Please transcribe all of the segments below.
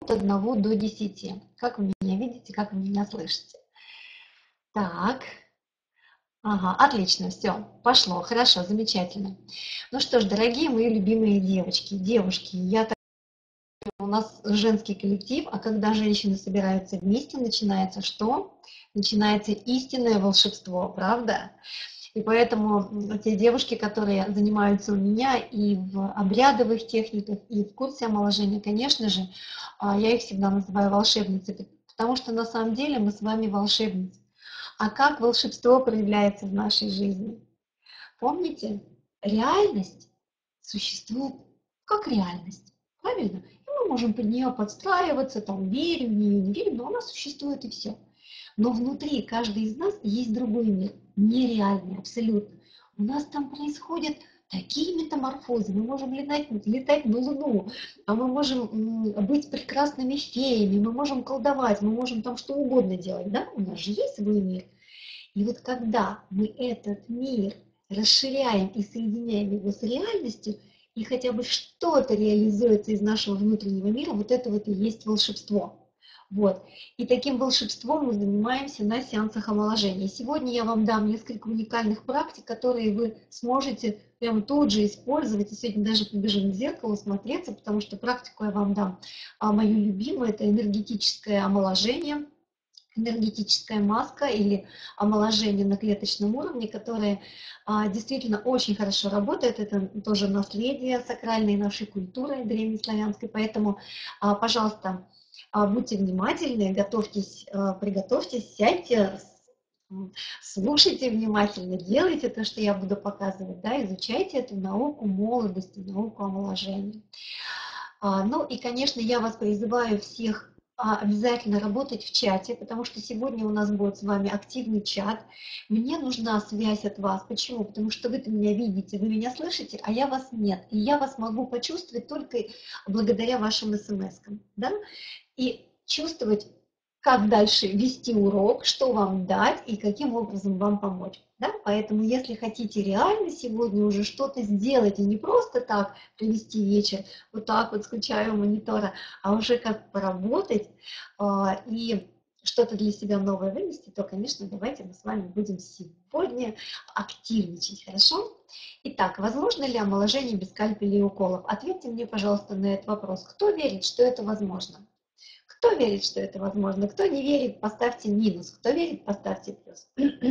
1 до 10. Как вы меня видите, как вы меня слышите? Так, ага, отлично, все, пошло, хорошо, замечательно. Ну что ж, дорогие мои любимые девушки, у нас женский коллектив, а когда женщины собираются вместе, начинается что? Начинается истинное волшебство, правда? И поэтому те девушки, которые занимаются у меня и в обрядовых техниках, и в курсе омоложения, конечно же, я их всегда называю волшебницами, потому что на самом деле мы с вами волшебницы. А как волшебство проявляется в нашей жизни? Помните, реальность существует как реальность, правильно? И мы можем под нее подстраиваться, там, верим в нее, не верим, но она существует и все. Но внутри каждой из нас есть другой мир, нереальный, абсолютно. У нас там происходят такие метаморфозы, мы можем летать на Луну, а мы можем быть прекрасными феями, мы можем колдовать, мы можем там что угодно делать, да? У нас же есть свой мир. И вот когда мы этот мир расширяем и соединяем его с реальностью, и хотя бы что-то реализуется из нашего внутреннего мира, вот это вот и есть волшебство. Вот. И таким волшебством мы занимаемся на сеансах омоложения. Сегодня я вам дам несколько уникальных практик, которые вы сможете прямо тут же использовать. И сегодня даже побежим к зеркалу смотреться, потому что практику я вам дам мою любимую, это энергетическое омоложение, энергетическая маска или омоложение на клеточном уровне, которое действительно очень хорошо работает. Это тоже наследие сакральной нашей культуры древнеславянской. Поэтому, пожалуйста, будьте внимательны, готовьтесь, приготовьтесь, сядьте, слушайте внимательно, делайте то, что я буду показывать, да, изучайте эту науку молодости, науку омоложения. Ну и, конечно, я вас призываю всех обязательно работать в чате, потому что сегодня у нас будет с вами активный чат. Мне нужна связь от вас. Почему? Потому что вы-то меня видите, вы меня слышите, а я вас нет. И я вас могу почувствовать только благодаря вашим смс-кам. Да? И чувствовать, как дальше вести урок, что вам дать и каким образом вам помочь. Да? Поэтому, если хотите реально сегодня уже что-то сделать, и не просто так провести вечер, вот так вот скучая у монитора, а уже как поработать и что-то для себя новое вынести, то, конечно, давайте мы с вами будем сегодня активничать, хорошо? Итак, возможно ли омоложение без скальпелей и уколов? Ответьте мне, пожалуйста, на этот вопрос. Кто верит, что это возможно? Кто верит, что это возможно? Кто не верит, поставьте минус. Кто верит, поставьте плюс.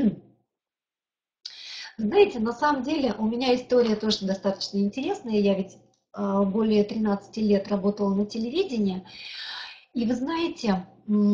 Знаете, на самом деле у меня история тоже достаточно интересная. Я ведь более 13 лет работала на телевидении. И вы знаете,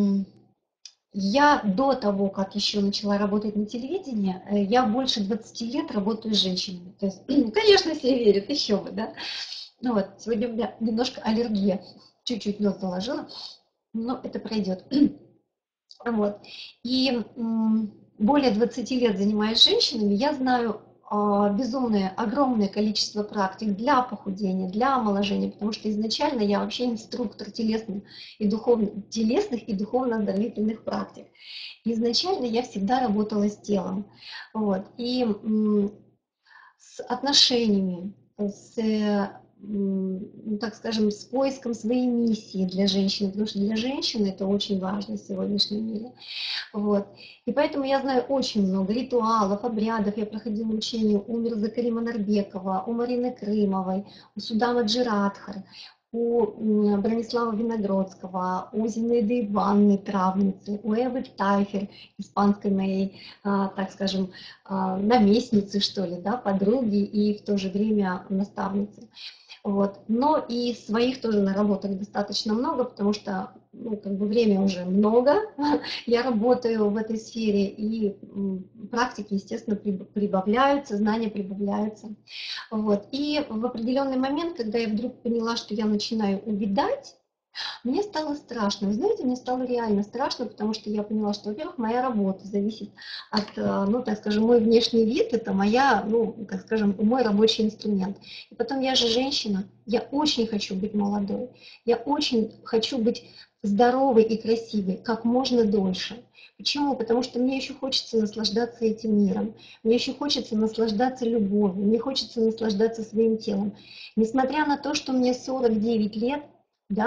я до того, как еще начала работать на телевидении, я больше 20 лет работаю с женщинами. То есть, конечно, все верят, еще бы, да. Ну вот, сегодня у меня немножко аллергия. Чуть-чуть нос заложила, но это пройдет. Вот. И более 20 лет занимаясь женщинами, я знаю безумное, огромное количество практик для похудения, для омоложения, потому что изначально я вообще инструктор телесных и духовно-оздоровительных практик. Изначально я всегда работала с телом. Вот. И с отношениями, с так скажем, с поиском своей миссии для женщины, потому что для женщины это очень важно в сегодняшнем мире. Вот. И поэтому я знаю очень много ритуалов, обрядов. Я проходила учение у Мирзы Карима Нарбекова, у Марины Крымовой, у Судама Джирадхар, у Бронислава Виногродского, у Зинаиды Ивановны Травницы, у Эвы Тайфер, испанской моей, так скажем, наместницы, что ли, да, подруги и в то же время наставницы. Вот. Но и своих тоже наработок достаточно много, потому что как бы время уже много, я работаю в этой сфере, и практики, естественно, прибавляются, знания прибавляются. Вот. И в определенный момент, когда я вдруг поняла, что я начинаю увядать, мне стало страшно. Вы знаете, мне стало реально страшно, потому что я поняла, что, во-первых, моя работа зависит от, так скажем, мой внешний вид, это моя, так скажем, мой рабочий инструмент. И потом я же женщина, я очень хочу быть молодой, я очень хочу быть здоровой и красивой как можно дольше. Почему? Потому что мне еще хочется наслаждаться этим миром, мне еще хочется наслаждаться любовью, мне хочется наслаждаться своим телом. Несмотря на то, что мне 49 лет, да,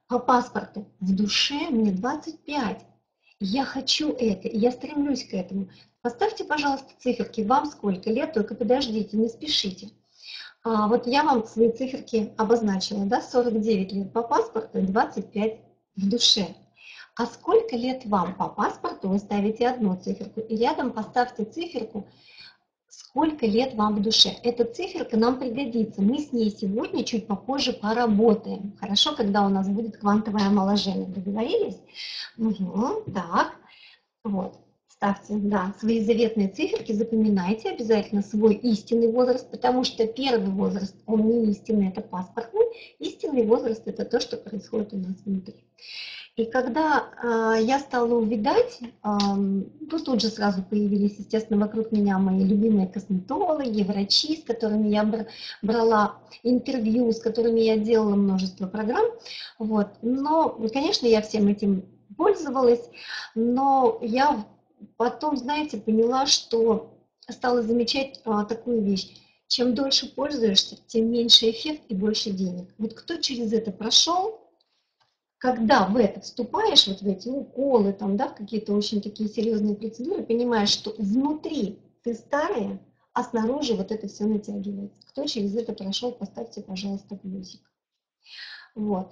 по паспорту, в душе мне 25. Я хочу это, и я стремлюсь к этому. Поставьте, пожалуйста, циферки, вам сколько лет, только подождите, не спешите. Вот я вам свои циферки обозначила, да, 49 лет по паспорту, 25 в душе. А сколько лет вам по паспорту, вы ставите одну циферку, и рядом поставьте циферку, сколько лет вам в душе. Эта циферка нам пригодится, мы с ней сегодня чуть попозже поработаем. Хорошо, когда у нас будет квантовое омоложение, договорились? Угу, так, вот. Ставьте, да, свои заветные циферки, запоминайте обязательно свой истинный возраст, потому что первый возраст, он не истинный, это паспортный, истинный возраст это то, что происходит у нас внутри. И когда я стала увидать, тут же сразу появились, естественно, вокруг меня мои любимые косметологи, врачи, с которыми я брала интервью, с которыми я делала множество программ. Вот. Но, конечно, я всем этим пользовалась, но я потом, знаете, поняла, что стала замечать такую вещь. Чем дольше пользуешься, тем меньше эффект и больше денег. Вот кто через это прошел, когда в это вступаешь, вот в эти уколы, там, да, в какие-то очень такие серьезные процедуры, понимаешь, что внутри ты старая, а снаружи вот это все натягивается. Кто через это прошел, поставьте, пожалуйста, плюсик. Вот.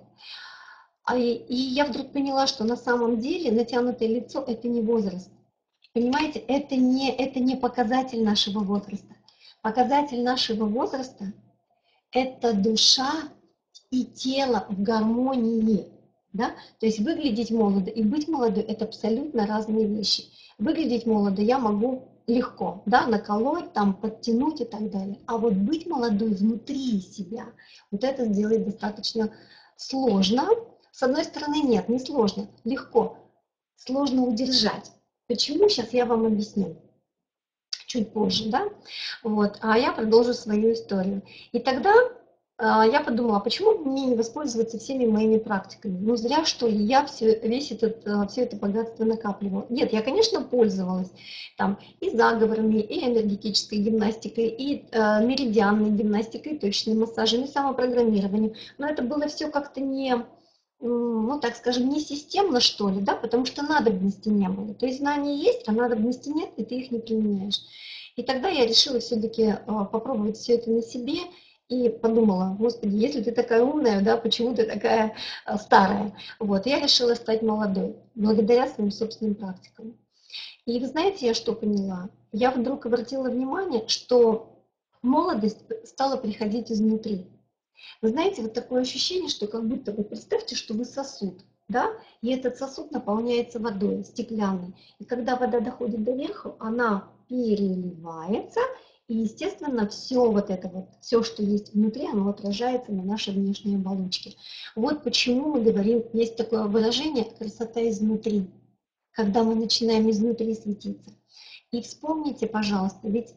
И я вдруг поняла, что на самом деле натянутое лицо – это не возраст. Понимаете, это не показатель нашего возраста. Показатель нашего возраста – это душа и тело в гармонии. Да? То есть выглядеть молодо и быть молодой – это абсолютно разные вещи. Выглядеть молодо я могу легко, да, наколоть, там, подтянуть и так далее. А вот быть молодой внутри себя, вот это сделать достаточно сложно. С одной стороны, нет, не сложно, легко. Сложно удержать. Почему? Сейчас я вам объясню. Чуть позже, да? Вот. А я продолжу свою историю. И тогда я подумала, почему бы мне не воспользоваться всеми моими практиками? Ну, зря, что ли, я все это богатство накапливала. Нет, я, конечно, пользовалась там и заговорами, и энергетической гимнастикой, и меридианной гимнастикой, и точными массажами, и самопрограммированием. Но это было все как-то не, ну, так скажем, не системно, что ли, да, потому что надобности не было. То есть знания есть, а надобности нет, и ты их не применяешь. И тогда я решила все-таки попробовать все это на себе, и подумала, господи, если ты такая умная, да, почему ты такая старая? Вот, я решила стать молодой, благодаря своим собственным практикам. И вы знаете, я что поняла? Я вдруг обратила внимание, что молодость стала приходить изнутри. Вы знаете, вот такое ощущение, что как будто вы представьте, что вы сосуд, да, и этот сосуд наполняется водой, стеклянной. И когда вода доходит до верха, она переливается, и, естественно, все вот это вот, все, что есть внутри, оно отражается на нашей внешней оболочке. Вот почему мы говорим, есть такое выражение «красота изнутри», когда мы начинаем изнутри светиться. И вспомните, пожалуйста, ведь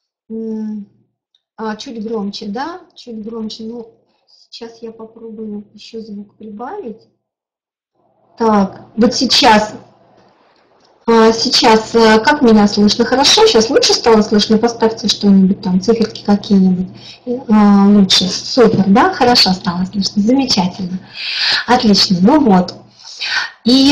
чуть громче, да, чуть громче, ну, сейчас я попробую еще звук прибавить. Так, вот сейчас, как меня слышно? Хорошо, сейчас лучше стало слышно? Поставьте что-нибудь там, циферки какие-нибудь. Лучше, супер, да, хорошо стало слышно, замечательно. Отлично, ну вот. И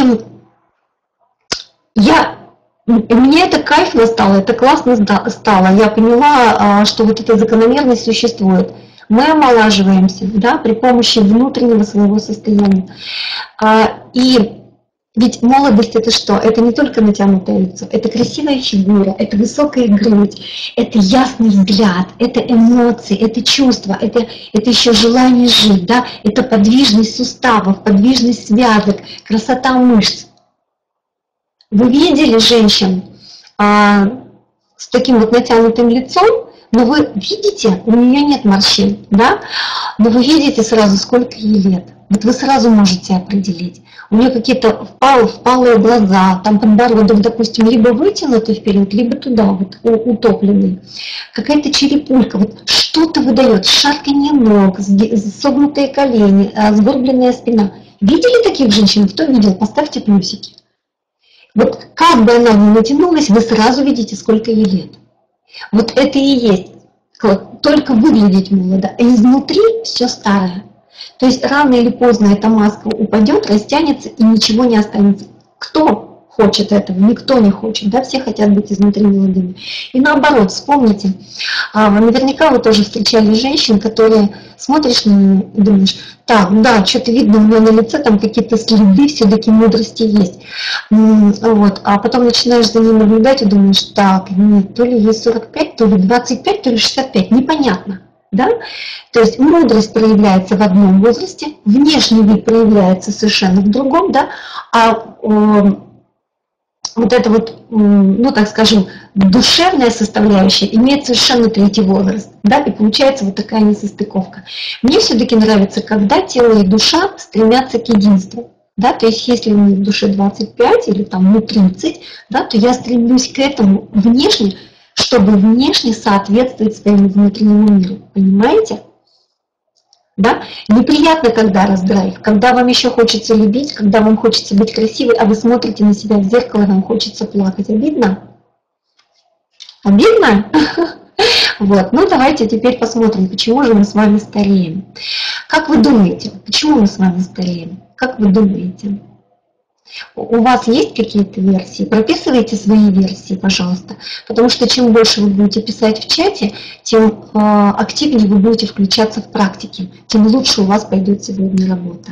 мне это кайфно стало, это классно стало. Я поняла, что вот эта закономерность существует. Мы омолаживаемся, да, при помощи внутреннего своего состояния. И ведь молодость это что? Это не только натянутое лицо, это красивая фигура, это высокая грудь, это ясный взгляд, это эмоции, это чувства, это еще желание жить, да, это подвижность суставов, подвижность связок, красота мышц. Вы видели женщин с таким вот натянутым лицом, но вы видите, у нее нет морщин, да, но вы видите сразу, сколько ей лет. Вот вы сразу можете определить. У нее какие-то впалые глаза, там подбородок, допустим, либо вытянутый вперед, либо туда, вот утопленный. Какая-то черепулька, вот что-то выдает, шарканье ног, согнутые колени, сгорбленная спина. Видели таких женщин? Кто видел? Поставьте плюсики. Вот как бы она ни натянулась, вы сразу видите, сколько ей лет. Вот это и есть. Вот, только выглядеть молодо, а изнутри все старое. То есть рано или поздно эта маска упадет, растянется и ничего не останется. Кто хочет этого? Никто не хочет, да, все хотят быть изнутри молодыми. И наоборот, вспомните, наверняка вы тоже встречали женщин, которые смотришь на нее и думаешь, так, да, что-то видно у нее на лице, там какие-то следы все-таки мудрости есть. Вот. А потом начинаешь за ней наблюдать и думаешь, так, нет, то ли ей 45, то ли 25, то ли 65, непонятно. Да? То есть мудрость проявляется в одном возрасте, внешний вид проявляется совершенно в другом, да? А вот это вот, ну так скажем, душевная составляющая имеет совершенно третий возраст, да, и получается вот такая несостыковка. Мне все-таки нравится, когда тело и душа стремятся к единству, да, то есть если у меня в душе 25 или там ну 30, да, то я стремлюсь к этому внешне, чтобы внешне соответствовать своему внутреннему миру, понимаете? Да? Неприятно, когда раздрайв, когда вам еще хочется любить, когда вам хочется быть красивой, а вы смотрите на себя в зеркало, вам хочется плакать. Обидно? Обидно? Вот, ну давайте теперь посмотрим, почему же мы с вами стареем. Как вы думаете, почему мы с вами стареем? Как вы думаете? У вас есть какие-то версии? Прописывайте свои версии, пожалуйста. Потому что чем больше вы будете писать в чате, тем активнее вы будете включаться в практике, тем лучше у вас пойдет сегодня работа.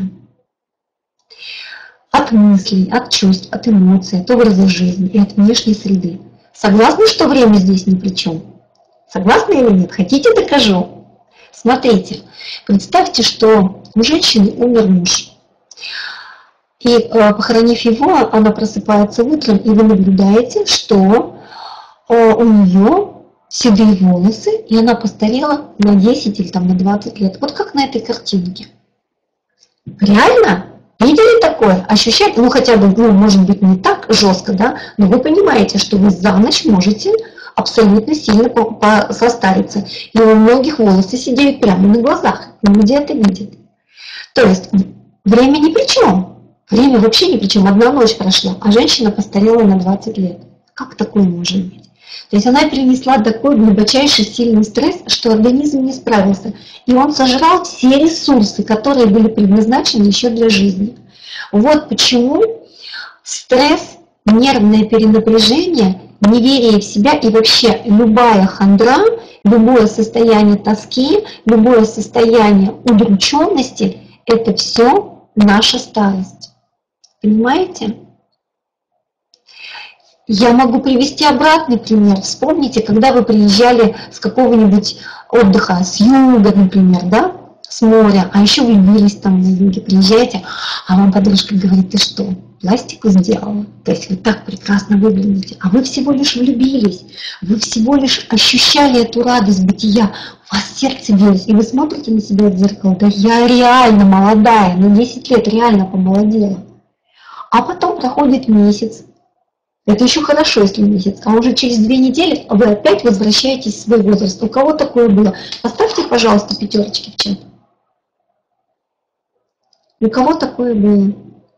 От мыслей, от чувств, от эмоций, от образа жизни и от внешней среды. Согласны, что время здесь ни при чем? Согласны или нет? Хотите, докажу? Смотрите, представьте, что у женщины умер муж. И похоронив его, она просыпается утром, и вы наблюдаете, что у нее седые волосы, и она постарела на 10 или там, на 20 лет. Вот как на этой картинке. Реально? Видели такое? Ощущаете? Ну хотя бы, ну, может быть, не так жестко, да? Но вы понимаете, что вы за ночь можете абсолютно сильно состариться. И у многих волосы сидеют прямо на глазах. Люди это видят. То есть время ни при чем. Время вообще ни при чем. Одна ночь прошла, а женщина постарела на 20 лет. Как такое может быть? То есть она перенесла такой глубочайший сильный стресс, что организм не справился. И он сожрал все ресурсы, которые были предназначены еще для жизни. Вот почему стресс, нервное перенапряжение, неверие в себя и вообще любая хандра, любое состояние тоски, любое состояние удрученности – это все наша старость. Понимаете? Я могу привести обратный пример. Вспомните, когда вы приезжали с какого-нибудь отдыха, с юга, например, да, с моря, а еще влюбились там на юге, приезжаете, а вам подружка говорит, ты что, пластику сделала? То есть вы так прекрасно выглядите, а вы всего лишь влюбились, вы всего лишь ощущали эту радость бытия, у вас сердце билось, и вы смотрите на себя в зеркало, да я реально молодая, на 10 лет реально помолодела. А потом проходит месяц. Это еще хорошо, если месяц. А уже через 2 недели вы опять возвращаетесь в свой возраст. У кого такое было? Поставьте, пожалуйста, пятерочки в чат. У кого такое было?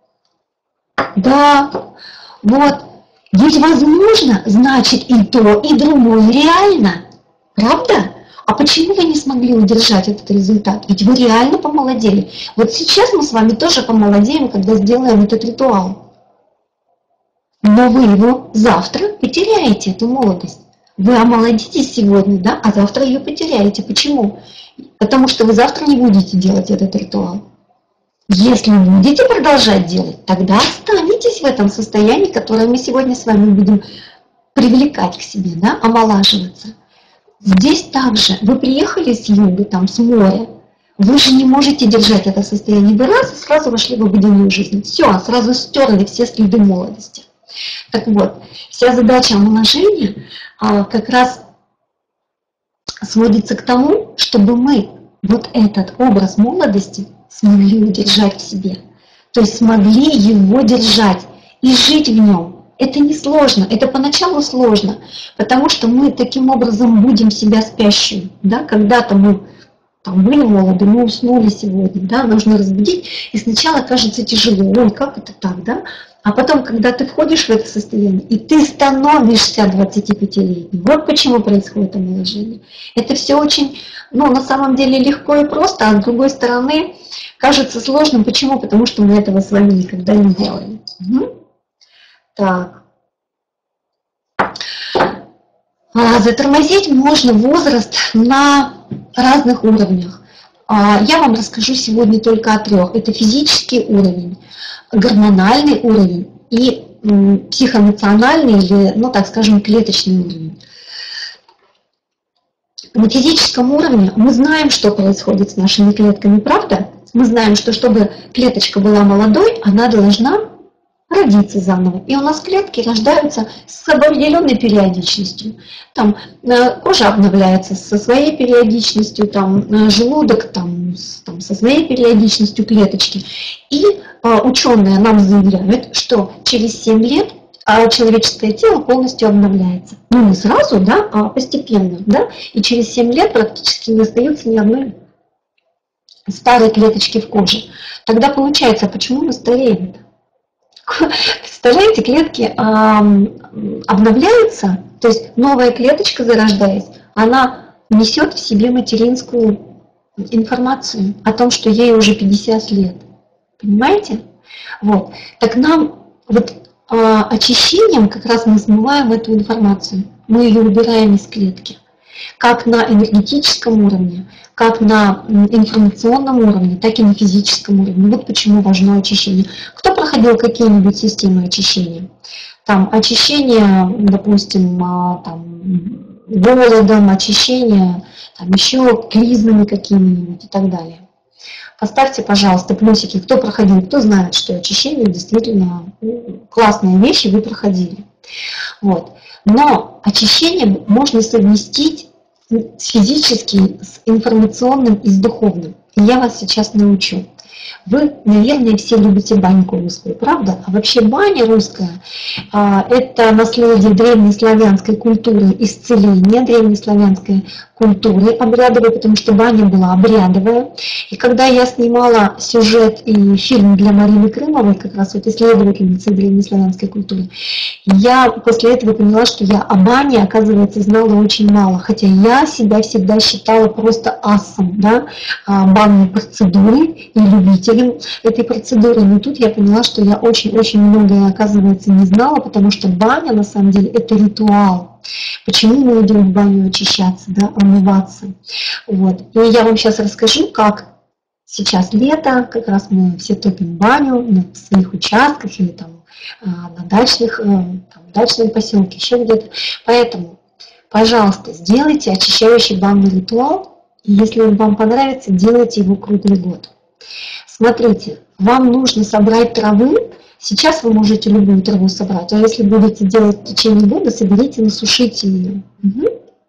Да, вот. Ведь возможно, значит и то, и другое реально. Правда? А почему вы не смогли удержать этот результат? Ведь вы реально помолодели. Вот сейчас мы с вами тоже помолодеем, когда сделаем этот ритуал. Но вы его завтра потеряете, эту молодость. Вы омолодитесь сегодня, да, а завтра ее потеряете. Почему? Потому что вы завтра не будете делать этот ритуал. Если будете продолжать делать, тогда останетесь в этом состоянии, которое мы сегодня с вами будем привлекать к себе, да, омолаживаться. Здесь также вы приехали с юга, там, с моря, вы же не можете держать это состояние. Вы раз и сразу вошли в обыденную жизнь. Все, сразу стерли все следы молодости. Так вот, вся задача омоложения как раз сводится к тому, чтобы мы вот этот образ молодости смогли удержать в себе. То есть смогли его держать и жить в нем. Это не сложно, это поначалу сложно, потому что мы таким образом будем себя спящим. Да? Когда-то мы там были молоды, мы уснули сегодня, да, нужно разбудить, и сначала кажется тяжело, ой, как это так, да, а потом, когда ты входишь в это состояние, и ты становишься 25-летним, вот почему происходит омоложение. Это все очень, ну, на самом деле легко и просто, а с другой стороны, кажется сложным. Почему? Потому что мы этого с вами никогда не делаем. Угу. Так. Затормозить можно возраст на разных уровнях. Я вам расскажу сегодня только о трех. Это физический уровень, гормональный уровень и психоэмоциональный или, ну так скажем, клеточный уровень. На физическом уровне мы знаем, что происходит с нашими клетками, правда? Мы знаем, что чтобы клеточка была молодой, она должна родиться заново. И у нас клетки рождаются с определенной периодичностью. Там кожа обновляется со своей периодичностью, там желудок со своей периодичностью клеточки. И ученые нам заявляют, что через 7 лет человеческое тело полностью обновляется. Ну, не сразу, да, а постепенно. Да? И через 7 лет практически не остается ни одной старой клеточки в коже. Тогда получается, почему мы стареем? Представляете, клетки обновляются, то есть новая клеточка, зарождаясь, она несет в себе материнскую информацию о том, что ей уже 50 лет. Понимаете? Вот. Так нам вот очищением как раз мы смываем эту информацию. Мы ее убираем из клетки. Как на энергетическом уровне, как на информационном уровне, так и на физическом уровне. Вот почему важно очищение. Кто проходил какие-нибудь системы очищения? Там очищение, допустим, там, голодом, очищение там, еще клизмами какими-нибудь и так далее. Поставьте, пожалуйста, плюсики, кто проходил, кто знает, что очищение действительно классные вещи вы проходили. Вот. Но очищение можно совместить физически с информационным и с духовным. И я вас сейчас научу. Вы, наверное, все любите баньку русскую, правда? А вообще баня русская – это наследие древнеславянской культуры, исцеления древнеславянской культуры обрядовой, потому что баня была обрядовая. И когда я снимала сюжет и фильм для Марины Крымовой, как раз вот исследовательницы древнеславянской культуры, я после этого поняла, что я о бане, оказывается, знала очень мало. Хотя я себя всегда считала просто асом, да, банной процедуры и любителем этой процедуры. Но тут я поняла, что я очень-очень многое, оказывается, не знала, потому что баня, на самом деле, это ритуал. Почему мы идем в баню очищаться, да, омываться. Вот. И я вам сейчас расскажу, как сейчас лето, как раз мы все топим баню на своих участках или там на дачном поселке, еще где-то. Поэтому, пожалуйста, сделайте очищающий банный ритуал, и если он вам понравится, делайте его круглый год. Смотрите, вам нужно собрать травы. Сейчас вы можете любую траву собрать, а если будете делать в течение года, соберите, насушите ее. Угу.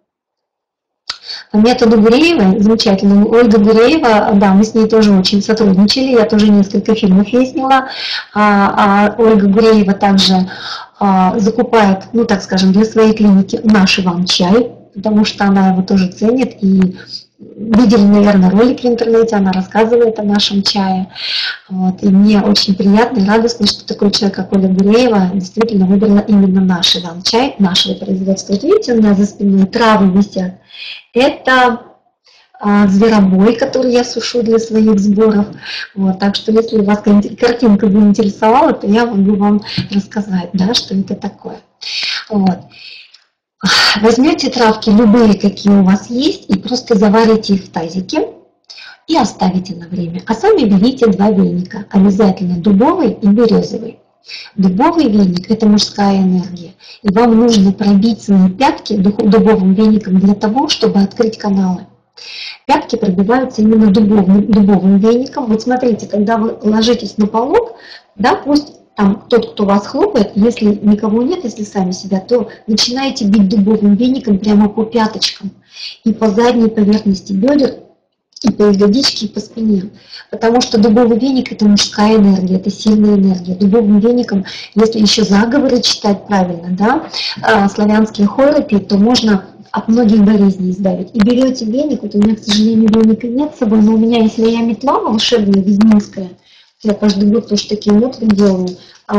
По методу Гуреевой, замечательно, Ольга Гуреева, да, мы с ней тоже очень сотрудничали, я тоже несколько фильмов ей сняла, Ольга Гуреева также закупает, ну так скажем, для своей клиники наш Иван-чай, потому что она его тоже ценит, и видели, наверное, ролик в интернете, она рассказывает о нашем чае. Вот. И мне очень приятно и радостно, что такой человек, как Ольга Гуреева, действительно выбрала именно наш Иван-чай, нашего производства. Вот видите, у меня за спиной травы висят. Это зверобой, который я сушу для своих сборов. Вот. Так что, если вас картинка заинтересовала, то я могу вам рассказать, да, что это такое. Вот. Возьмете травки, любые, какие у вас есть, и просто заварите их в тазике и оставите на время. А сами берите 2 веника, обязательно дубовый и березовый. Дубовый веник – это мужская энергия, и вам нужно пробить свои пятки дубовым веником для того, чтобы открыть каналы. Пятки пробиваются именно дубовым веником. Вот смотрите, когда вы ложитесь на полок, да, пусть там тот, кто вас хлопает, если никого нет, если сами себя, то начинаете бить дубовым веником прямо по пяточкам и по задней поверхности бедер, и по ягодичке, и по спине. Потому что дубовый веник – это мужская энергия, это сильная энергия. Дубовым веником, если еще заговоры читать правильно, да, славянские хойрапи, то можно от многих болезней избавить. И берете веник, вот у меня, к сожалению, веника нет с собой, но у меня, если я метла волшебная, визминская, я каждый год тоже такие метлы делаю,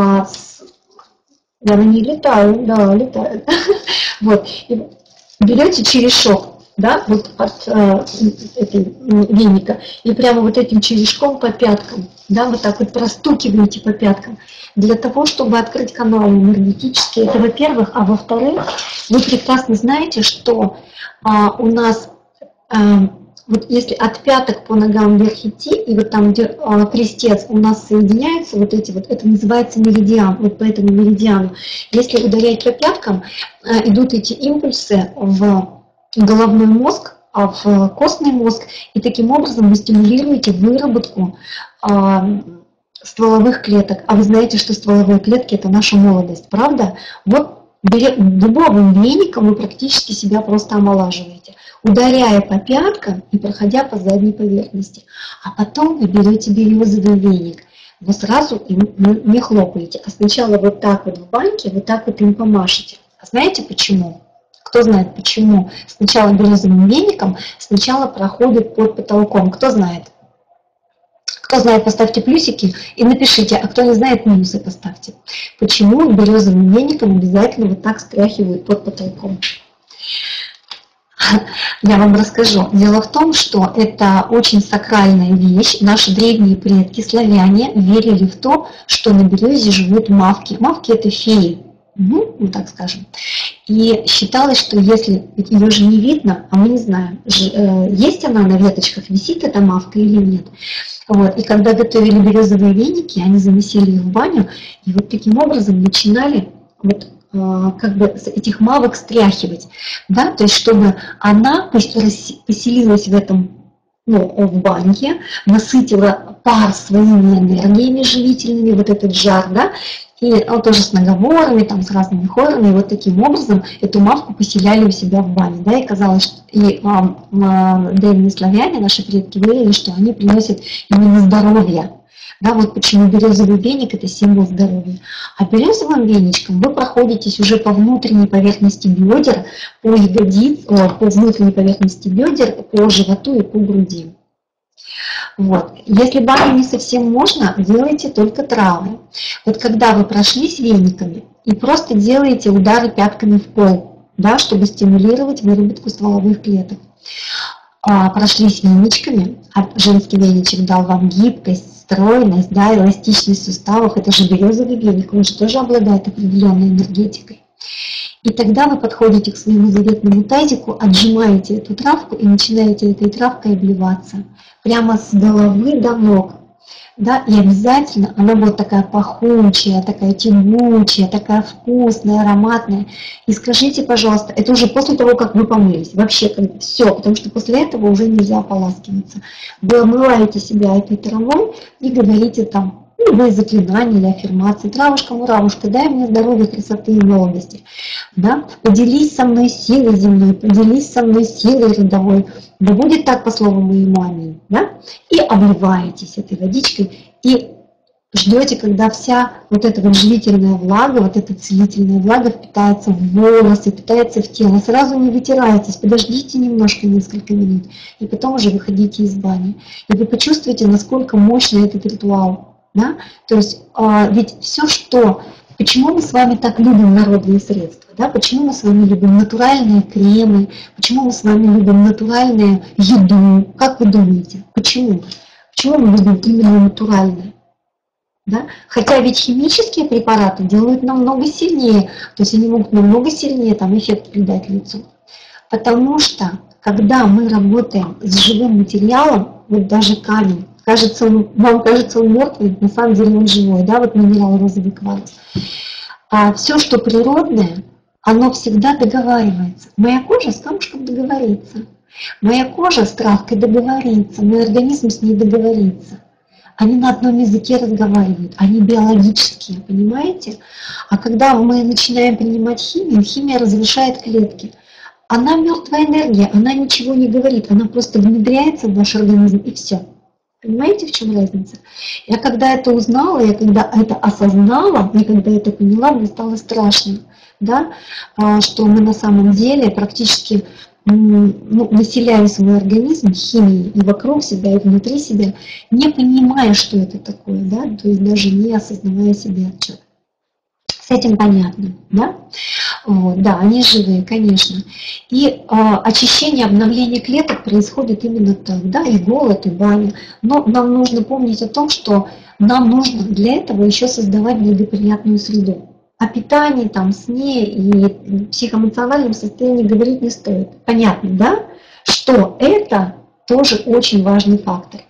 я на ней летаю, да, летаю. Вот, и берете черешок, да, вот от этой веника, и прямо вот этим черешком по пяткам, да, вот так вот простукиваете по пяткам, для того, чтобы открыть каналы энергетические, это во-первых, а во-вторых, вы прекрасно знаете, что у нас, вот если от пяток по ногам вверх идти, и вот там, где крестец у нас соединяются, вот эти вот, это называется меридиан, вот по этому меридиану, если ударять по пяткам, идут эти импульсы в головной мозг, в костный мозг, и таким образом вы стимулируете выработку стволовых клеток. А вы знаете, что стволовые клетки – это наша молодость, правда? Вот дубовым веником вы практически себя просто омолаживаете, ударяя по пяткам и проходя по задней поверхности. А потом вы берете березовый веник, вы сразу им не хлопаете, а сначала вот так вот в баньке, вот так вот им помашете. А знаете почему? Кто знает, почему сначала березовым веником сначала проходит под потолком? Кто знает? Кто знает, поставьте плюсики и напишите, а кто не знает, минусы поставьте. Почему березовым веником обязательно вот так стряхивают под потолком? Я вам расскажу. Дело в том, что это очень сакральная вещь. Наши древние предки, славяне, верили в то, что на березе живут мавки. Мавки – это феи. Вот так скажем. И считалось, что если, ведь ее же не видно, а мы не знаем, есть она на веточках, висит эта мавка или нет. Вот. И когда готовили березовые веники, они заносили их в баню, и вот таким образом начинали вот, как бы этих мавок стряхивать. Да? То есть, чтобы она поселилась в этом, в баньке, насытила пар своими энергиями живительными, вот этот жар, да, и тоже с наговорами, там, с разными хорами, и вот таким образом эту мавку поселяли у себя в бане, да, и казалось, что и древние славяне, наши предки, верили, что они приносят именно здоровье. Да, вот почему березовый веник – это символ здоровья. А березовым веничком вы проходитесь уже по внутренней поверхности бедер, по ягодицам, по внутренней поверхности бедер, по животу и по груди. Вот. Если баню не совсем можно, делайте только травы. Вот когда вы прошлись вениками и просто делаете удары пятками в пол, да, чтобы стимулировать выработку стволовых клеток. Прошлись веничками, а женский веничек дал вам гибкость, стройность, да, эластичность суставов. Это же березовый веник, он же тоже обладает определенной энергетикой. И тогда вы подходите к своему заветному тазику, отжимаете эту травку и начинаете этой травкой обливаться. Прямо с головы до ног. Да, и обязательно она будет такая пахучая, такая тягучая, такая вкусная, ароматная. И скажите, пожалуйста, это уже после того, как вы помылись. Вообще все, потому что после этого уже нельзя ополаскиваться. Вы омываете себя этой травой и говорите там, любые заклинания или аффирмации. Травушка, муравушка, дай мне здоровья, красоты и молодости. Да? Поделись со мной силой земной, поделись со мной силой родовой. Да будет так по слову моему, аминь. Да? И обливаетесь этой водичкой и ждете, когда вся вот эта вот живительная влага, вот эта целительная влага впитается в волосы, впитается в тело. Сразу не вытирайтесь, подождите немножко, несколько минут, и потом уже выходите из бани. И вы почувствуете, насколько мощный этот ритуал. Да? То есть ведь все, что... Почему мы с вами так любим народные средства? Да? Почему мы с вами любим натуральные кремы? Почему мы с вами любим натуральную еду? Как вы думаете? Почему? Почему мы любим именно натуральное? Да? Хотя ведь химические препараты делают намного сильнее, то есть они могут намного сильнее там, эффект придать лицу. Потому что, когда мы работаем с живым материалом, вот даже камень, вам кажется он мертвый, на самом деле он живой, да, вот минерал розовый кварц. А все, что природное, оно всегда договаривается. Моя кожа с камушком договорится. Моя кожа с травкой договорится, мой организм с ней договорится. Они на одном языке разговаривают, они биологические, понимаете? А когда мы начинаем принимать химию, химия разрушает клетки. Она мертвая энергия, она ничего не говорит, она просто внедряется в ваш организм и все. Понимаете, в чем разница? Я когда это узнала, я когда это осознала, я когда это поняла, мне стало страшно. да, что мы на самом деле практически населяем свой организм химией и вокруг себя, и внутри себя, не понимая, что это такое, да, то есть даже не осознавая себе отчет. С этим понятно, да? Вот, да, они живые, конечно. И очищение, обновление клеток происходит именно так, да, и голод, и баня. Но нам нужно помнить о том, что нам нужно для этого еще создавать благоприятную среду. О питании, там, сне и психоэмоциональном состоянии говорить не стоит. Понятно, да? Что это тоже очень важный фактор.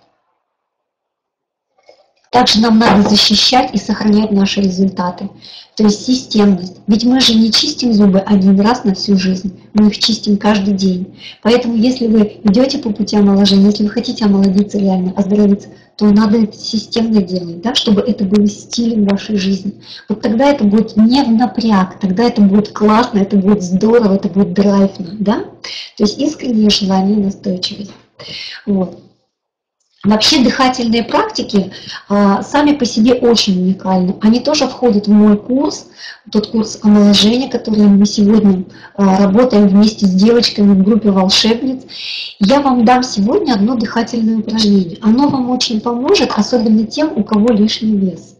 Также нам надо защищать и сохранять наши результаты. То есть системность. Ведь мы же не чистим зубы один раз на всю жизнь. Мы их чистим каждый день. Поэтому если вы идете по пути омоложения, если вы хотите омолодиться реально, оздоровиться, то надо это системно делать, да, чтобы это было стилем вашей жизни. Вот тогда это будет не в напряг, тогда это будет классно, это будет здорово, это будет драйвно. Да? То есть искреннее желание и настойчивость. Вот. Вообще дыхательные практики сами по себе очень уникальны. Они тоже входят в мой курс, тот курс омоложения, который мы сегодня работаем вместе с девочками в группе волшебниц. Я вам дам сегодня одно дыхательное упражнение. Оно вам очень поможет, особенно тем, у кого лишний вес.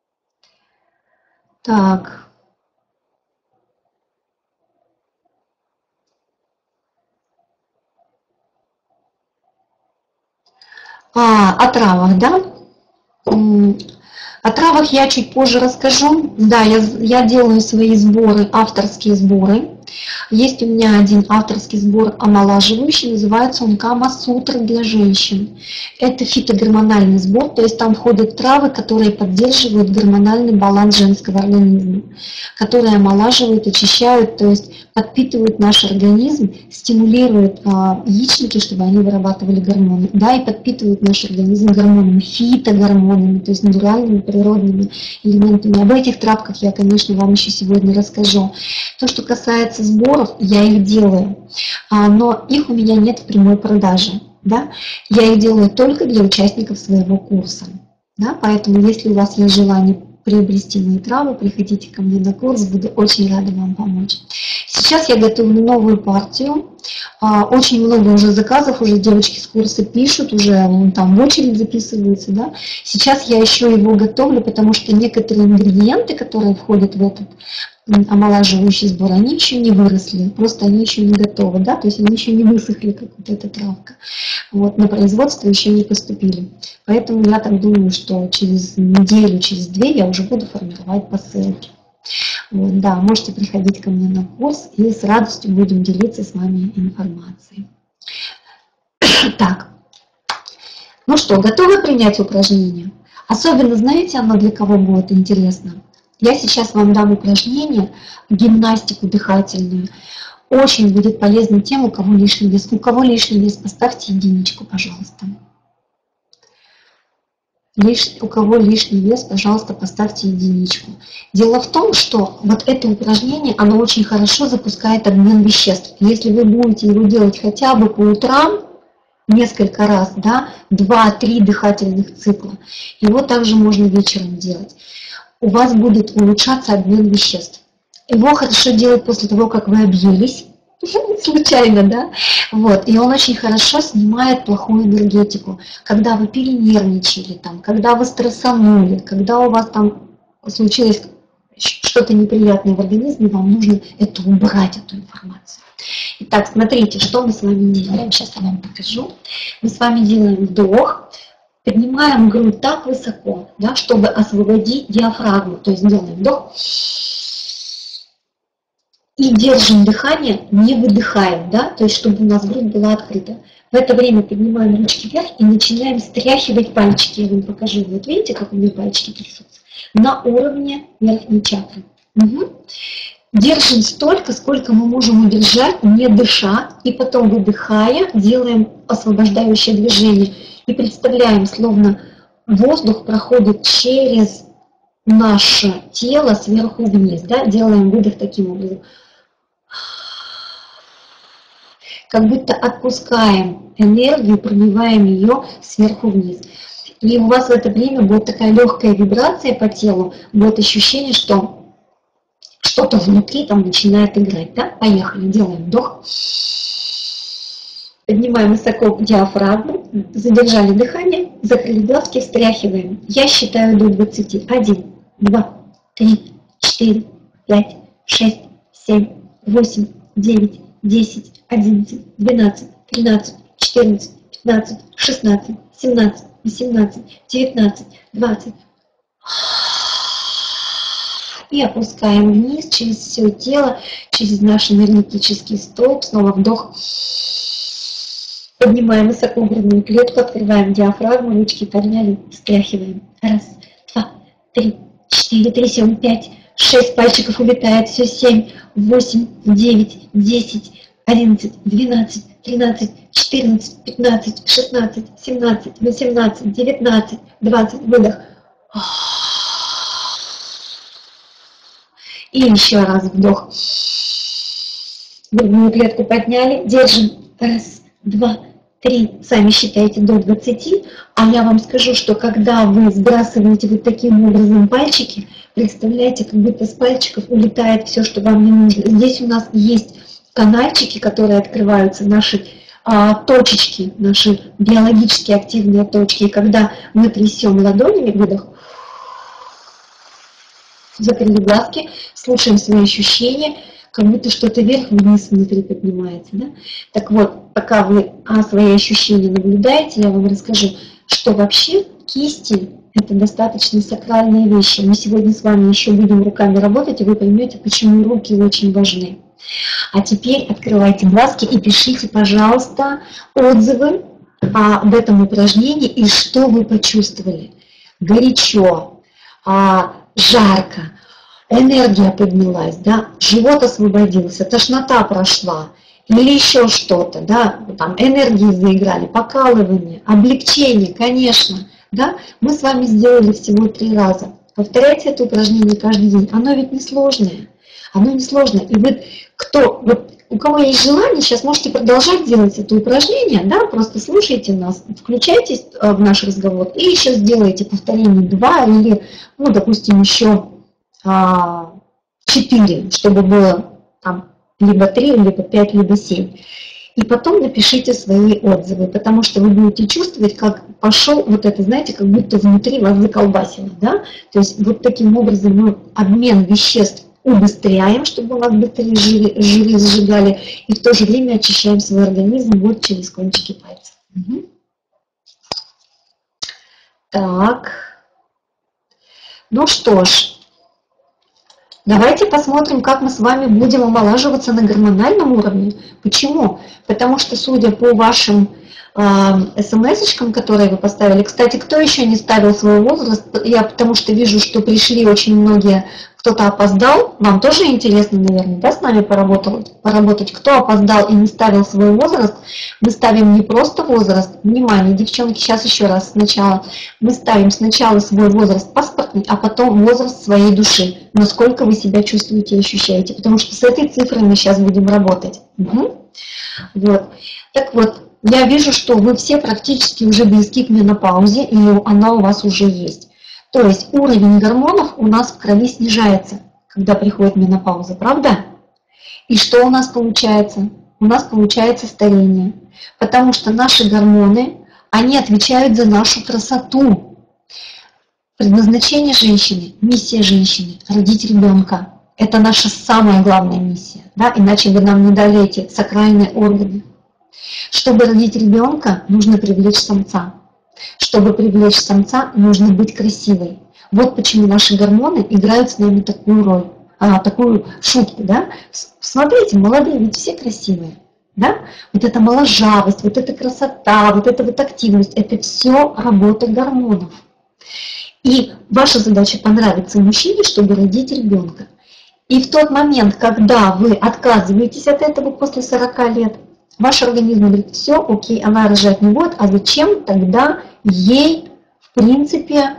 Так. О травах, да? О травах я чуть позже расскажу. Да, я делаю свои сборы, авторские сборы. Есть у меня один авторский сбор омолаживающий, называется он Кама-сутра для женщин. Это фитогормональный сбор, то есть там входят травы, которые поддерживают гормональный баланс женского организма, которые омолаживают, очищают, то есть подпитывают наш организм, стимулируют яичники, чтобы они вырабатывали гормоны, да, и подпитывают наш организм гормонами, фитогормонами, то есть натуральными природными элементами. Об этих травках я, конечно, вам еще сегодня расскажу. То, что касается сборов, я их делаю, но их у меня нет в прямой продаже. Да? Я их делаю только для участников своего курса. Да? Поэтому, если у вас есть желание приобрести мои травы, приходите ко мне на курс, буду очень рада вам помочь. Сейчас я готовлю новую партию. Очень много уже заказов, уже девочки с курса пишут, уже там в очередь записываются. Да? Сейчас я еще его готовлю, потому что некоторые ингредиенты, которые входят в этот омолаживающий сбор, они еще не выросли, просто они еще не готовы, да, то есть они еще не высохли, как вот эта травка. Вот, на производство еще не поступили. Поэтому я так думаю, что через неделю, через 2 я уже буду формировать посылки. Вот, да, можете приходить ко мне на курс, и с радостью будем делиться с вами информацией. Так, ну что, готовы принять упражнение? Особенно, знаете, оно для кого будет интересно? Я сейчас вам дам упражнение, гимнастику дыхательную. Очень будет полезно тем, у кого лишний вес. У кого лишний вес, поставьте единичку, пожалуйста. У кого лишний вес, пожалуйста, поставьте единичку. Дело в том, что вот это упражнение, оно очень хорошо запускает обмен веществ. Если вы будете его делать хотя бы по утрам, несколько раз, да, 2-3 дыхательных цикла, его также можно вечером делать. У вас будет улучшаться обмен веществ. Его хорошо делать после того, как вы объелись, случайно, да? Вот. И он очень хорошо снимает плохую энергетику. Когда вы перенервничали, там, когда вы стрессанули, когда у вас там случилось что-то неприятное в организме, вам нужно это убрать, эту информацию. Итак, смотрите, что мы с вами делаем. Сейчас я вам покажу. Мы с вами делаем вдох. Поднимаем грудь так высоко, да, чтобы освободить диафрагму. То есть делаем вдох. И держим дыхание, не выдыхаем, да, то есть чтобы у нас грудь была открыта. В это время поднимаем ручки вверх и начинаем стряхивать пальчики. Я вам покажу. Вот видите, как у меня пальчики трясутся? На уровне верхней чакры. Угу. Держим столько, сколько мы можем удержать, не дыша. И потом, выдыхая, делаем освобождающее движение. И представляем, словно воздух проходит через наше тело сверху вниз. Да? Делаем выдох таким образом. Как будто отпускаем энергию, промываем ее сверху вниз. И у вас в это время будет такая легкая вибрация по телу, будет ощущение, что что-то внутри там начинает играть, да? Поехали, делаем вдох. Поднимаем высоко диафрагму, задержали дыхание, закрыли глазки, встряхиваем. Я считаю до 20. 1, 2, 3, 4, 5, 6, 7, 8, 9, 10, 11, 12, 13, 14, 15, 16, 17, 18, 19, 20. И опускаем вниз через все тело, через наш энергетический столб. Снова вдох. Поднимаем высоко грудную клетку, открываем диафрагму, ручки подняли, встряхиваем. 1, 2, 3, 4, трясем, 5, 6 пальчиков улетает, все, 7, 8, 9, 10, 11, 12, 13, 14, 15, 16, 17, 18, 19, 20, выдох. И еще раз вдох. Грудную клетку подняли, держим. 1, 2, 3, сами считаете до 20, а я вам скажу, что когда вы сбрасываете вот таким образом пальчики, представляете, как будто с пальчиков улетает все, что вам не нужно. Здесь у нас есть канальчики, которые открываются, наши точечки, наши биологически активные точки. И когда мы трясем ладонями, выдох, закрыли глазки, слушаем свои ощущения, как будто что-то вверх-вниз внутри поднимается. Да? Так вот, пока вы свои ощущения наблюдаете, я вам расскажу, что вообще кисти – это достаточно сакральные вещи. Мы сегодня с вами еще будем руками работать, и вы поймете, почему руки очень важны. А теперь открывайте глазки и пишите, пожалуйста, отзывы об этом упражнении и что вы почувствовали. Горячо, жарко, энергия поднялась, да, живот освободился, тошнота прошла, или еще что-то, да, там энергии заиграли, покалывание, облегчение, конечно, да, мы с вами сделали всего 3 раза. Повторяйте это упражнение каждый день, оно ведь не сложное, и вы, у кого есть желание, сейчас можете продолжать делать это упражнение, да, просто слушайте нас, включайтесь в наш разговор и еще сделайте повторение 2 или, ну, допустим, еще 4, чтобы было там либо 3, либо 5, либо 7. И потом напишите свои отзывы, потому что вы будете чувствовать, как пошел вот это, знаете, как будто внутри вас заколбасило, да? То есть вот таким образом мы обмен веществ убыстряем, чтобы у нас быстрее жиры сжигали, и в то же время очищаем свой организм вот через кончики пальцев. Угу. Так, ну что ж. Давайте посмотрим, как мы с вами будем омолаживаться на гормональном уровне. Почему? Потому что, судя по вашим смс-очкам, которые вы поставили, кстати, кто еще не ставил свой возраст, я потому что вижу, что пришли очень многие, кто-то опоздал, вам тоже интересно, наверное, да, с нами поработать, кто опоздал и не ставил свой возраст, мы ставим не просто возраст, внимание, девчонки, сейчас еще раз сначала, мы ставим сначала свой возраст паспортный, а потом возраст своей души, насколько вы себя чувствуете и ощущаете, потому что с этой цифрой мы сейчас будем работать. Угу. Вот. Так вот, я вижу, что вы все практически уже близки к менопаузе, и она у вас уже есть. То есть уровень гормонов у нас в крови снижается, когда приходит менопауза, правда? И что у нас получается? У нас получается старение, потому что наши гормоны, они отвечают за нашу красоту. Предназначение женщины, миссия женщины – родить ребенка. Это наша самая главная миссия, да? Иначе бы нам не дали эти сакральные органы. Чтобы родить ребенка, нужно привлечь самца. Чтобы привлечь самца, нужно быть красивой. Вот почему наши гормоны играют с нами такую роль, такую шутку, да? Смотрите, молодые ведь все красивые, да? Вот эта моложавость, вот эта красота, вот эта вот активность, это все работа гормонов. И ваша задача понравиться мужчине, чтобы родить ребенка. И в тот момент, когда вы отказываетесь от этого после 40 лет, ваш организм говорит, все, окей, она рожать не будет, а зачем тогда ей, в принципе,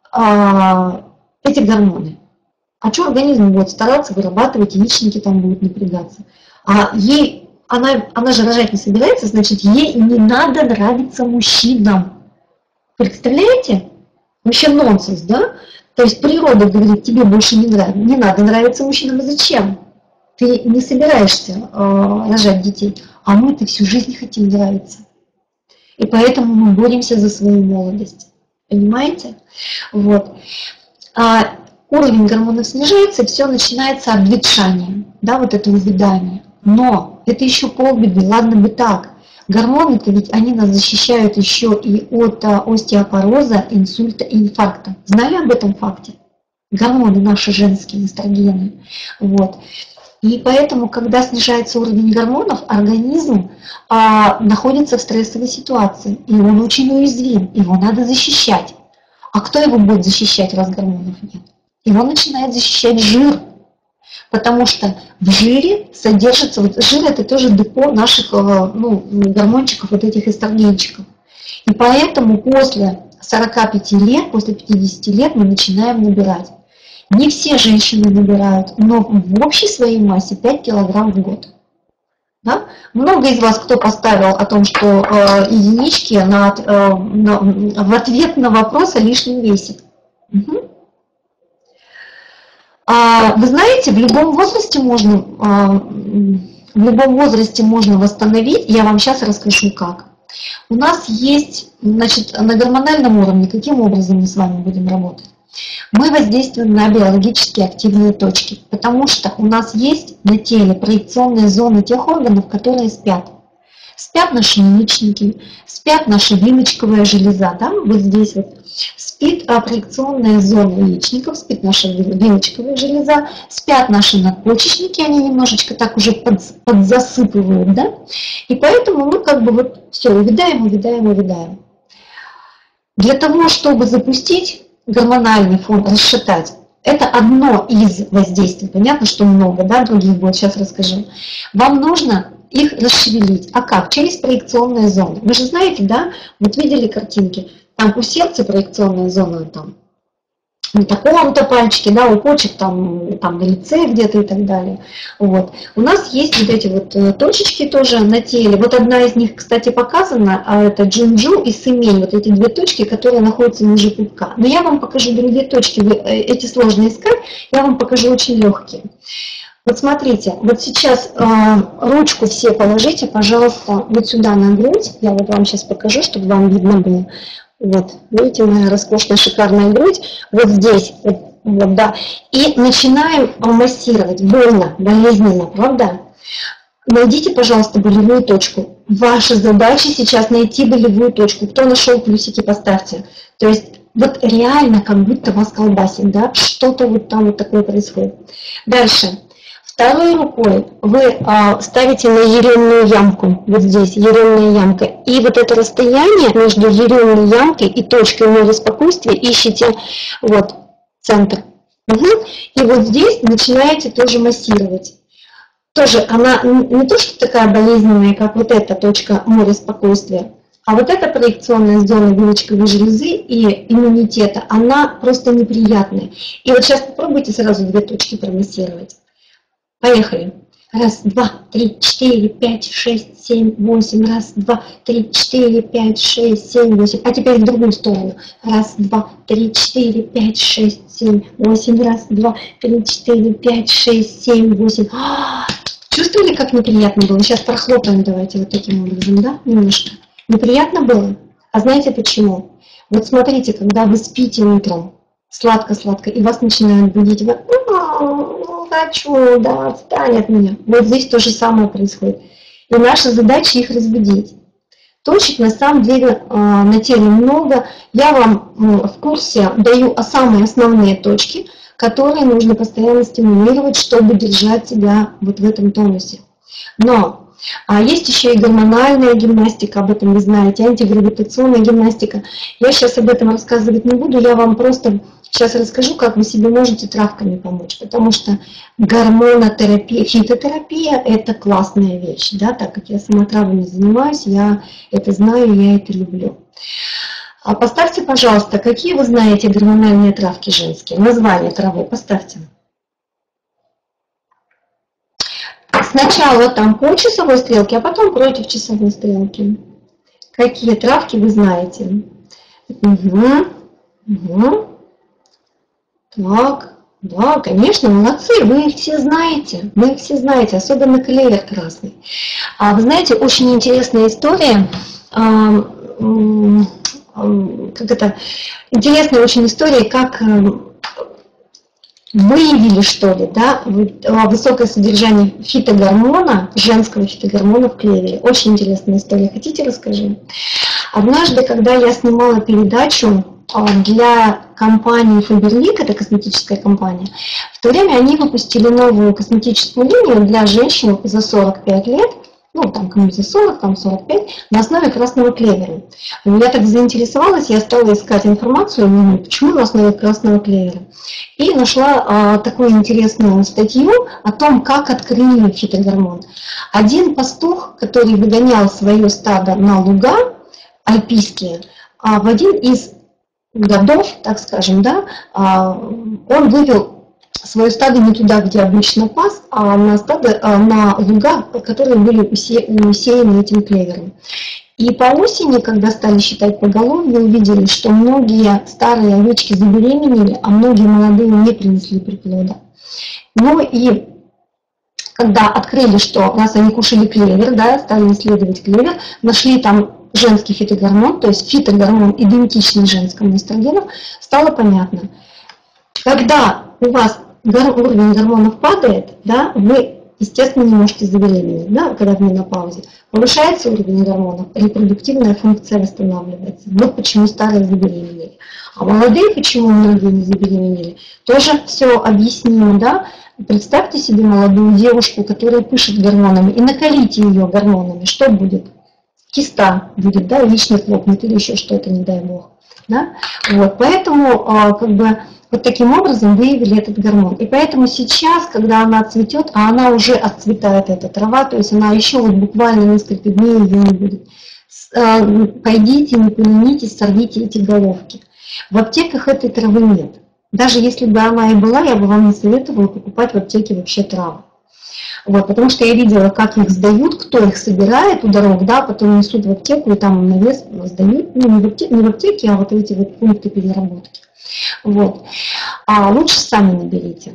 эти гормоны? А что организм будет стараться вырабатывать, яичники там будут напрягаться? А ей, она же рожать не собирается, значит, ей не надо нравиться мужчинам. Представляете? Вообще нонсенс, да? То есть природа говорит, тебе больше не надо нравиться мужчинам, а зачем? Ты не собираешься рожать детей, а мы-то всю жизнь хотим нравиться. И поэтому мы боремся за свою молодость. Понимаете? Вот. Уровень гормонов снижается, и все начинается обветшание, да, вот это увядание. Но это еще полбеды, ладно бы так. Гормоны-то ведь они нас защищают еще и от остеопороза, инсульта и инфаркта. Знали об этом факте? Гормоны наши женские, эстрогены. Вот. И поэтому, когда снижается уровень гормонов, организм находится в стрессовой ситуации. И он очень уязвим, его надо защищать. А кто его будет защищать, раз гормонов нет? Его начинает защищать жир. Потому что в жире содержится, вот жир это тоже депо наших гормончиков, вот этих эстрогенчиков. И поэтому после 45 лет, после 50 лет мы начинаем набирать. Не все женщины набирают, но в общей своей массе 5 килограмм в год. Да? Много из вас, кто поставил о том, что единички в ответ на вопрос о лишнем весе. Угу. Вы знаете, в любом возрасте можно восстановить. Я вам сейчас расскажу как. У нас есть, значит, на гормональном уровне, каким образом мы с вами будем работать? Мы воздействуем на биологически активные точки, потому что у нас есть на теле проекционные зоны тех органов, которые спят. Спят наши яичники, спят наша вилочковая железа, да, вот здесь вот спит проекционная зона яичников, спит наша вилочковая железа, спят наши надпочечники, они немножечко так уже подзасыпывают, да, и поэтому мы как бы вот все увядаем. Для того, чтобы запустить гормональный фон, расшатать, это одно из воздействий, понятно, что много, да, других будет, сейчас расскажу. Вам нужно их расшевелить. А как? Через проекционные зоны. Вы же знаете, да, вот видели картинки, там у сердца проекционная зона, там на таком-то пальчике, да, у почек там на лице где-то и так далее. Вот. У нас есть вот эти вот точечки тоже на теле. Вот одна из них, кстати, показана, а это Джунджу и Сымень, вот эти две точки, которые находятся ниже пупка. Но я вам покажу другие точки, эти сложно искать, я вам покажу очень легкие. Вот смотрите, вот сейчас ручку все положите, пожалуйста, вот сюда на грудь. Я вот вам сейчас покажу, чтобы вам видно было. Вот, видите, моя роскошная, шикарная грудь. Вот здесь, вот, да. И начинаем массировать. Больно, болезненно, правда? Найдите, пожалуйста, болевую точку. Ваша задача сейчас найти болевую точку. Кто нашел, плюсики поставьте. То есть вот реально как будто вас колбасит, да? Что-то вот там вот такое происходит. Дальше. Второй рукой вы ставите на еремную ямку, вот здесь еремная ямка, и вот это расстояние между еремной ямкой и точкой моря спокойствия ищите вот центр. Угу. И вот здесь начинаете тоже массировать. Тоже она не то, что такая болезненная, как вот эта точка моря спокойствия, а вот эта проекционная зона вилочковой железы и иммунитета, она просто неприятная. И вот сейчас попробуйте сразу две точки промассировать. Поехали. Раз, два, три, четыре, пять, шесть, семь, восемь. Раз, два, три, четыре, пять, шесть, семь, восемь. А теперь в другую сторону. Раз, два, три, четыре, пять, шесть, семь, восемь. Раз, два, три, четыре, пять, шесть, семь, восемь. Чувствовали, как неприятно было? Сейчас прохлопаем давайте вот таким образом, да? Немножко. Неприятно было? А знаете почему? Вот смотрите, когда вы спите утром, сладко-сладко, и вас начинают будить, вы хочу, да, встань от меня. Вот здесь то же самое происходит. И наша задача их разбудить. Точек на самом деле на теле много. Я вам в курсе даю самые основные точки, которые нужно постоянно стимулировать, чтобы держать себя вот в этом тонусе. Но есть еще и гормональная гимнастика, об этом вы знаете, антигравитационная гимнастика. Я сейчас об этом рассказывать не буду, я вам просто сейчас расскажу, как вы себе можете травками помочь, потому что гормонотерапия, фитотерапия – это классная вещь, да, так как я сама травами занимаюсь, я это знаю, я это люблю. Поставьте, пожалуйста, какие вы знаете гормональные травки женские, название травы поставьте. Сначала там по часовой стрелке, а потом против часовой стрелки. Какие травки вы знаете? Угу. Угу. Так, да, конечно, молодцы, вы их все знаете, особенно клевер красный. А вы знаете, очень интересная история, как это, интересная очень история, как выявили, что ли, да, высокое содержание фитогормона, женского фитогормона в клевере. Очень интересная история. Хотите, расскажу? Однажды, когда я снимала передачу для компании Faberlic, это косметическая компания, в то время они выпустили новую косметическую линию для женщин за 45 лет, ну, там, кому за 40, там, 45, на основе красного клевера. Я так заинтересовалась, я стала искать информацию, почему на основе красного клевера. И нашла такую интересную статью о том, как открыли фитогормон. Один пастух, который выгонял свое стадо на луга альпийские, в один из годов, так скажем, да, он вывел свое стадо не туда, где обычно пас, а на луга, которые были усеяны этим клевером. И по осени, когда стали считать поголовье, увидели, что многие старые овечки забеременели, а многие молодые не принесли приплода. Ну и когда открыли, что раз они кушали клевер, да, стали исследовать клевер, нашли там женский фитогормон, то есть фитогормон идентичный женскому эстрогену, стало понятно. Когда у вас уровень гормонов падает, да, вы, естественно, не можете забеременеть, да, когда в менопаузе. Повышается уровень гормонов, репродуктивная функция восстанавливается. Вот почему старые забеременели. А молодые почему многие не забеременели, тоже все объяснимо, да. Представьте себе молодую девушку, которая пышет гормонами, и накалите ее гормонами, что будет? Киста будет, да, яичник лопнет или еще что-то, не дай бог. Да? Вот, поэтому как бы вот таким образом выявили этот гормон. И поэтому сейчас, когда она цветет, а она уже отцветает, эта трава, то есть она еще вот буквально несколько дней ее не будет, пойдите, не поленитесь, сорвите эти головки. В аптеках этой травы нет. Даже если бы она и была, я бы вам не советовала покупать в аптеке вообще травы. Вот, потому что я видела, как их сдают, кто их собирает у дорог, да, потом несут в аптеку и там на вес сдают, ну не в аптеке, а вот эти вот пункты переработки. Вот. А лучше сами наберите,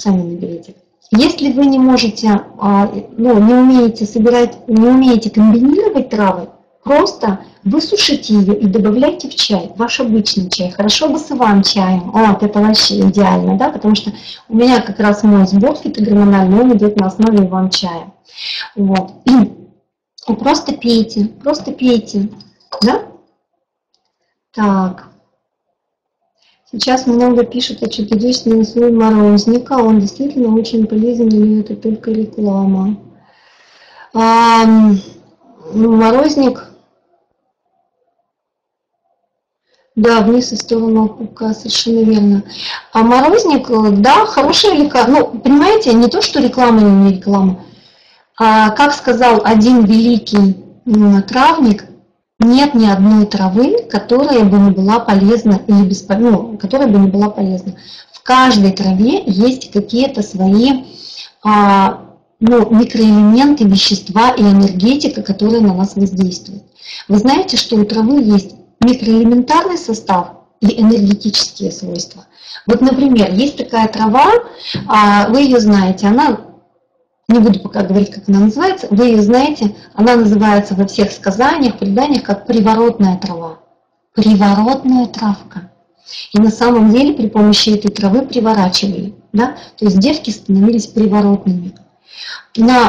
Если вы не можете, ну, не умеете собирать, не умеете комбинировать травы, просто высушите ее и добавляйте в чай, ваш обычный чай, хорошо бы с иван-чаем, вот, это вообще идеально, да, потому что у меня как раз мой сбор фитогормональный, он идет на основе иван-чая, вот, и просто пейте, да, так, сейчас много пишут о чудодейственном слое морозника, он действительно очень полезен или это только реклама? Морозник, да, вниз и в сторону пупка, совершенно верно. А морозник, да, хорошая лекарство. Ну, понимаете, не то, что реклама или не реклама. А, как сказал один великий травник, нет ни одной травы, которая бы не была полезна или бесполезна, которая бы не была полезна. В каждой траве есть какие-то свои микроэлементы, вещества и энергетика, которые на нас воздействуют. Вы знаете, что у травы есть микроэлементарный состав и энергетические свойства. Вот, например, есть такая трава, вы ее знаете, она, не буду пока говорить, как она называется, вы ее знаете, она называется во всех сказаниях, преданиях как приворотная трава. Приворотная травка. И на самом деле при помощи этой травы приворачивали. Да? То есть девки становились приворотными. На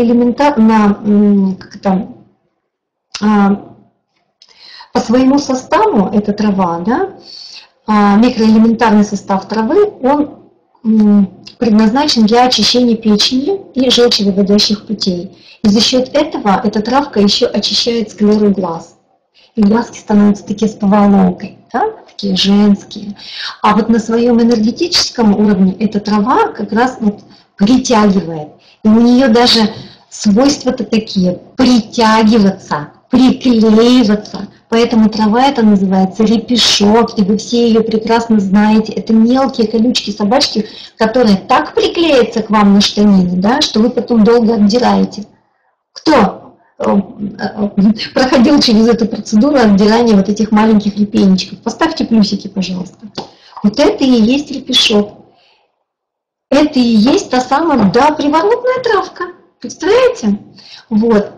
по своему составу эта трава, да, микроэлементарный состав травы, он предназначен для очищения печени и желчевыводящих путей. И за счет этого эта травка еще очищает склеру глаз. И глазки становятся такие с поволокой, да, такие женские. А вот на своем энергетическом уровне эта трава как раз вот притягивает. И у нее даже свойства-то такие: притягиваться, приклеиваться. Поэтому трава эта называется репешок, и вы все ее прекрасно знаете. Это мелкие колючки-собачки, которые так приклеятся к вам на штанины, да, что вы потом долго отдираете. Кто проходил через эту процедуру отдирания вот этих маленьких репейничков? Поставьте плюсики, пожалуйста. Вот это и есть репешок. Это и есть та самая, да, приворотная травка. Представляете? Вот.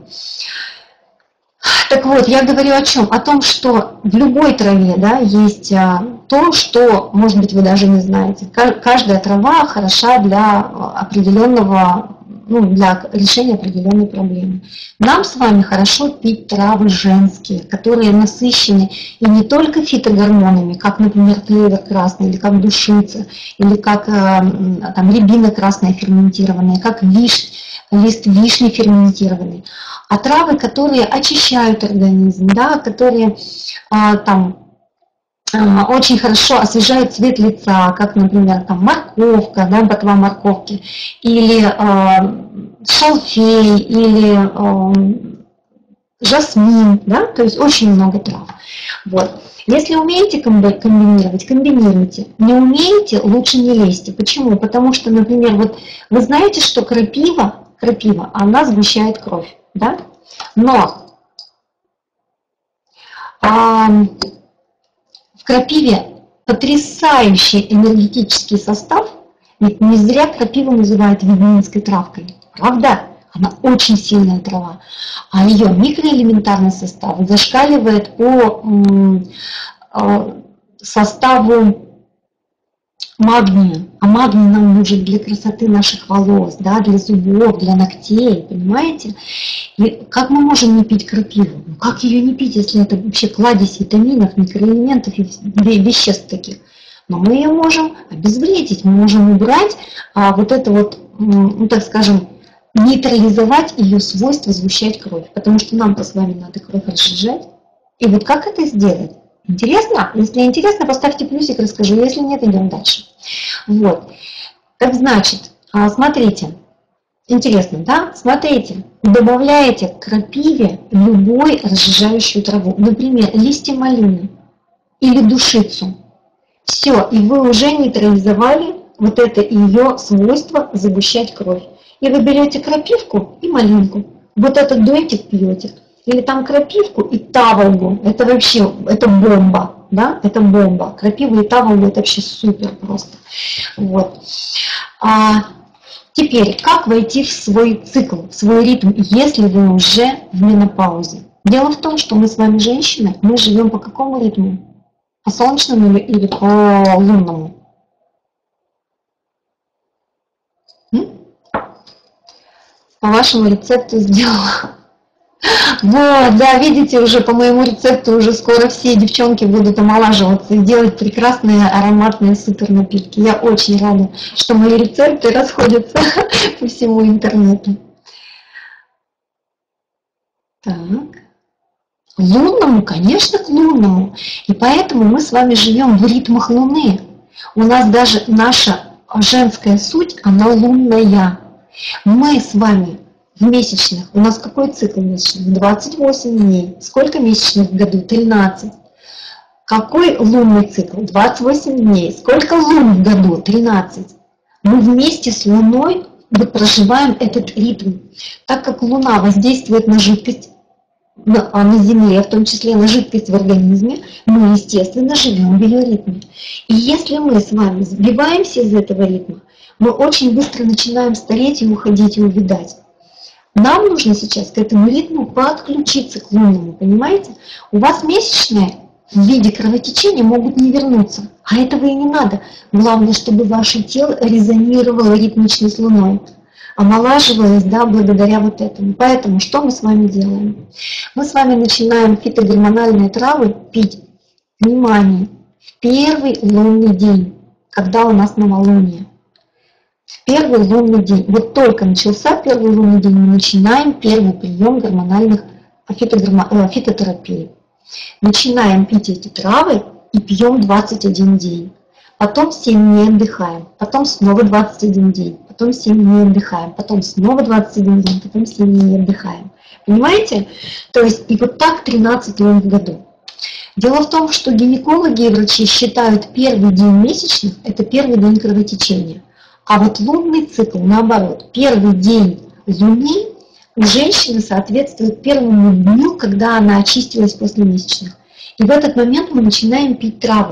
Так вот, я говорю о чем? О том, что в любой траве, да, есть то, что, может быть, вы даже не знаете. Каждая трава хороша для определенного, ну, для решения определенной проблемы. Нам с вами хорошо пить травы женские, которые насыщены и не только фитогормонами, как, например, клевер красный, или как душица, или как там, рябина красная ферментированная, как лист вишни ферментированный, а травы, которые очищают организм, да, которые очень хорошо освежают цвет лица, как, например, там, морковка, да, ботва морковки, или шалфей, или жасмин, да, то есть очень много трав. Вот. Если умеете комбинировать, комбинируйте. Не умеете, лучше не лезьте. Почему? Потому что, например, вот вы знаете, что крапива, она сгущает кровь, да? Но в крапиве потрясающий энергетический состав, ведь не зря крапиву называют ведьминской травкой, правда? Она очень сильная трава, а ее микроэлементарный состав зашкаливает по составу магния. А магний нам нужен для красоты наших волос, да, для зубов, для ногтей, понимаете? И как мы можем не пить крапиву? Ну, как ее не пить, если это вообще кладезь витаминов, микроэлементов и веществ таких? Но мы ее можем обезвредить, мы можем убрать вот это вот, ну, так скажем, нейтрализовать ее свойство сгущать кровь, потому что нам-то с вами надо кровь разжижать. И вот как это сделать? Интересно? Если интересно, поставьте плюсик, расскажу. Если нет, идем дальше. Вот. Так значит, смотрите. Интересно, да? Смотрите. Добавляете к крапиве любой разжижающую траву. Например, листья малины или душицу. Все, и вы уже нейтрализовали вот это ее свойство загущать кровь. И вы берете крапивку и малинку. Вот этот дуэтик пьете. Или там крапивку и таволгу. Это вообще, это бомба. Да? Это бомба. Крапива и таволгу это вообще супер просто. Вот. Теперь, как войти в свой цикл, в свой ритм, если вы уже в менопаузе? Дело в том, что мы с вами женщины, мы живем по какому ритму? По солнечному или по лунному? По вашему рецепту сделала. Вот, да, видите, уже по моему рецепту уже скоро все девчонки будут омолаживаться и делать прекрасные ароматные супер напитки. Я очень рада, что мои рецепты расходятся по всему интернету. Так. Лунному, конечно, к лунному. И поэтому мы с вами живем в ритмах Луны. У нас даже наша женская суть, она лунная. Мы с вами в месячных, у нас какой цикл месячных? 28 дней. Сколько месячных в году? 13. Какой лунный цикл? 28 дней. Сколько лун в году? 13. Мы вместе с Луной проживаем этот ритм. Так как Луна воздействует на жидкость, на Земле, в том числе на жидкость в организме, мы, естественно, живем в ее ритме. И если мы с вами сбиваемся из этого ритма, мы очень быстро начинаем стареть и уходить и увядать. Нам нужно сейчас к этому ритму подключиться к лунному, понимаете? У вас месячные в виде кровотечения могут не вернуться, а этого и не надо. Главное, чтобы ваше тело резонировало ритмично с Луной, омолаживалось, да, благодаря вот этому. Поэтому что мы с вами делаем? Мы с вами начинаем фитогормональные травы пить, внимание, в первый лунный день, когда у нас новолуние. В первый лунный день, вот только начался первый лунный день, мы начинаем первый прием гормональных фитотерапии. Начинаем пить эти травы и пьем 21 день. Потом 7 дней отдыхаем, потом снова 21 день, потом 7 дней отдыхаем, потом снова 21 день, потом 7 дней отдыхаем. Понимаете? То есть и вот так 13 лун в году. Дело в том, что гинекологи и врачи считают первый день месячных – это первый день кровотечения. А вот лунный цикл, наоборот, первый день Луны у женщины соответствует первому дню, когда она очистилась после месячных. И в этот момент мы начинаем пить травы.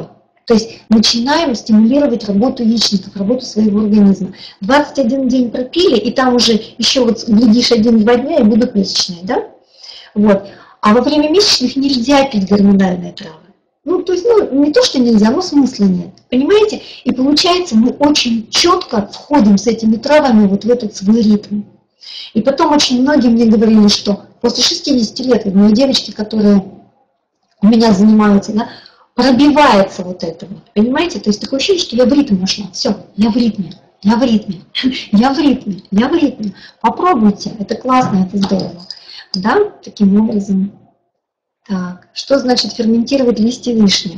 То есть начинаем стимулировать работу яичников, работу своего организма. 21 день пропили, и там уже еще вот глядишь 1-2 дня и будут месячные, да? Вот. А во время месячных нельзя пить гормональные травы. Ну, то есть, ну, не то, что нельзя, но смысла нет. Понимаете? И получается, мы очень четко входим с этими травами вот в этот свой ритм. И потом очень многие мне говорили, что после 60 лет, вот мои девочки, которые у меня занимаются, да, пробивается вот это вот, понимаете? То есть такое ощущение, что я в ритм нашла. Все, я в ритме, я в ритме, я в ритме, я в ритме. Попробуйте, это классно, это здорово. Да, таким образом. Так, что значит ферментировать листья вишни?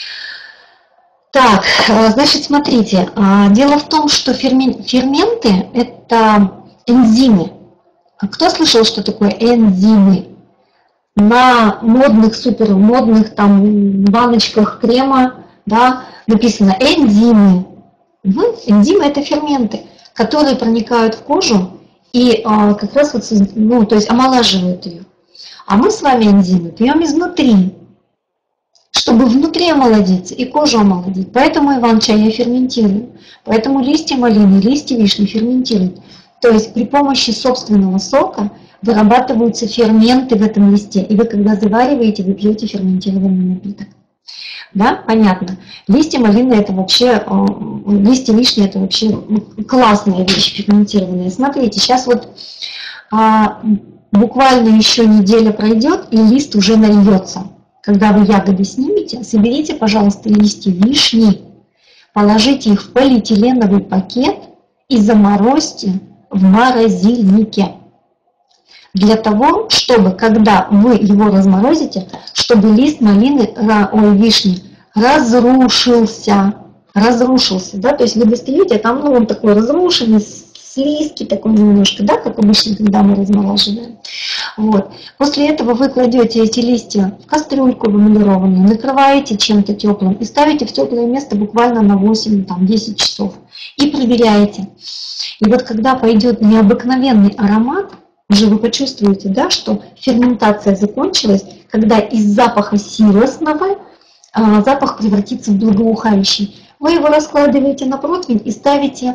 Так, значит, смотрите, дело в том, что ферменты – это энзимы. Кто слышал, что такое энзимы? На модных, супермодных там баночках крема, да, написано энзимы. Энзимы – это ферменты, которые проникают в кожу и как раз вот, ну, то есть омолаживают ее. А мы с вами энзимы пьем изнутри, чтобы внутри омолодиться и кожу омолодить. Поэтому иван-чай я ферментирую. Поэтому листья малины, листья вишни ферментируют. То есть при помощи собственного сока вырабатываются ферменты в этом листе. И вы, когда завариваете, вы пьете ферментированный напиток. Да, понятно. Листья малины это вообще, листья вишни это вообще классная вещь ферментированная. Смотрите, сейчас вот буквально еще неделя пройдет, и лист уже нальется. Когда вы ягоды снимете, соберите, пожалуйста, листья вишни, положите их в полиэтиленовый пакет и заморозьте в морозильнике. Для того, чтобы, когда вы его разморозите, чтобы лист малины, вишни разрушился, да, то есть вы достаете, а там, ну, он такой разрушенный, слизкий такой немножко, да, как обычно, когда мы размораживаем. Вот. После этого вы кладете эти листья в кастрюльку эмалированную, накрываете чем-то теплым и ставите в теплое место буквально на 8-10 часов. И проверяете. И вот когда пойдет необыкновенный аромат, уже вы почувствуете, да, что ферментация закончилась, когда из запаха сиросного запах превратится в благоухающий. Вы его раскладываете на противень и ставите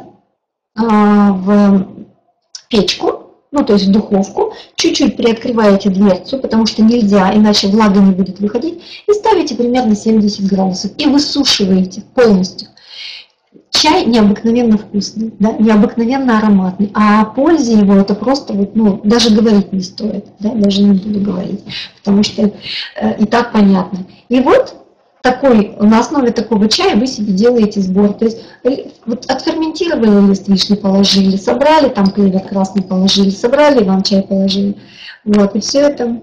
в печку, ну то есть в духовку, чуть-чуть приоткрываете дверцу, потому что нельзя, иначе влага не будет выходить, и ставите примерно 70 градусов и высушиваете полностью. Чай необыкновенно вкусный, да, необыкновенно ароматный, а о пользе его это просто вот, ну, даже говорить не стоит, да, даже не буду говорить, потому что и так понятно. И вот на основе такого чая вы себе делаете сбор. То есть вот отферментировали лист вишни, положили, собрали, там клевер красный положили, собрали, иван-чай положили. Вот, и все это,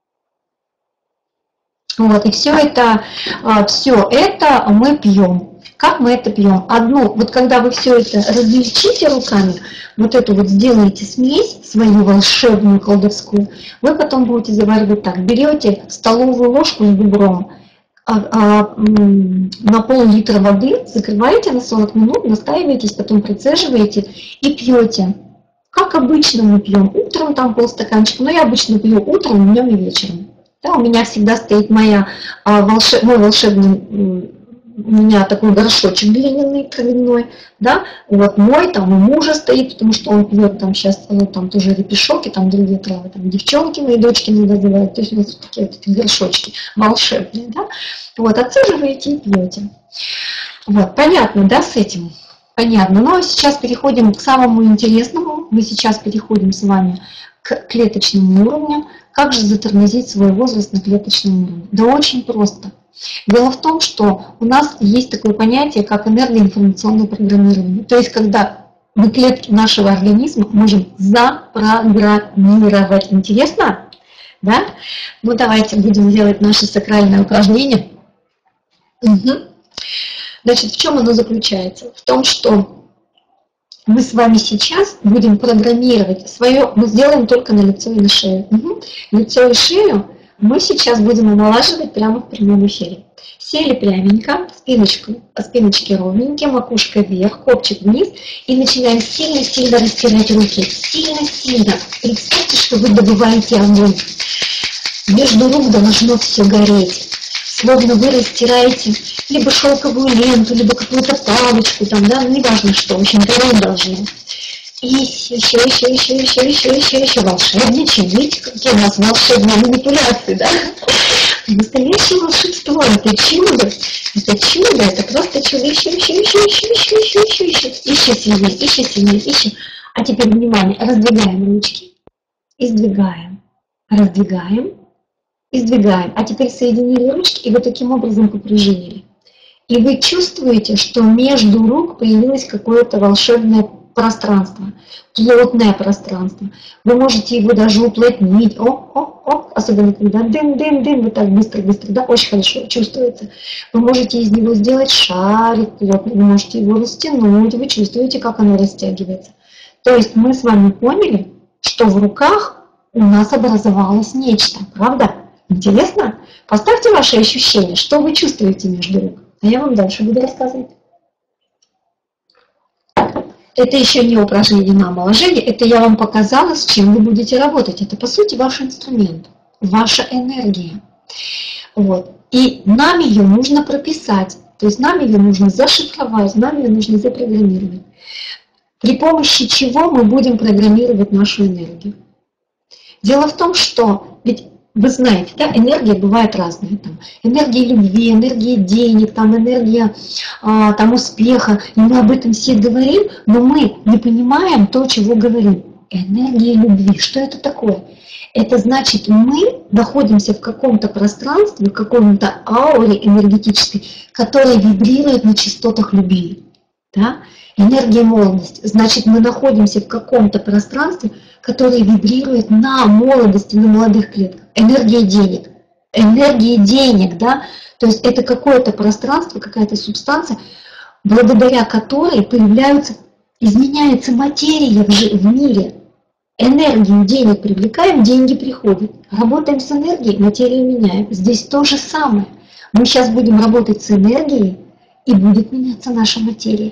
все это мы пьем. Как мы это пьем? Вот когда вы все это размельчите руками, вот эту вот сделаете смесь, свою волшебную, колдовскую, вы потом будете заваривать так. Берете столовую ложку с бугром, на пол-литра воды, закрываете на 40 минут, настаиваетесь, потом процеживаете и пьете. Как обычно мы пьем. Утром там полстаканчика, но я обычно пью утром, днем и вечером. Да, у меня всегда стоит мой волшебный, у меня такой горшочек глиняный, травяной, да, вот мой, там у мужа стоит, потому что он пьет там сейчас, там тоже репешок и там другие травы, там девчонки мои, дочки не называют, то есть у нас такие вот эти горшочки волшебные, да, вот, отсаживаете и пьете. Вот, понятно, да, с этим? Понятно, но сейчас переходим к самому интересному, мы сейчас переходим с вами к клеточному уровню. Как же затормозить свой возраст на клеточном уровне? Да очень просто. Дело в том, что у нас есть такое понятие, как энергоинформационное программирование. То есть, когда мы клетки нашего организма можем запрограммировать. Интересно? Да? Ну, давайте будем делать наше сакральное упражнение. Угу. Значит, в чем оно заключается? В том, что мы с вами сейчас будем программировать свое, мы сделаем только на лицо и на шею. Угу. Лицо и шею мы сейчас будем омолаживать прямо в прямом эфире. Сели пряменько, спиночки ровненькие, макушка вверх, копчик вниз. И начинаем сильно-сильно растирать руки. Сильно-сильно. Представьте, что вы добываете огонь. Между рук должно все гореть. словно вы растираете либо шелковую ленту, либо какую-то палочку, там, да, неважно что, в общем, горой должно. И еще, волшебничать, видите, какие у нас волшебные манипуляции, да? Настоящее волшебство, это чудо, это просто чудо, еще сильнее. А теперь, внимание, раздвигаем ручки и сдвигаем, раздвигаем и сдвигаем. А теперь соединили ручки и вот таким образом попружинили. И вы чувствуете, что между рук появилось какое-то волшебное пространство, плотное пространство. Вы можете его даже уплотнить, особенно когда дым, вы так быстро, да, очень хорошо чувствуется. Вы можете из него сделать шарик плотный, вы можете его растянуть, вы чувствуете, как оно растягивается. То есть мы с вами поняли, что в руках у нас образовалось нечто, правда? Интересно? Поставьте ваши ощущения, что вы чувствуете между рук. А я вам дальше буду рассказывать. Это еще не упражнение на омоложение, это я вам показала, с чем вы будете работать. Это, по сути, ваш инструмент, ваша энергия. Вот. И нам ее нужно прописать, то есть нам ее нужно зашифровать, нам ее нужно запрограммировать. При помощи чего мы будем программировать нашу энергию? Дело в том, что ведь вы знаете, да, энергия бывает разная. Там, энергия любви, энергия денег, там, энергия там, успеха. И мы об этом все говорим, но мы не понимаем то, чего говорим. Энергия любви. Что это такое? Это значит, мы находимся в каком-то пространстве, в каком-то ауре энергетической, которая вибрирует на частотах любви. Да? Энергия молодости. Значит, мы находимся в каком-то пространстве, которое вибрирует на молодости, на молодых клетках. Энергия денег, да? То есть это какое-то пространство, какая-то субстанция, благодаря которой изменяется материя в мире. Энергию денег привлекаем, деньги приходят. Работаем с энергией, материю меняем. Здесь то же самое. Мы сейчас будем работать с энергией, и будет меняться наша материя.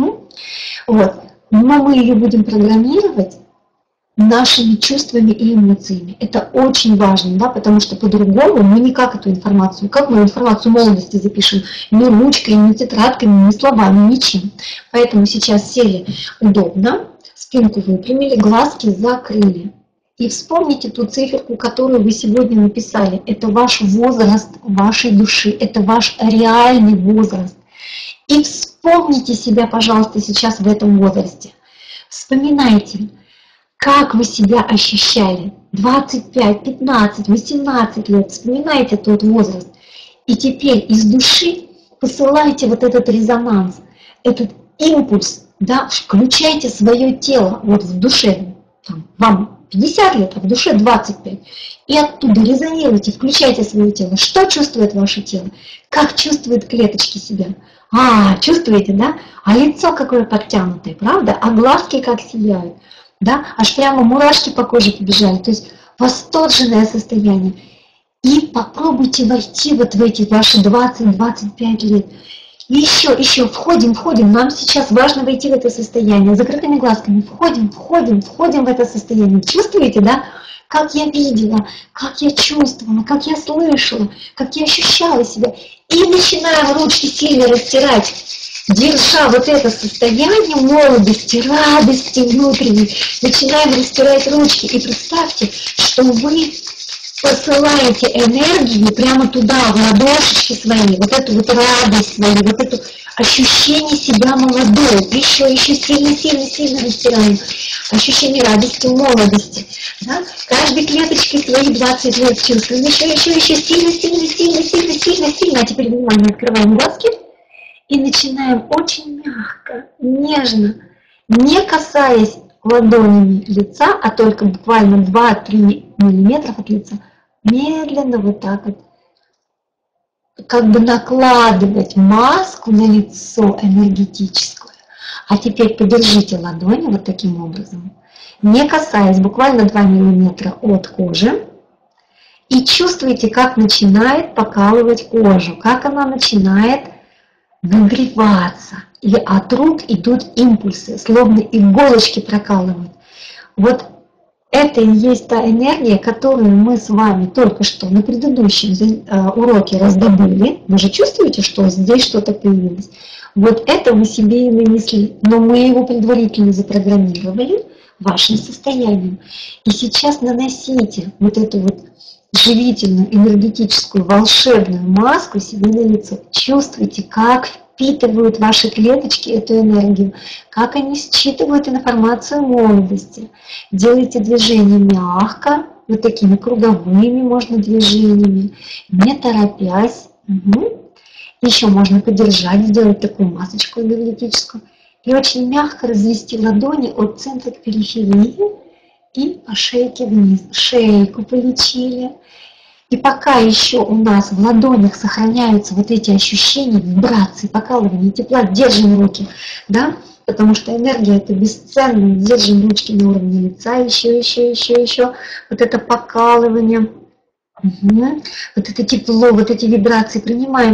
Вот. Но мы ее будем программировать нашими чувствами и эмоциями. Это очень важно, да, потому что по-другому мы никак эту информацию, как мы информацию молодости запишем, ни ручкой, ни тетрадками, ни словами, ничем. Поэтому сейчас сели удобно, спинку выпрямили, глазки закрыли. И вспомните ту циферку, которую вы сегодня написали. Это ваш возраст вашей души, это ваш реальный возраст. И вспомните себя, пожалуйста, сейчас в этом возрасте. Вспоминайте, как вы себя ощущали 25, 15, 18 лет. Вспоминайте тот возраст. И теперь из души посылайте вот этот резонанс, этот импульс, да, включайте свое тело вот в душе. Там, вам 50 лет, а в душе 25. И оттуда резонируйте, включайте свое тело. Что чувствует ваше тело? Как чувствуют клеточки себя? Чувствуете, да? А лицо какое подтянутое, правда? А глазки как сияют. Да? Аж прямо мурашки по коже побежали. То есть восторженное состояние. И попробуйте войти вот в эти ваши 20-25 лет. И еще входим. Нам сейчас важно войти в это состояние. Закрытыми глазками входим в это состояние. Чувствуете, да? Как я видела, как я чувствовала, как я слышала, как я ощущала себя. И начинаем ручки сильно растирать, держа вот это состояние молодости, радости внутренней. Начинаем растирать ручки. И представьте, что вы посылаете энергию прямо туда, в ладошечки свои, вот эту вот радость свою, вот это ощущение себя молодой. Еще сильно растираем. Ощущение радости, молодости. Да? Каждой клеточкой свои 20 лет чувствуем. Еще сильно. А теперь, внимание, открываем глазки и начинаем очень мягко, нежно, не касаясь ладонями лица, а только буквально 2-3 миллиметра от лица, медленно вот так вот, как бы накладывать маску на лицо энергетическую. А теперь подержите ладони вот таким образом, не касаясь, буквально 2 миллиметра от кожи, и чувствуйте, как начинает покалывать кожу, как она начинает нагреваться. И от рук идут импульсы, словно иголочки прокалывают. Вот Это и есть та энергия, которую мы с вами только что на предыдущем уроке раздобыли. Вы же чувствуете, что здесь что-то появилось? Вот это мы себе и нанесли, но мы его предварительно запрограммировали вашим состоянием. И сейчас наносите вот эту вот живительную, энергетическую, волшебную маску себе на лицо. Чувствуйте, как впитывают ваши клеточки эту энергию, как они считывают информацию молодости. Делайте движения мягко, вот такими круговыми можно движениями, не торопясь. Еще можно подержать, сделать такую масочку энергетическую. И очень мягко развести ладони от центра к периферии и по шейке вниз. Шейку полечили. И пока еще у нас в ладонях сохраняются вот эти ощущения, вибрации, покалывания, тепла, держим руки, да, потому что энергия это бесценно, держим ручки на уровне лица, еще, вот это покалывание, вот это тепло, вот эти вибрации принимаем,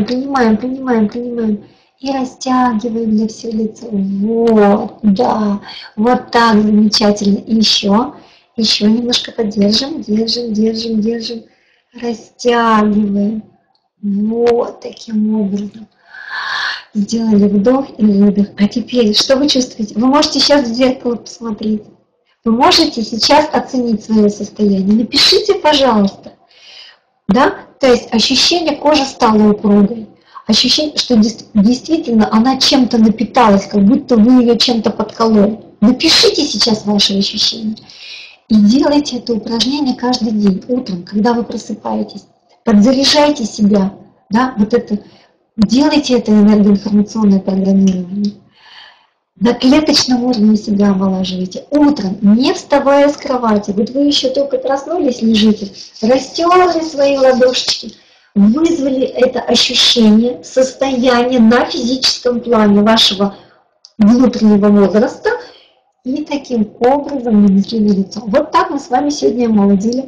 и растягиваем для всего лица, вот, да, вот так замечательно, и еще немножко поддержим, держим, растягиваем. Вот таким образом. Сделали вдох и выдох. А теперь, что вы чувствуете? Вы можете сейчас в зеркало посмотреть. Вы можете сейчас оценить свое состояние. Напишите, пожалуйста. Да? То есть ощущение, кожи стала упругой. Ощущение, что действительно она чем-то напиталась, как будто вы ее чем-то подкололи. Напишите сейчас ваши ощущения. И делайте это упражнение каждый день, утром, когда вы просыпаетесь. Подзаряжайте себя, да, вот это, делайте это энергоинформационное программирование. На клеточном уровне себя омолаживайте. Утром, не вставая с кровати, вот вы еще только проснулись, лежите, растерли свои ладошечки, вызвали это ощущение, состояние на физическом плане вашего внутреннего возраста, и таким образом нанесли на лицо. Вот так мы с вами сегодня омолодили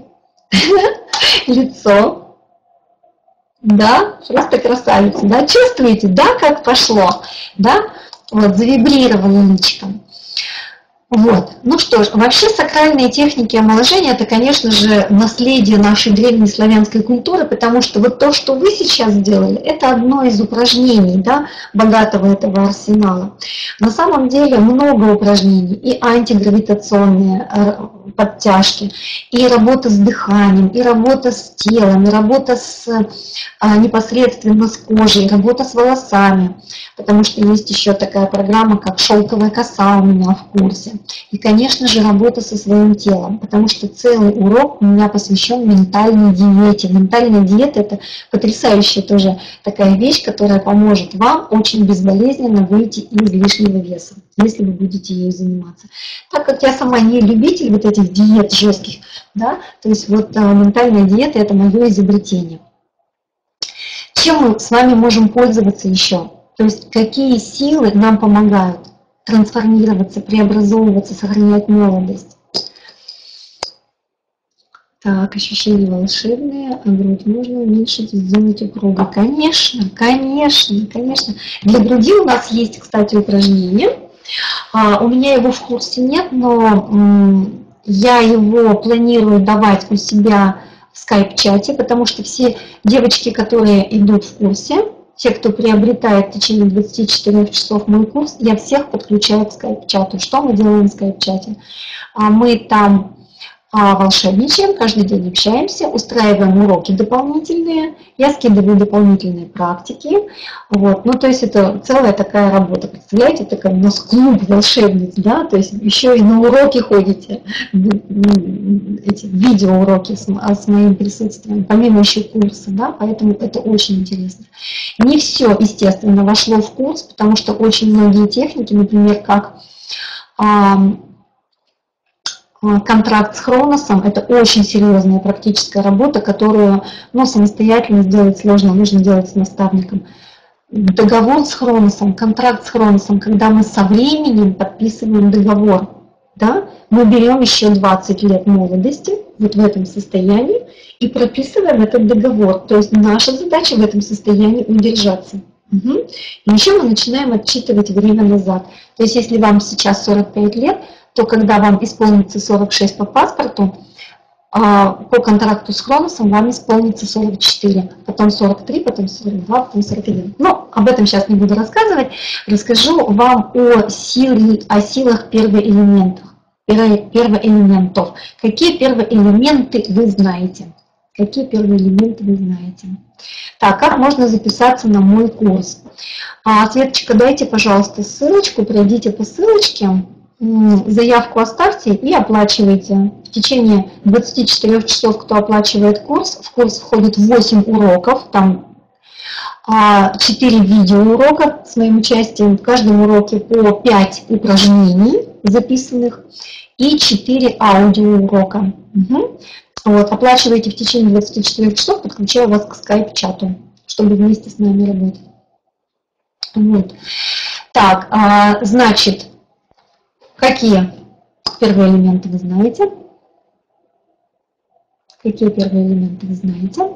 лицо. Да, просто красавица. Да, чувствуете, да, как пошло? Да, вот, завибрировало личиком. Вот. Ну что ж, вообще сакральные техники омоложения – это, конечно же, наследие нашей древней славянской культуры, потому что вот то, что вы сейчас сделали, это одно из упражнений, да, богатого этого арсенала. На самом деле много упражнений, и антигравитационные подтяжки, и работа с дыханием, и работа с телом, и работа непосредственно с кожей, и работа с волосами, потому что есть еще такая программа, как «Шелковая коса» у меня в курсе. И, конечно же, работа со своим телом, потому что целый урок у меня посвящен ментальной диете. Ментальная диета – это потрясающая тоже такая вещь, которая поможет вам очень безболезненно выйти из лишнего веса, если вы будете ею заниматься. Так как я сама не любитель вот этих диет жестких, да, то есть вот ментальная диета – это мое изобретение. Чем мы с вами можем пользоваться еще? То есть какие силы нам помогают трансформироваться, преобразовываться, сохранять молодость. Так, ощущения волшебные, а грудь можно уменьшить, сделать упругой. Конечно. Для груди у нас есть, кстати, упражнение. У меня его в курсе нет, но я его планирую давать у себя в скайп-чате, потому что все девочки, которые идут в курсе, те, кто приобретает в течение 24 часов мой курс, я всех подключаю к скайп-чату. Что мы делаем в скайп-чате? Мы там волшебничаем, каждый день общаемся, устраиваем уроки дополнительные, я скидываю дополнительные практики. Вот. Ну, то есть это целая такая работа. Представляете, такой у нас клуб волшебниц, да, то есть еще и на уроки ходите, эти видеоуроки с моим присутствием, помимо еще курса, да, поэтому это очень интересно. Не все, естественно, вошло в курс, потому что очень многие техники, например, как контракт с Хроносом, это очень серьезная практическая работа, которую самостоятельно сделать сложно, нужно делать с наставником. Договор с Хроносом, контракт с Хроносом, когда мы со временем подписываем договор, да, мы берем еще 20 лет молодости, вот в этом состоянии, и прописываем этот договор. То есть наша задача в этом состоянии удержаться. Угу. И еще мы начинаем отсчитывать время назад. То есть если вам сейчас 45 лет, то когда вам исполнится 46 по паспорту, по контракту с Хроносом вам исполнится 44, потом 43, потом 42, потом 41. Но об этом сейчас не буду рассказывать. Расскажу вам о силах первоэлементов. Какие первоэлементы вы знаете? Какие первоэлементы вы знаете? Так, как можно записаться на мой курс? Светочка, дайте, пожалуйста, ссылочку, пройдите по ссылочке, заявку оставьте и оплачивайте. В течение 24 часов, кто оплачивает курс, в курс входит 8 уроков, там 4 видеоурока с моим участием, в каждом уроке по 5 упражнений записанных и 4 аудиоурока. Вот, оплачивайте в течение 24 часов, подключаю вас к скайп-чату, чтобы вместе с нами работать. Вот. Так, значит, какие первые элементы вы знаете? Какие первые элементы вы знаете?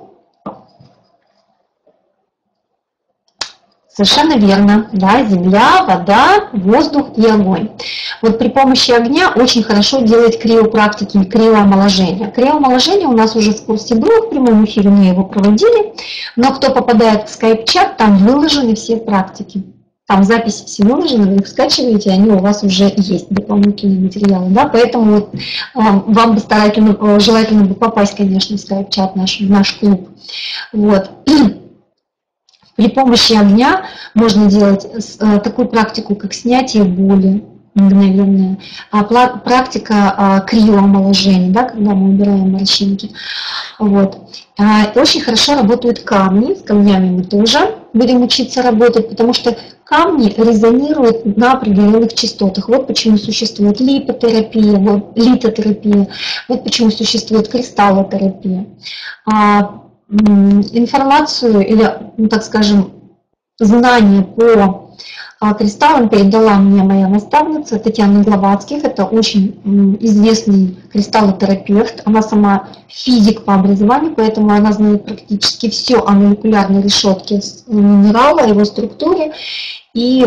Совершенно верно, да, земля, вода, воздух и огонь. Вот при помощи огня очень хорошо делать криопрактики и криоомоложение. Криоомоложение у нас уже в курсе было, в прямом эфире мы его проводили, но кто попадает в скайп-чат, там выложены все практики. Там записи все выложены, вы их скачиваете, они у вас уже есть, дополнительные материалы. Да? Поэтому вот, вам бы желательно бы попасть, конечно, в скайп-чат в наш клуб. Вот. При помощи огня можно делать такую практику, как снятие боли мгновенная, практика криоомоложения, да, когда мы убираем морщинки. Вот. Очень хорошо работают камни, с камнями мы тоже будем учиться работать, потому что камни резонируют на определенных частотах. Вот почему существует липотерапия, литотерапия, вот почему существует кристаллотерапия. Информацию или, так скажем, знания по кристаллам передала мне моя наставница Татьяна Гловацких. Это очень известный кристаллотерапевт. Она сама физик по образованию, поэтому она знает практически все о молекулярной решетке минерала, его структуре. И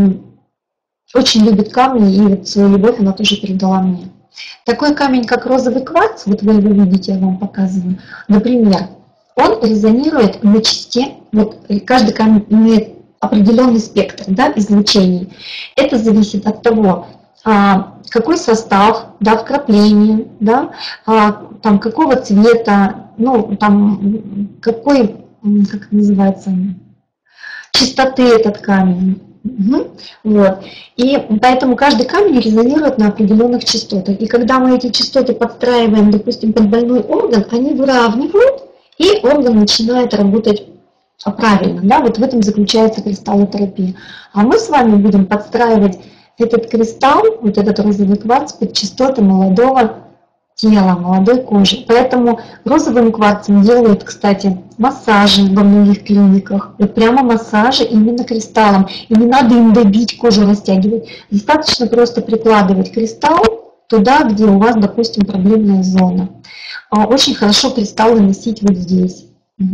очень любит камни, и вот свою любовь она тоже передала мне. Такой камень, как розовый кварц, вот вы его видите, я вам показываю, например, он резонирует на частоте, вот каждый камень имеет определенный спектр, да, излучений. Это зависит от того, какой состав, да, вкрапление, да, там, какого цвета, ну, там, какой, как это называется, чистоты этот камень. Вот. И поэтому каждый камень резонирует на определенных частотах. И когда мы эти частоты подстраиваем, допустим, под больной орган, они выравнивают, и орган начинает работать правильно. Да? Вот в этом заключается кристаллотерапия. А мы с вами будем подстраивать этот кристалл, вот этот розовый кварц, под частоты молодого тела, молодой кожи. Поэтому розовым кварцем делают, кстати, массажи во многих клиниках. Вот прямо массажи именно кристаллом. И не надо им добить, кожу растягивать. Достаточно просто прикладывать кристалл туда, где у вас, допустим, проблемная зона. Очень хорошо кристаллы носить вот здесь.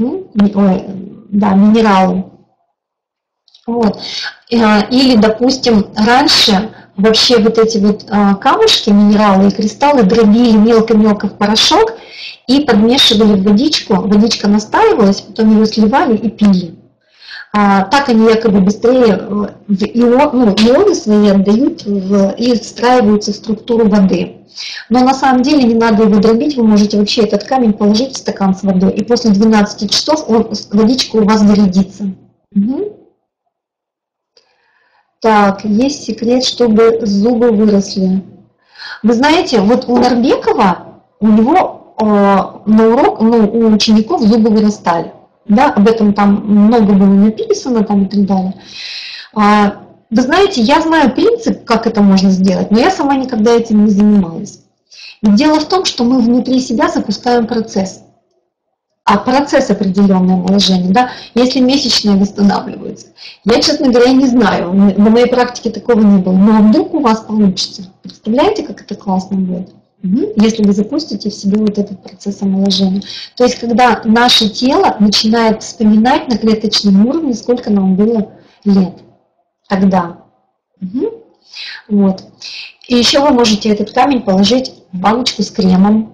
Да, минералы. Вот. Или, допустим, раньше вообще вот эти вот камушки, минералы и кристаллы дробили мелко-мелко в порошок и подмешивали в водичку. Водичка настаивалась, потом ее сливали и пили. Так они якобы быстрее ионы свои отдают и встраиваются в структуру воды. Но на самом деле не надо его дробить, вы можете вообще этот камень положить в стакан с водой, и после 12 часов водичка у вас зарядится. Так, есть секрет, чтобы зубы выросли. Вы знаете, вот у Нарбекова, у него у учеников зубы вырастали. Да, об этом там много было написано там и так далее. Вы знаете, я знаю принцип, как это можно сделать, но я сама никогда этим не занималась. И дело в том, что мы внутри себя запускаем процесс. А процесс определенное омоложение, да, если месячные восстанавливаются. Я, честно говоря, не знаю, на моей практике такого не было, но вдруг у вас получится. Представляете, как это классно будет? Если вы запустите в себе вот этот процесс омоложения. То есть, когда наше тело начинает вспоминать на клеточном уровне, сколько нам было лет тогда. Вот. И еще вы можете этот камень положить в баночку с кремом.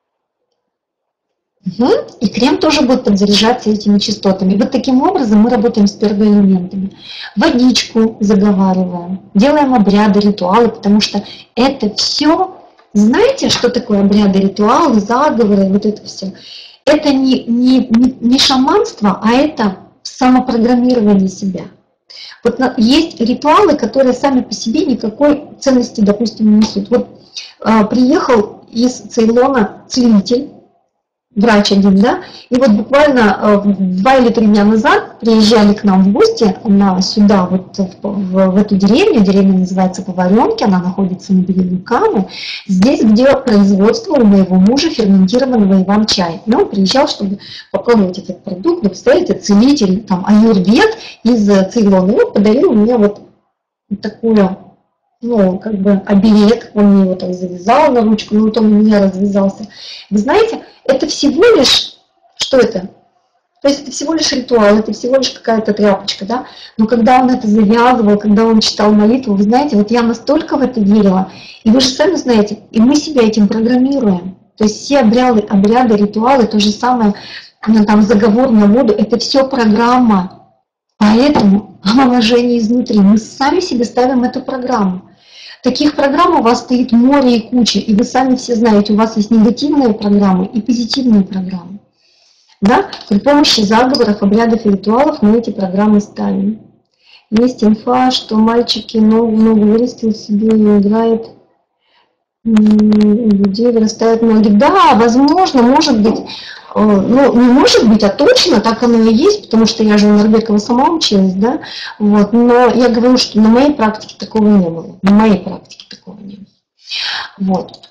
Угу. И крем тоже будет подзаряжаться этими частотами. Вот таким образом мы работаем с первоэлементами. Водичку заговариваем, делаем обряды, ритуалы, потому что это все, знаете, что такое обряды, ритуалы, заговоры, вот это все. Это не шаманство, а это самопрограммирование себя. Вот есть ритуалы, которые сами по себе никакой ценности, допустим, не несут. Вот приехал из Цейлона целитель, врач один, да, и вот буквально 2 или 3 дня назад приезжали к нам в гости сюда, вот в эту деревню, деревня называется Поваренки, она находится на берегу Камы, здесь, где производство у моего мужа ферментированного иван-чая. И он приезжал, чтобы попробовать этот продукт, вот представляете, целитель, там, аюрвед из Цейлона, и он подарил мне вот такую, ну, как бы оберег, он мне его так завязал на ручку, но вот он у меня развязался. Вы знаете, это всего лишь, что это? То есть это всего лишь ритуал, это всего лишь какая-то тряпочка, да? Но когда он это завязывал, когда он читал молитву, вы знаете, вот я настолько в это верила, и вы же сами знаете, и мы себя этим программируем. То есть все обряды, ритуалы, то же самое, там заговор на воду, это все программа. Поэтому омоложение изнутри, мы сами себе ставим эту программу. Таких программ у вас стоит море и куча, и вы сами все знаете, у вас есть негативные программы и позитивные программы. Да? При помощи заговоров, обрядов и ритуалов мы эти программы ставим. Есть инфа, что мальчики много вырастил себе и играет, у людей вырастают ноги. Да, возможно, может быть, ну, не может быть, а точно так оно и есть, потому что я же у Нарбекова сама училась, да, вот, но я говорю, что на моей практике такого не было, на моей практике такого не было, вот.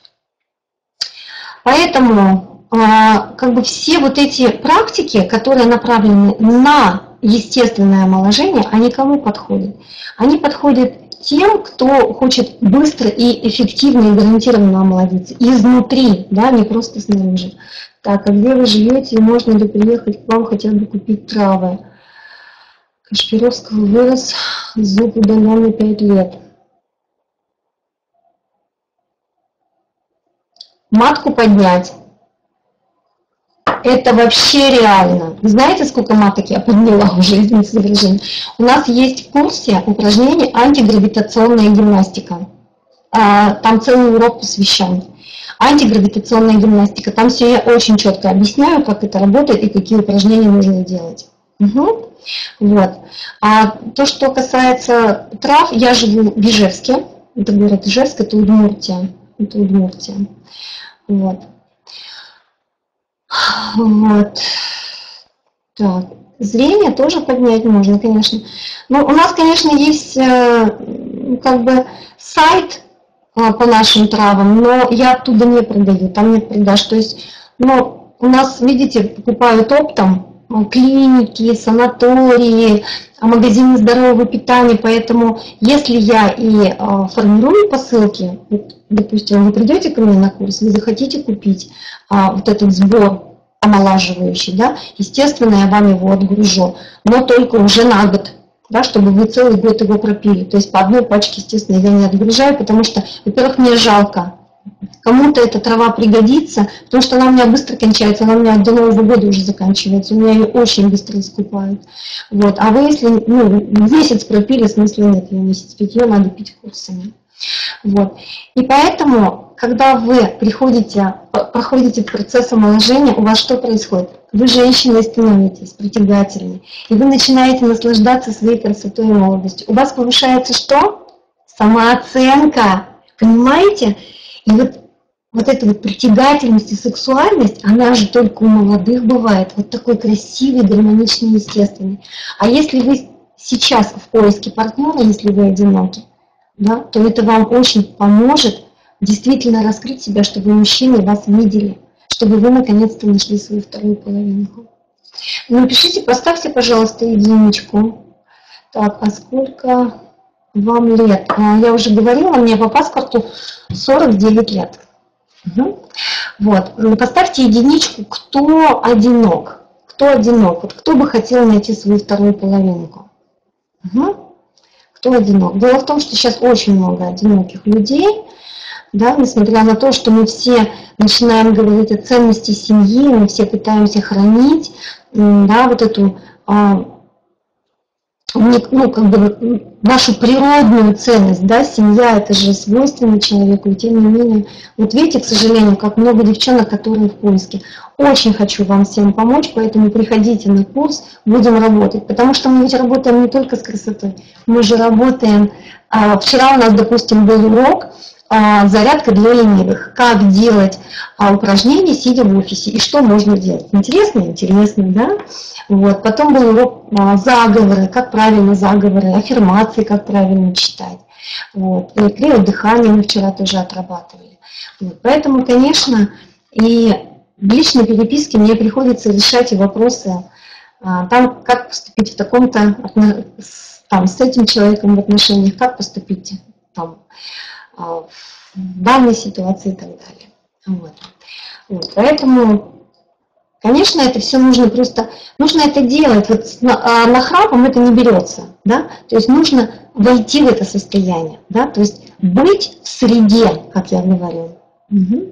Поэтому, как бы все вот эти практики, которые направлены на естественное омоложение, они кому подходят? Они подходят тем, кто хочет быстро и эффективно и гарантированно омолодиться изнутри, да, не просто снаружи. Так, а где вы живете и можно ли приехать к вам хотя бы купить травы? Кашпировского вырос, зуб удаленный 5 лет. Матку поднять. Это вообще реально. Вы знаете, сколько маток я подняла уже, извините за выражение? У нас есть в курсе упражнений антигравитационная гимнастика. Там целый урок посвящен. Антигравитационная гимнастика. Там все я очень четко объясняю, как это работает и какие упражнения нужно делать. Угу. Вот. А то, что касается трав, я живу в Ижевске. Это город Ижевск, это Удмуртия. Это Удмуртия. Вот. Вот. Так. Зрение тоже поднять можно, конечно. Но у нас, конечно, есть как бы сайт по нашим травам, но я оттуда не продаю, там нет продаж. То есть, ну, у нас, видите, покупают оптом клиники, санатории, магазины здорового питания, поэтому если я и формирую посылки, вот, допустим, вы придете ко мне на курс, вы захотите купить вот этот сбор омолаживающий, да, естественно, я вам его отгружу, но только уже на год. Да, чтобы вы целый год его пропили. То есть по одной пачке, естественно, я не отгружаю, потому что, во-первых, мне жалко. Кому-то эта трава пригодится, потому что она у меня быстро кончается, она у меня до Нового года уже заканчивается, у меня ее очень быстро скупают. Вот. А вы, если месяц пропили, смысла нет, ее месяц пить, ее надо пить курсами. Вот. И поэтому, когда вы проходите процесс омоложения, у вас что происходит? Вы женщиной становитесь, притягательной, и вы начинаете наслаждаться своей красотой и молодостью. У вас повышается что? Самооценка, понимаете? И вот эта вот притягательность и сексуальность, она же только у молодых бывает, вот такой красивый, гармоничный, естественный. А если вы сейчас в поиске партнера, если вы одиноки, да, то это вам очень поможет действительно раскрыть себя, чтобы мужчины вас видели, чтобы вы наконец-то нашли свою вторую половинку. Напишите, поставьте, пожалуйста, единичку. Так, а сколько вам лет? Я уже говорила, мне по паспорту 49 лет. Угу. Вот, поставьте единичку, кто одинок. Кто одинок? Вот кто бы хотел найти свою вторую половинку? Угу. кто одинок. Дело в том, что сейчас очень много одиноких людей, да, несмотря на то, что мы все начинаем говорить о ценности семьи, мы все пытаемся хранить, да, вот эту, ну, как бы нашу природную ценность, да, семья, это же свойственно человеку, и тем не менее, вот видите, к сожалению, как много девчонок, которые в поиске. Очень хочу вам всем помочь, поэтому приходите на курс, будем работать, потому что мы ведь работаем не только с красотой, мы же работаем, вчера у нас, допустим, был урок, зарядка для ленивых. Как делать упражнения, сидя в офисе, и что можно делать. Интересно? Интересно, да? Вот. Потом был урок заговоры, как правильно заговоры, аффирмации, как правильно читать. Вот. И криодыхание мы вчера тоже отрабатывали. Вот. Поэтому, конечно, и в личной переписке мне приходится решать и вопросы, там, как поступить в таком-то, там, с этим человеком в отношениях, как поступить там, в данной ситуации и так далее. Вот. Вот. Поэтому, конечно, это все нужно просто, нужно это делать. Вот нахрапом это не берется, да? То есть нужно войти в это состояние, да? То есть быть в среде, как я говорю. Угу.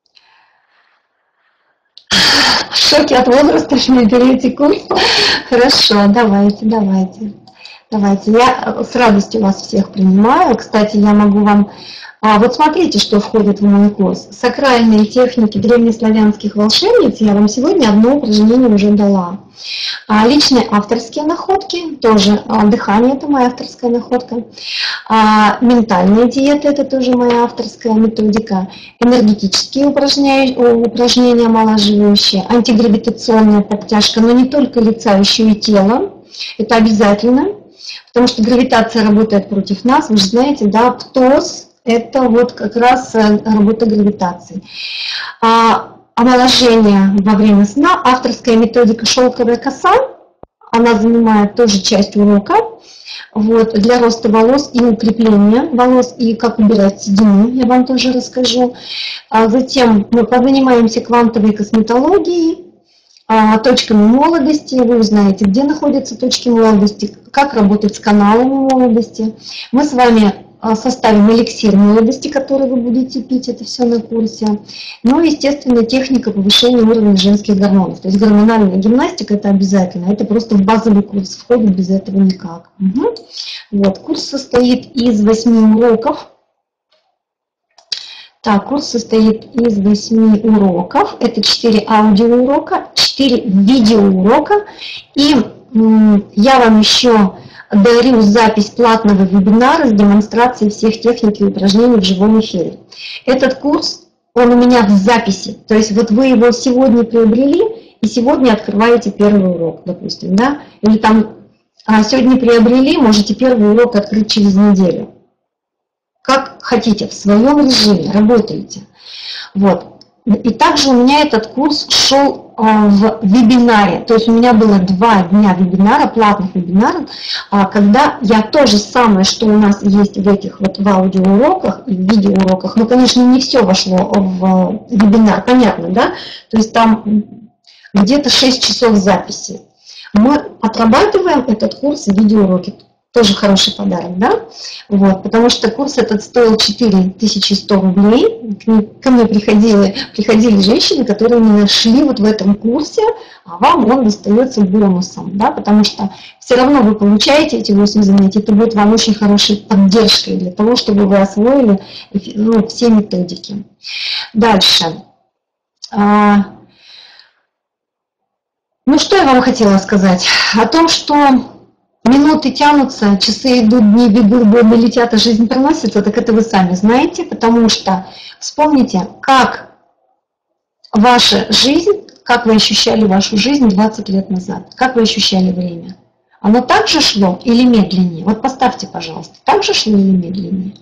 В шоке от возраста, что не берете курс. Хорошо, давайте. Давайте, я с радостью вас всех принимаю. Кстати, я могу вам... вот смотрите, что входит в мой курс. Сакральные техники древнеславянских волшебниц. Я вам сегодня одно упражнение уже дала. Личные авторские находки, тоже дыхание, это моя авторская находка. Ментальная диета, это тоже моя авторская методика. Энергетические упражнения омолаживающие. Антигравитационная подтяжка, но не только лица, еще и тела. Это обязательно. Потому что гравитация работает против нас, вы же знаете, да, птоз – это вот как раз работа гравитации. Омоложение во время сна, авторская методика «Шелковая коса», она занимает тоже часть урока, вот, для роста волос и укрепления волос, и как убирать седину, я вам тоже расскажу. Затем мы позанимаемся квантовой косметологией, точками молодости, вы узнаете, где находятся точки молодости, как работать с каналами молодости. Мы с вами составим эликсир молодости, который вы будете пить, это все на курсе. Ну и, естественно, техника повышения уровня женских гормонов. То есть гормональная гимнастика – это обязательно, это просто в базовый курс входит, без этого никак. Угу. Вот, курс состоит из 8 уроков. Так, курс состоит из 8 уроков, это 4 аудиоурока, 4 видеоурока, и я вам еще дарю запись платного вебинара с демонстрацией всех техник и упражнений в живом эфире. Этот курс, он у меня в записи, то есть вот вы его сегодня приобрели, и сегодня открываете первый урок, допустим, да, или там сегодня приобрели, можете первый урок открыть через неделю. Как хотите, в своем режиме работаете. Вот. И также у меня этот курс шел в вебинаре. То есть у меня было 2 дня вебинара, платных вебинаров, когда я то же самое, что у нас есть в этих вот в аудиоуроках и в видеоуроках, но, конечно, не все вошло в вебинар, понятно, да? То есть там где-то 6 часов записи. Мы отрабатываем этот курс в видеоуроке. Тоже хороший подарок, да? Вот, потому что курс этот стоил 4100 рублей. Ко мне приходили женщины, которые не нашли вот в этом курсе, а вам он достается бонусом, да? Потому что все равно вы получаете эти 8 занятий, это будет вам очень хорошей поддержкой для того, чтобы вы освоили все методики. Дальше. Ну, что я вам хотела сказать? О том, что минуты тянутся, часы идут, дни бегут, годы летят, а жизнь проносится, так это вы сами знаете, потому что вспомните, как ваша жизнь, как вы ощущали вашу жизнь 20 лет назад, как вы ощущали время. Оно так же шло или медленнее? Вот поставьте, пожалуйста, так же шло или медленнее?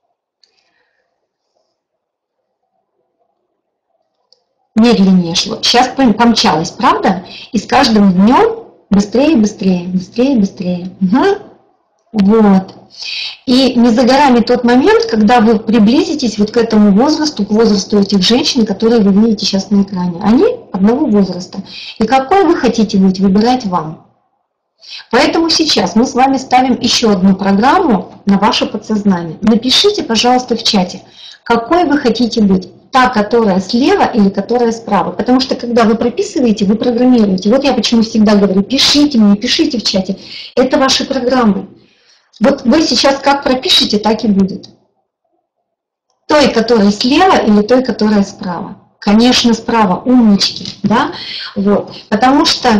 Медленнее шло. Сейчас помчалось, правда? И с каждым днем быстрее, быстрее, быстрее, быстрее. Угу. Вот. И не за горами тот момент, когда вы приблизитесь вот к этому возрасту, к возрасту этих женщин, которые вы видите сейчас на экране. Они одного возраста. И какой вы хотите быть, выбирать вам. Поэтому сейчас мы с вами ставим еще одну программу на ваше подсознание. Напишите, пожалуйста, в чате, какой вы хотите быть. Та, которая слева или которая справа. Потому что когда вы прописываете, вы программируете. Вот я почему всегда говорю, пишите мне, пишите в чате. Это ваши программы. Вот вы сейчас как пропишите, так и будет. Той, которая слева или той, которая справа. Конечно, справа, умнички, да? Вот. Потому что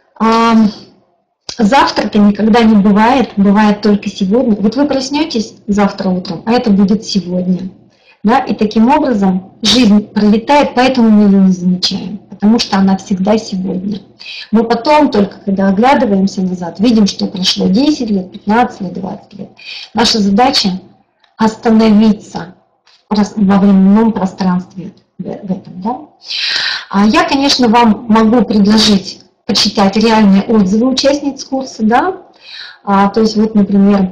завтра-то никогда не бывает, бывает только сегодня. Вот вы проснетесь завтра утром, а это будет сегодня. Да? И таким образом жизнь пролетает, поэтому мы ее не замечаем, потому что она всегда сегодня. Мы потом, только когда оглядываемся назад, видим, что прошло 10 лет, 15 лет, 20 лет. Наша задача остановиться во временном пространстве в этом. Да? Я, конечно, вам могу предложить почитать реальные отзывы участниц курса. Да? То есть, вот, например,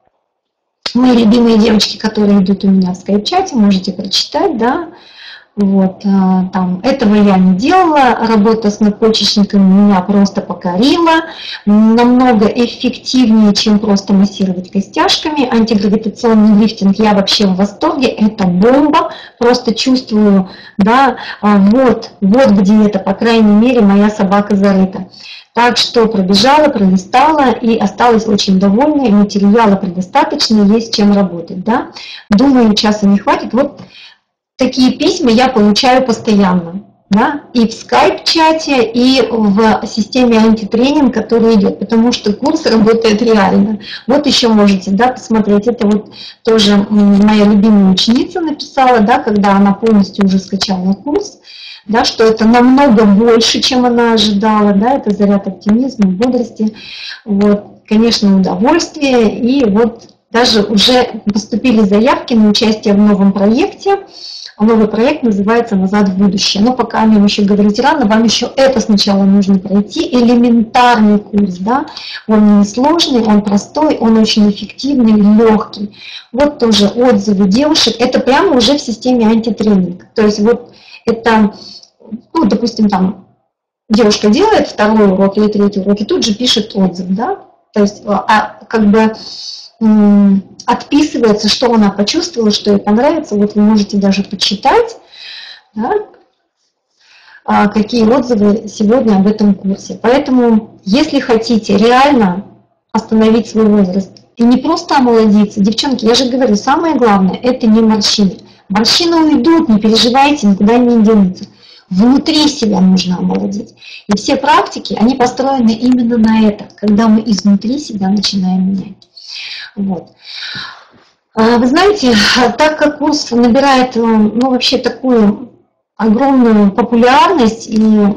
мои любимые девочки, которые идут у меня в скайп-чате, можете прочитать, да, вот, там, этого я не делала, работа с надпочечниками меня просто покорила, намного эффективнее, чем просто массировать костяшками, антигравитационный лифтинг, я вообще в восторге, это бомба, просто чувствую, да, вот где это, по крайней мере, моя собака зарыта. Так что пробежала, пролистала и осталась очень довольна, материала предостаточно, есть чем работать. Да? Думаю, часа не хватит. Вот такие письма я получаю постоянно. Да? И в скайп-чате, и в системе антитренинг, который идет, потому что курс работает реально. Вот еще можете, да, посмотреть. Это вот тоже моя любимая ученица написала, да, когда она полностью уже скачала курс. Да, что это намного больше, чем она ожидала, да, это заряд оптимизма, бодрости, вот, конечно, удовольствие, и вот даже уже поступили заявки на участие в новом проекте. Новый проект называется «Назад в будущее». Но пока о нем еще говорить рано, вам еще это сначала нужно пройти. Элементарный курс, да, он не сложный, он простой, он очень эффективный, легкий. Вот тоже отзывы девушек, это прямо уже в системе антитренинг. То есть вот это, ну, допустим, там девушка делает второй урок или третий урок, и тут же пишет отзыв, да, то есть как бы отписывается, что она почувствовала, что ей понравится. Вот вы можете даже почитать, да, какие отзывы сегодня об этом курсе. Поэтому, если хотите реально остановить свой возраст и не просто омолодиться, девчонки, я же говорю, самое главное, это не морщины. Морщины уйдут, не переживайте, никуда не денутся. Внутри себя нужно омолодить. И все практики, они построены именно на это, когда мы изнутри себя начинаем менять. Вот. Вы знаете, так как курс набирает, ну, вообще такую огромную популярность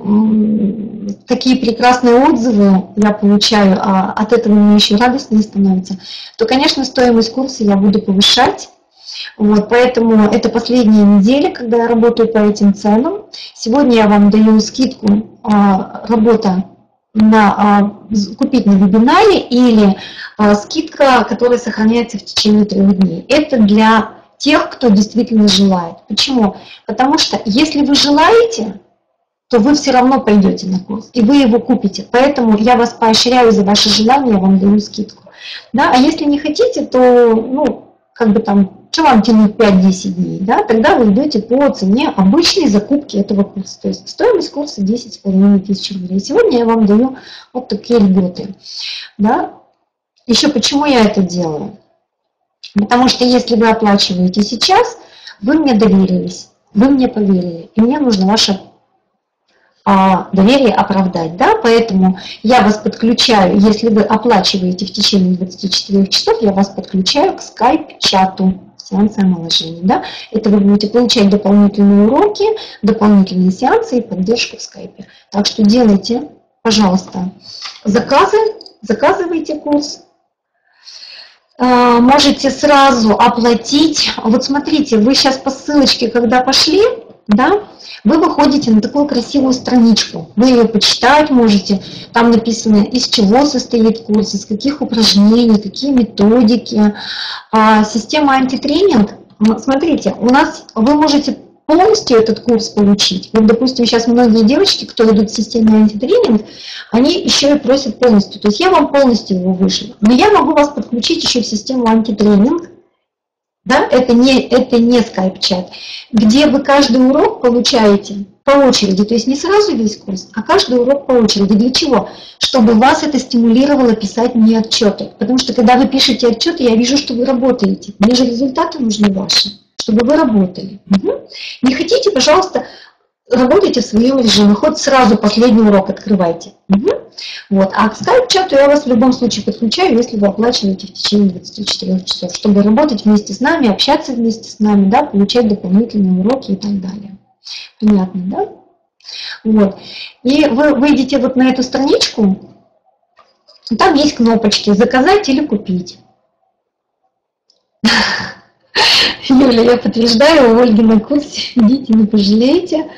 и такие прекрасные отзывы я получаю, а от этого мне еще радостнее становится, то, конечно, стоимость курса я буду повышать. Вот, поэтому это последняя неделя, когда я работаю по этим ценам. Сегодня я вам даю скидку работа на купить на вебинаре или скидка, которая сохраняется в течение 3 дней. Это для тех, кто действительно желает. Почему? Потому что если вы желаете, то вы все равно пойдете на курс, и вы его купите. Поэтому я вас поощряю за ваше желание, я вам даю скидку. Да? А если не хотите, то, ну, как бы там, что вам тянуть 5-10 дней, да? Тогда вы идете по цене обычной закупки этого курса. То есть стоимость курса 10,5 тысяч рублей. Сегодня я вам даю вот такие льготы. Да? Еще почему я это делаю? Потому что если вы оплачиваете сейчас, вы мне доверились, вы мне поверили, и мне нужно ваше доверие оправдать. Да? Поэтому я вас подключаю, если вы оплачиваете в течение 24 часов, я вас подключаю к скайп-чату сеанса омоложения. Да? Это вы будете получать дополнительные уроки, дополнительные сеансы и поддержку в скайпе. Так что делайте, пожалуйста, заказы, заказывайте курс. Можете сразу оплатить. Вот смотрите, вы сейчас по ссылочке, когда пошли, да, вы выходите на такую красивую страничку. Вы ее почитать можете. Там написано, из чего состоит курс, из каких упражнений, какие методики. Система антитренинг. Смотрите, у нас вы можете полностью этот курс получить, вот, допустим, сейчас многие девочки, кто идут в системный антитренинг, они еще и просят полностью. То есть я вам полностью его вышлю. Но я могу вас подключить еще в систему антитренинг. Да? Это не скайп-чат, где вы каждый урок получаете по очереди. То есть не сразу весь курс, а каждый урок по очереди. Для чего? Чтобы вас это стимулировало писать мне отчеты. Потому что когда вы пишете отчеты, я вижу, что вы работаете. Мне же результаты нужны ваши, чтобы вы работали. Угу. Не хотите, пожалуйста, работайте в своем режиме. Хоть сразу последний урок открывайте. Угу. Вот. А к скайп-чату я вас в любом случае подключаю, если вы оплачиваете в течение 24 часов, чтобы работать вместе с нами, общаться вместе с нами, да, получать дополнительные уроки и так далее. Понятно, да? Вот. И вы выйдете вот на эту страничку, там есть кнопочки «Заказать» или «Купить». Юля, я подтверждаю, у Ольги на курсе, идите, не пожалеете.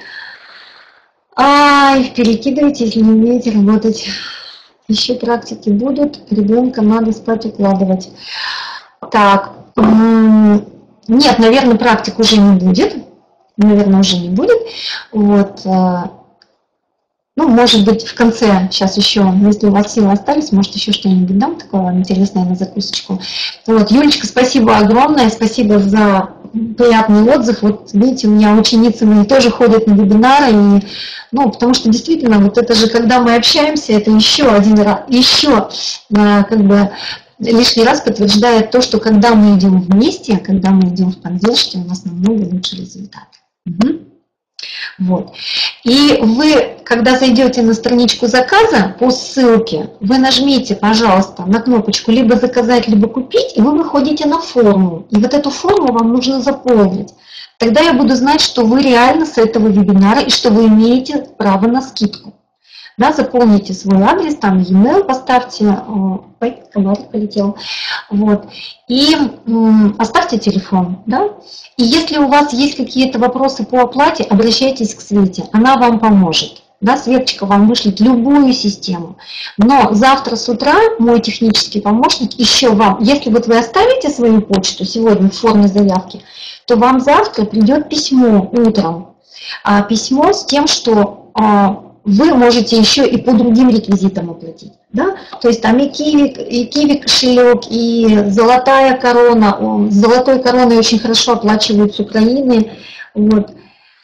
Ай, перекидывайте, если не умеете работать. Еще практики будут, ребенка надо спать укладывать. Так, нет, наверное, практик уже не будет. Наверное, уже не будет. Вот. Ну, может быть, в конце, сейчас еще, если у вас силы остались, может, еще что-нибудь дам такое интересное на закусочку. Вот, Юлечка, спасибо огромное, спасибо за приятный отзыв. Вот, видите, у меня ученицы мои тоже ходят на вебинары, и, ну, потому что действительно, вот это же, когда мы общаемся, это еще один раз, еще, как бы, лишний раз подтверждает то, что когда мы идем вместе, когда мы идем в поддержке, у нас намного лучше результат. Угу. Вот. И вы, когда зайдете на страничку заказа по ссылке, вы нажмите, пожалуйста, на кнопочку либо заказать, либо купить, и вы выходите на форму. И вот эту форму вам нужно заполнить. Тогда я буду знать, что вы реально с этого вебинара и что вы имеете право на скидку. Да, заполните свой адрес, там e-mail поставьте, ой, комарик полетел, вот, и оставьте телефон, да, и если у вас есть какие-то вопросы по оплате, обращайтесь к Свете, она вам поможет, да, Светочка вам вышлет любую систему, но завтра с утра мой технический помощник еще вам, если вот вы оставите свою почту сегодня в форме заявки, то вам завтра придет письмо утром, письмо с тем, что вы можете еще и по другим реквизитам оплатить. Да? То есть там и Киви кошелек, и золотая корона. С золотой короной очень хорошо оплачивают с Украины. Вот.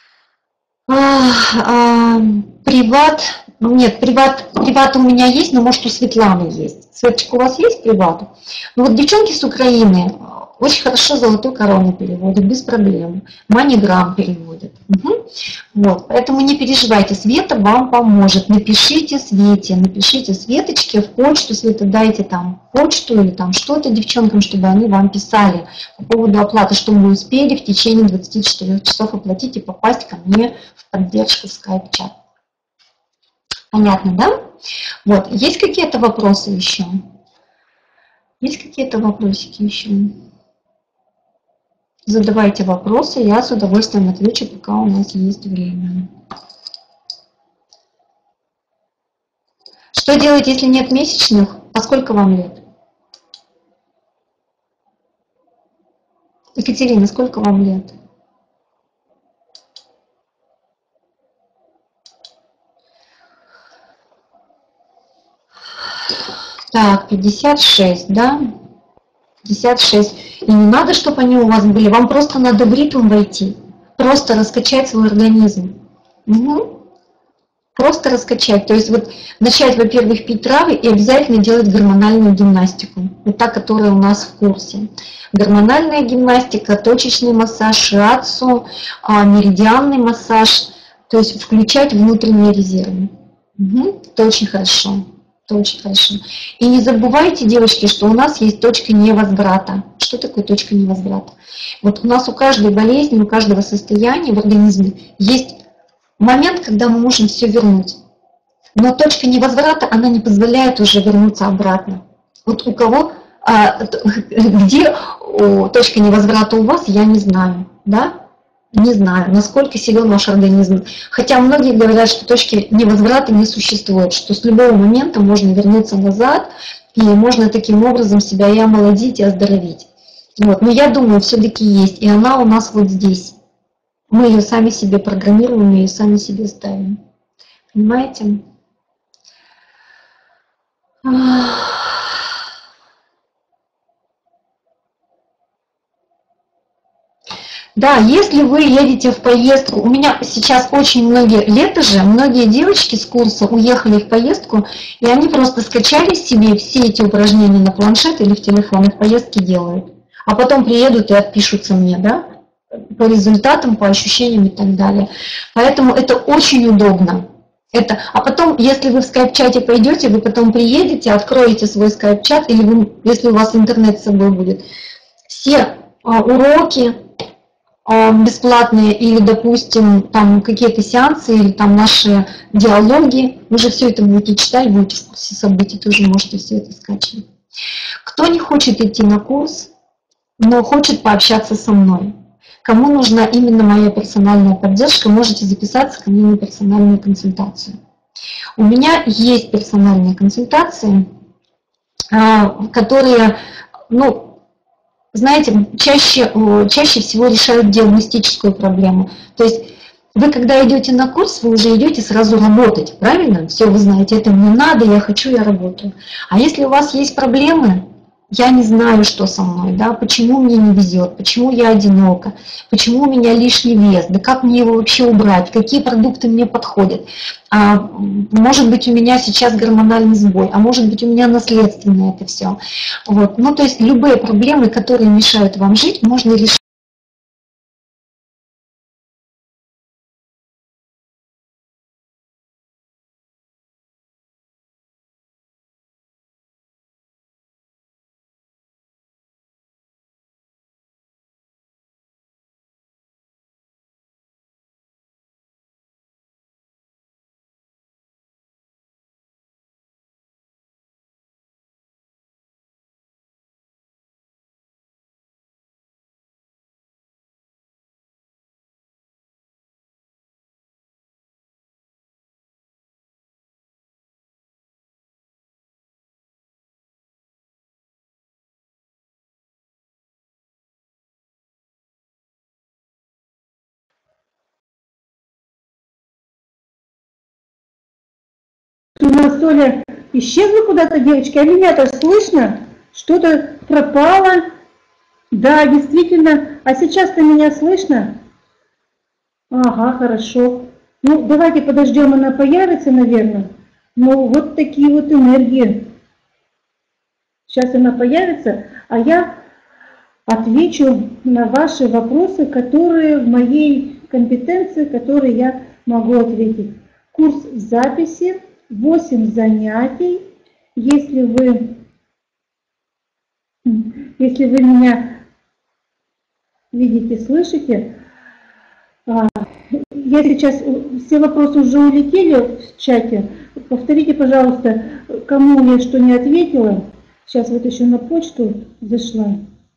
Приват, нет, приват у меня есть, но может у Светланы есть. Светочка, у вас есть приват? Ну вот девчонки с Украины очень хорошо золотую корону переводят, без проблем. Маниграм переводят. Угу. Вот. Поэтому не переживайте, Света вам поможет. Напишите Свете, напишите Светочке в почту, Света, дайте там почту или там что-то девчонкам, чтобы они вам писали по поводу оплаты, чтобы вы успели в течение 24 часов оплатить и попасть ко мне в поддержку в скайп-чат. Понятно, да? Вот. Есть какие-то вопросы еще? Есть какие-то вопросики еще? Задавайте вопросы, я с удовольствием отвечу, пока у нас есть время. Что делать, если нет месячных? А сколько вам лет? Екатерина, сколько вам лет? Так, 56, да? 56. И не надо, чтобы они у вас были. Вам просто надо в ритм войти. Просто раскачать свой организм. Угу. Просто раскачать. То есть вот начать, во-первых, пить травы и обязательно делать гормональную гимнастику. Вот та, которая у нас в курсе. Гормональная гимнастика, точечный массаж, шиатсу, меридианный массаж. То есть включать внутренние резервы. Угу. Это очень хорошо. Это очень хорошо. И не забывайте, девочки, что у нас есть точка невозврата. Что такое точка невозврата? Вот у нас у каждой болезни, у каждого состояния в организме есть момент, когда мы можем все вернуть. Но точка невозврата, она не позволяет уже вернуться обратно. Вот у кого, где точка невозврата у вас, я не знаю. Да? Не знаю, насколько силен ваш организм. Хотя многие говорят, что точки невозврата не существует, что с любого момента можно вернуться назад, и можно таким образом себя и омолодить, и оздоровить. Вот. Но я думаю, все-таки есть, и она у нас вот здесь. Мы ее сами себе программируем, мы ее сами себе ставим. Понимаете? Да, если вы едете в поездку, у меня сейчас очень многие, лето же, многие девочки с курса уехали в поездку, и они просто скачали себе все эти упражнения на планшет или в телефон, и в поездке делают. А потом приедут и отпишутся мне, да, по результатам, по ощущениям и так далее. Поэтому это очень удобно. А потом, если вы в скайп-чате пойдете, вы потом приедете, откроете свой скайп-чат, или вы, если у вас интернет с собой будет, все уроки, бесплатные или, допустим, там какие-то сеансы или там наши диалоги, вы же все это будете читать, будете в курсе событий, тоже можете все это скачивать. Кто не хочет идти на курс, но хочет пообщаться со мной, кому нужна именно моя персональная поддержка, можете записаться ко мне на персональную консультацию. У меня есть персональные консультации, которые, ну, знаете, чаще всего решают диагностическую проблему. То есть вы, когда идете на курс, вы уже идете сразу работать, правильно? Все, вы знаете, это мне надо, я хочу, я работаю. А если у вас есть проблемы, я не знаю, что со мной, да, почему мне не везет, почему я одинока, почему у меня лишний вес, да как мне его вообще убрать, какие продукты мне подходят. Может быть, у меня сейчас гормональный сбой, а может быть, у меня наследственное это все. Вот. Ну, то есть любые проблемы, которые мешают вам жить, можно решить. У нас Оля исчезла куда-то, девочки, а меня-то слышно? Что-то пропало. Да, действительно. А сейчас-то меня слышно? Ага, хорошо. Ну, давайте подождем, она появится, наверное. Ну, вот такие вот энергии. Сейчас она появится, а я отвечу на ваши вопросы, которые в моей компетенции, которые я могу ответить. Курс в записи, 8 занятий. Если вы меня видите, слышите, я сейчас, все вопросы уже улетели в чате. Повторите, пожалуйста, кому я что не ответила. Сейчас вот еще на почту зашла.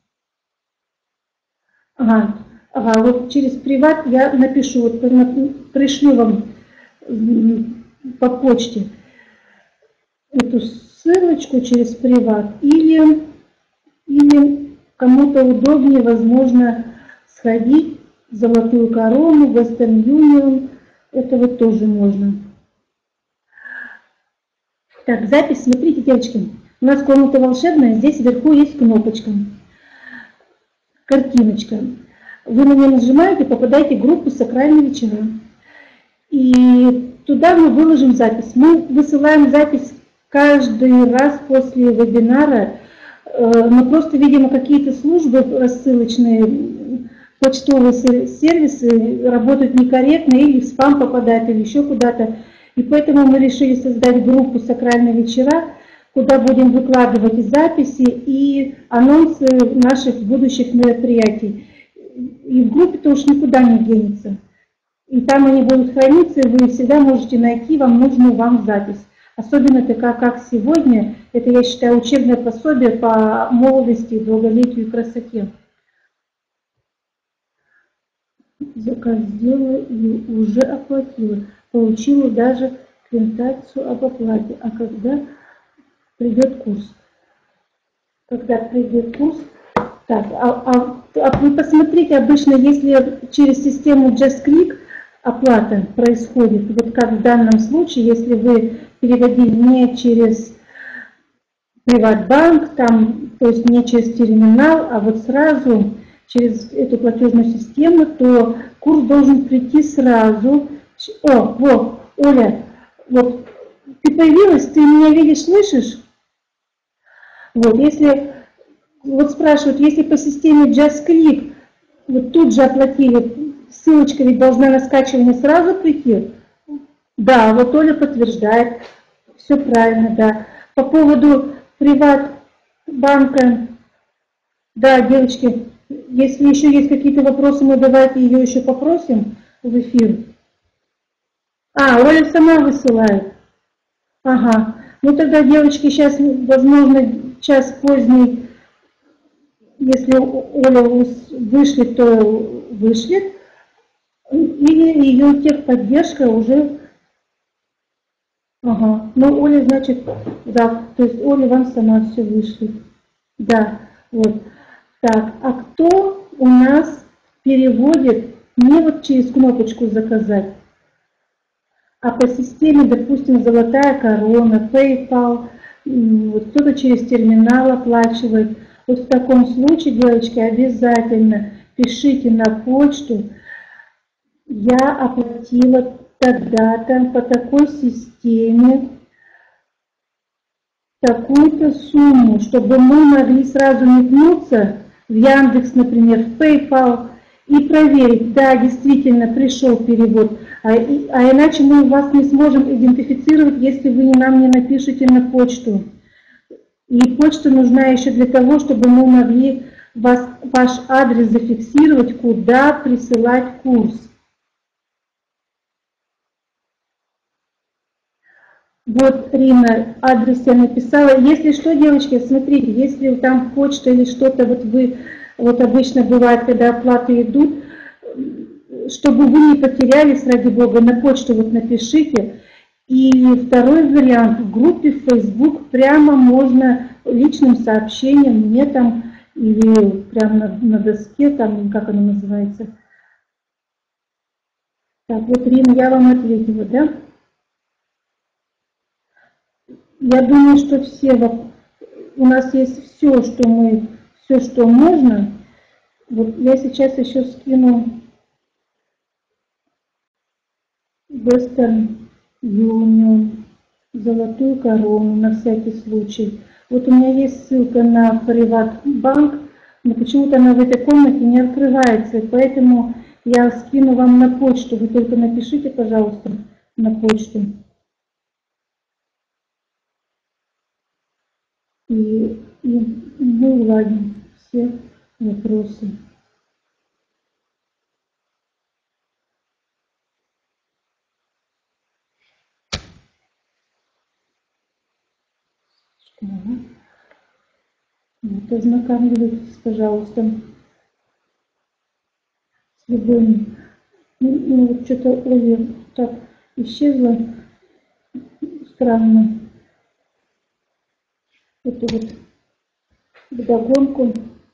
Ага, вот через приват я напишу, вот пришлю вам по почте эту ссылочку через приват, или кому-то удобнее, возможно, сходить в Золотую Корону, в Western Union, это вот тоже можно. Так, запись, смотрите, девочки, у нас комната волшебная, здесь вверху есть кнопочка, картиночка. Вы на нее нажимаете, попадаете в группу «Сакральные вечера». И туда мы выложим запись. Мы высылаем запись каждый раз после вебинара. Но просто, видимо, какие-то службы рассылочные, почтовые сервисы работают некорректно, или в спам попадают, или еще куда-то. И поэтому мы решили создать группу «Сакральные вечера», куда будем выкладывать записи и анонсы наших будущих мероприятий. И в группе-то уж никуда не денется. И там они будут храниться, и вы всегда можете найти вам нужную вам запись. Особенно такая, как сегодня, это, я считаю, учебное пособие по молодости, долголетию и красоте. Заказ сделала и уже оплатила. Получила даже квитанцию об оплате. А когда придет курс? Когда придет курс? Так, вы посмотрите, обычно, если через систему JustClick оплата происходит, вот как в данном случае, если вы переводили не через Приватбанк, там, то есть не через терминал, а вот сразу через эту платежную систему, то курс должен прийти сразу. О, вот, Оля, вот ты появилась, ты меня видишь, слышишь? Вот, если, вот спрашивают, если по системе JustClick вот тут же оплатили, ссылочка ведь должна на скачивание сразу прийти? Да, вот Оля подтверждает, все правильно, да. По поводу Приватбанка, да, девочки, если еще есть какие-то вопросы, мы давайте ее еще попросим в эфир. А, Оля сама высылает. Ага. Ну тогда, девочки, сейчас, возможно, час поздний, если Оля вышлет, то вышлет. Или ее техподдержка уже... Ага. Ну, Оля, значит, да, то есть Оля вам сама все вышлет. Да, вот. Так, а кто у нас переводит не вот через кнопочку «Заказать», а по системе, допустим, «Золотая корона», PayPal, вот кто-то через терминал оплачивает. Вот в таком случае, девочки, обязательно пишите на почту: я оплатила тогда-то по такой системе такую-то сумму, чтобы мы могли сразу метнуться в Яндекс, например, в PayPal и проверить, да, действительно пришел перевод, а иначе мы вас не сможем идентифицировать, если вы нам не напишите на почту. И почта нужна еще для того, чтобы мы могли ваш адрес зафиксировать, куда присылать курс. Вот, Рина, адрес я написала. Если что, девочки, смотрите, если там почта или что-то, вот вы, вот обычно бывает, когда оплаты идут, чтобы вы не потерялись, ради бога, на почту вот напишите. И второй вариант, в группе в Facebook прямо можно личным сообщением мне там, или прямо на доске, там, как оно называется. Так, вот, Рина, я вам ответила, да? Я думаю, что у нас есть все, что можно. Вот я сейчас еще скину Western Union, золотую корону на всякий случай. Вот у меня есть ссылка на Приватбанк, но почему-то она в этой комнате не открывается, поэтому я скину вам на почту. Вы только напишите, пожалуйста, на почту. И мы уладим все вопросы. Вот, ознакомьтесь, пожалуйста, с любым. Ну вот что-то Оля так исчезла. Странно. Это вот вдогонку.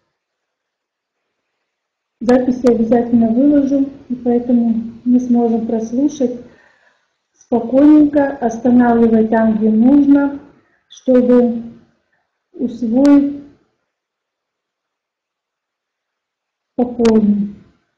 Записи обязательно выложу, и поэтому мы сможем прослушать спокойненько, останавливая там, где нужно, чтобы усвоить по полной.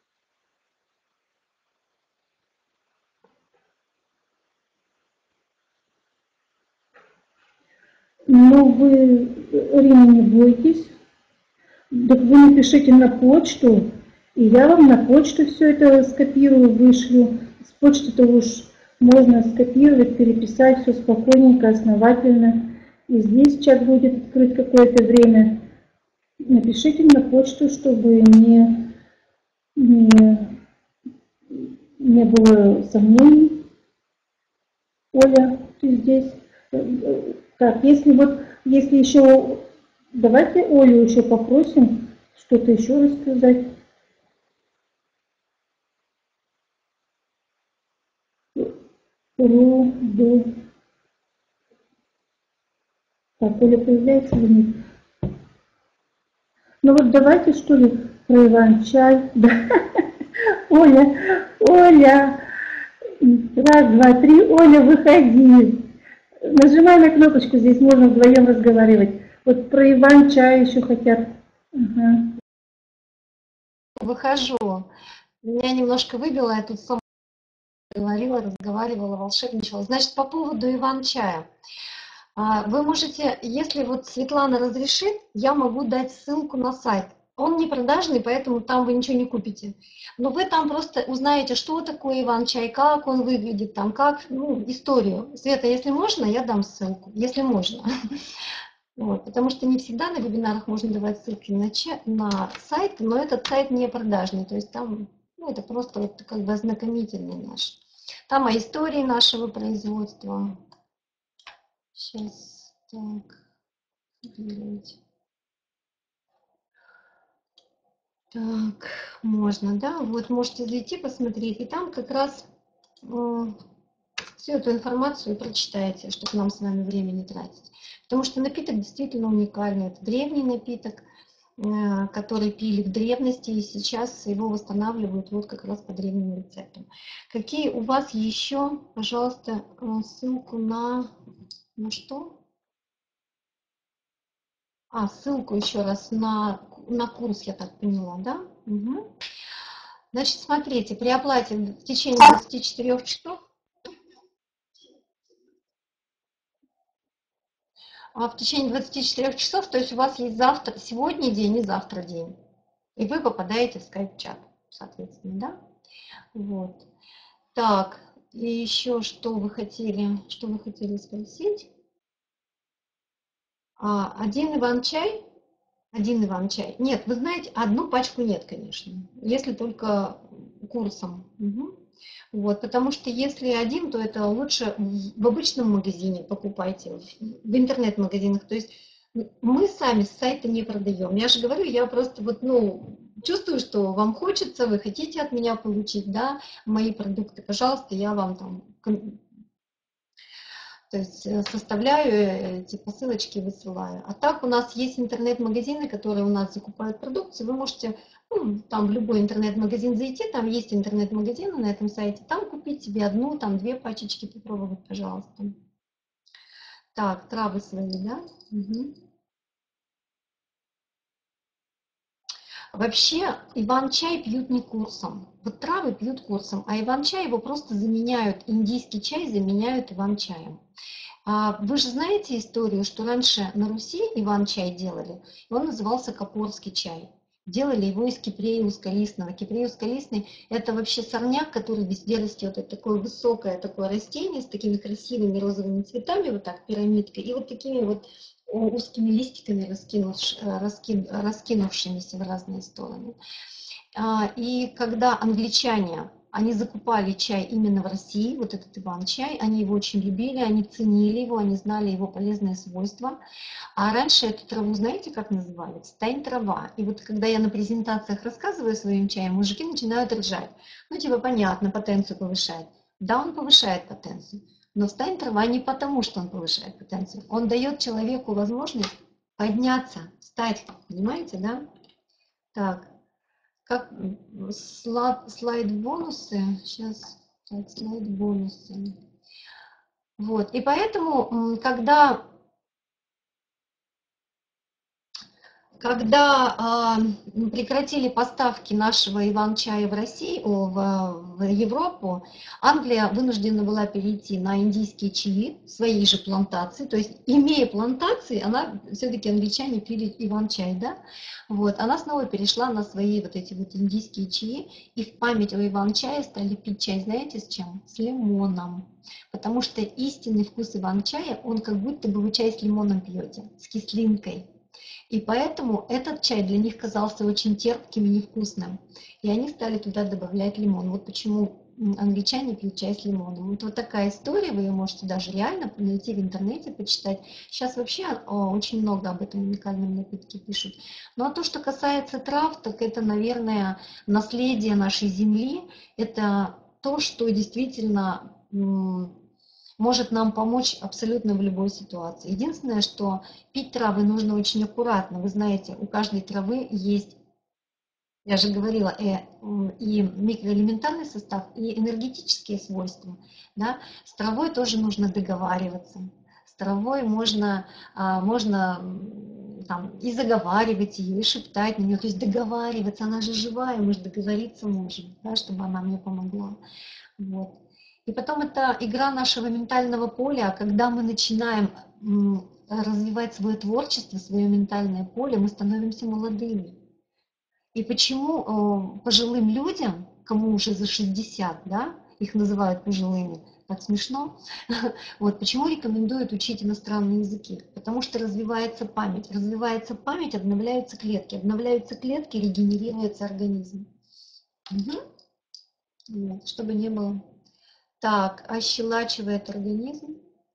Но вы, Рина, не бойтесь. Так вы напишите на почту, и я вам на почту все это скопирую, вышлю. С почты-то уж можно скопировать, переписать все спокойненько, основательно. И здесь чат будет открыт какое-то время. Напишите на почту, чтобы не было сомнений. Оля, ты здесь? Так, если еще, давайте Олю еще попросим что-то еще рассказать. Так, Оля появляется или нет? Ну вот давайте, что ли, про Иван-чай. Да. Оля, Оля, раз, два, три, Оля, выходи. Нажимай на кнопочку, здесь можно вдвоем разговаривать. Вот про Иван-чай еще хотят. Ага. Выхожу. Меня немножко выбило, я тут сама говорила, разговаривала, волшебничала. Значит, по поводу Иван-чая. Вы можете, если вот Светлана разрешит, я могу дать ссылку на сайт. Он не продажный, поэтому там вы ничего не купите. Но вы там просто узнаете, что такое Иван-чай, как он выглядит, там, как, ну, историю. Света, если можно, я дам ссылку, если можно. Вот, потому что не всегда на вебинарах можно давать ссылки на сайт, но этот сайт не продажный, то есть там, ну, это просто вот как бы ознакомительный наш. Там о истории нашего производства. Сейчас так. Так, можно, да? Вот можете зайти, посмотреть, и там как раз всю эту информацию прочитаете, чтобы нам с вами время не тратить. Потому что напиток действительно уникальный. Это древний напиток, который пили в древности, и сейчас его восстанавливают вот как раз по древним рецептам. Какие у вас еще, пожалуйста, ссылку на что? Ссылку еще раз на курс, я так поняла, да? Угу. Значит, смотрите, при оплате в течение 24 часов, в течение 24 часов, то есть у вас есть завтра, сегодня день и завтра день. И вы попадаете в скайп-чат, соответственно, да? Вот. Так, и еще что вы хотели спросить? Один Иван-чай? Один Иван-чай. Нет, вы знаете, одну пачку нет, конечно, если только курсом. Угу. Вот, потому что если один, то это лучше в обычном магазине покупайте, в интернет-магазинах. То есть мы сами с сайта не продаем. Я же говорю, я просто вот, ну, чувствую, что вам хочется, вы хотите от меня получить, да, мои продукты, пожалуйста, я вам там, то есть составляю эти посылочки, высылаю. А так у нас есть интернет-магазины, которые у нас закупают продукцию. Вы можете там в любой интернет-магазин зайти, там есть интернет-магазины на этом сайте, там купить себе одну, там две пачечки попробовать, пожалуйста. Так, травы свои, да? Угу. Вообще Иван-чай пьют не курсом. Вот травы пьют курсом, а Иван-чай его просто заменяют, индийский чай заменяют Иван-чаем. Вы же знаете историю, что раньше на Руси Иван-чай делали, и он назывался Копорский чай. Делали его из кипрея узколистного. Кипрей узколистный – это вообще сорняк, который везде растет. Это такое высокое такое растение с такими красивыми розовыми цветами, вот так, пирамидкой, и вот такими вот узкими листиками, раскинувшимися в разные стороны. И когда англичане, они закупали чай именно в России, вот этот Иван-чай, они его очень любили, они ценили его, они знали его полезные свойства. А раньше эту траву, знаете, как называли? Стань трава. И вот когда я на презентациях рассказываю о своем чае, мужики начинают ржать. Ну, типа, понятно, потенцию повышает. Да, он повышает потенцию. Но стань трава не потому, что он повышает потенцию. Он дает человеку возможность подняться, встать. Понимаете, да? Так, как слайд-бонусы. Сейчас, так, слайд-бонусы. Вот, и поэтому, когда прекратили поставки нашего Иван-чая в Россию, в Европу, Англия вынуждена была перейти на индийские чаи, своей же плантации. То есть, имея плантации, она все-таки англичане пили Иван-чай, да? Вот, она снова перешла на свои вот эти вот индийские чаи, и в память о Иван-чае стали пить чай, знаете, с чем? С лимоном. Потому что истинный вкус Иван-чая, он как будто бы вы чай с лимоном пьете, с кислинкой. И поэтому этот чай для них казался очень терпким и невкусным. И они стали туда добавлять лимон. Вот почему англичане пьют чай с лимоном. Вот такая история, вы ее можете даже реально найти в интернете, почитать. Сейчас вообще очень много об этом уникальном напитке пишут. Ну а то, что касается трав, так это, наверное, наследие нашей земли. Это то, что действительно может нам помочь абсолютно в любой ситуации. Единственное, что пить травы нужно очень аккуратно. Вы знаете, у каждой травы есть, я же говорила, и микроэлементарный состав, и энергетические свойства. Да? С травой тоже нужно договариваться. С травой можно там, и заговаривать ее, и шептать на нее, то есть договариваться. Она же живая, мы же договориться можем, да, чтобы она мне помогла. Вот. И потом это игра нашего ментального поля, когда мы начинаем развивать свое творчество, свое ментальное поле, мы становимся молодыми. И почему пожилым людям, кому уже за 60, да, их называют пожилыми, так смешно, вот почему рекомендуют учить иностранные языки? Потому что развивается память. Развивается память, обновляются клетки. Обновляются клетки, регенерируется организм. Угу. Вот, чтобы не было. Так, ощелачивает организм.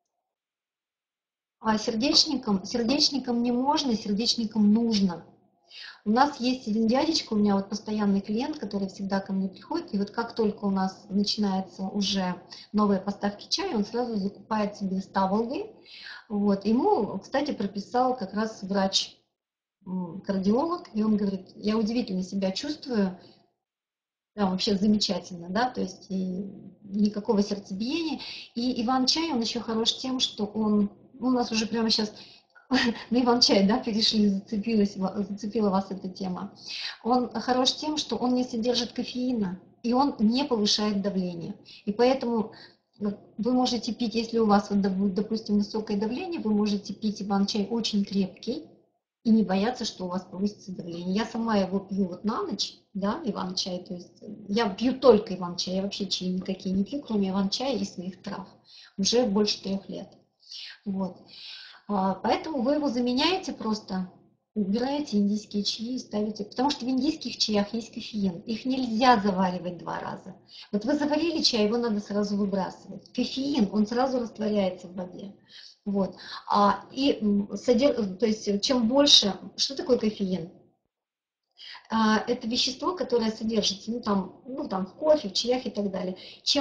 А сердечникам не можно, сердечникам нужно. У нас есть один дядечка, у меня вот постоянный клиент, который всегда ко мне приходит, и вот как только у нас начинаются уже новые поставки чая, он сразу закупает себе ставолги. Вот. Ему, кстати, прописал как раз врач, кардиолог, и он говорит, я удивительно себя чувствую, прям вообще замечательно, да, то есть и никакого сердцебиения. И Иван-чай, он еще хорош тем, что он, у нас уже прямо сейчас на Иван-чай, да, перешли, зацепила вас эта тема. Он хорош тем, что он не содержит кофеина, и он не повышает давление. И поэтому вы можете пить, если у вас, вот, допустим, высокое давление, вы можете пить Иван-чай очень крепкий, и не бояться, что у вас повысится давление. Я сама его пью вот на ночь, да, Иван-чай, то есть я пью только Иван-чай, я вообще чаи никакие не пью, кроме Иван-чая и своих трав, уже больше 3 лет. Вот. Поэтому вы его заменяете просто, убираете индийские чаи и ставите, потому что в индийских чаях есть кофеин, их нельзя заваривать 2 раза. Вот вы заварили чай, его надо сразу выбрасывать. Кофеин, он сразу растворяется в воде. Вот. То есть чем больше, что такое кофеин? Это вещество, которое содержится там в кофе, в чаях и так далее.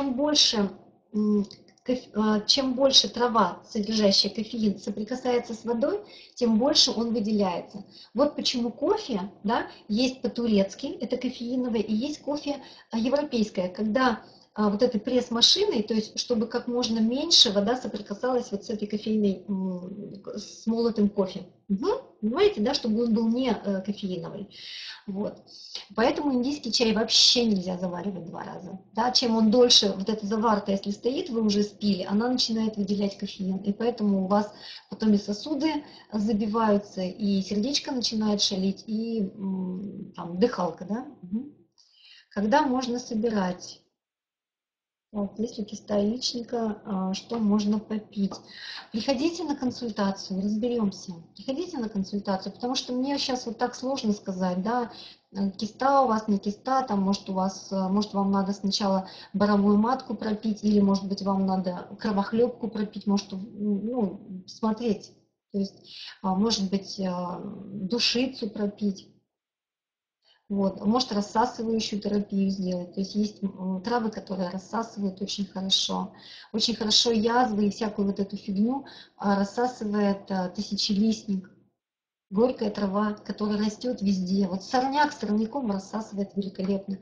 Чем больше трава, содержащая кофеин, соприкасается с водой, тем больше он выделяется. Вот почему кофе, да, есть по-турецки, это кофеиновое, и есть кофе европейское, когда вот этой пресс-машиной, то есть чтобы как можно меньше вода соприкасалась вот с этой кофейной, с молотым кофе. Угу. Понимаете, да, чтобы он был не кофеиновый. Вот. Поэтому индийский чай вообще нельзя заваривать 2 раза. Да, чем он дольше, вот эта заварка, если стоит, вы уже спили, она начинает выделять кофеин. И поэтому у вас потом и сосуды забиваются, и сердечко начинает шалить, и там, дыхалка. Да? Угу. Когда можно собирать? Вот, если киста яичника, что можно попить? Приходите на консультацию, разберемся. Приходите на консультацию, потому что мне сейчас вот так сложно сказать, да, киста у вас, не киста, там, может, вам надо сначала боровую матку пропить, или, может быть, вам надо кровохлебку пропить, может, смотреть. То есть, может быть, душицу пропить. Вот. Может рассасывающую терапию сделать. То есть есть травы, которые рассасывают очень хорошо. Очень хорошо язвы и всякую вот эту фигню рассасывает тысячелистник. Горькая трава, которая растет везде. Вот сорняк сорняком рассасывает великолепно.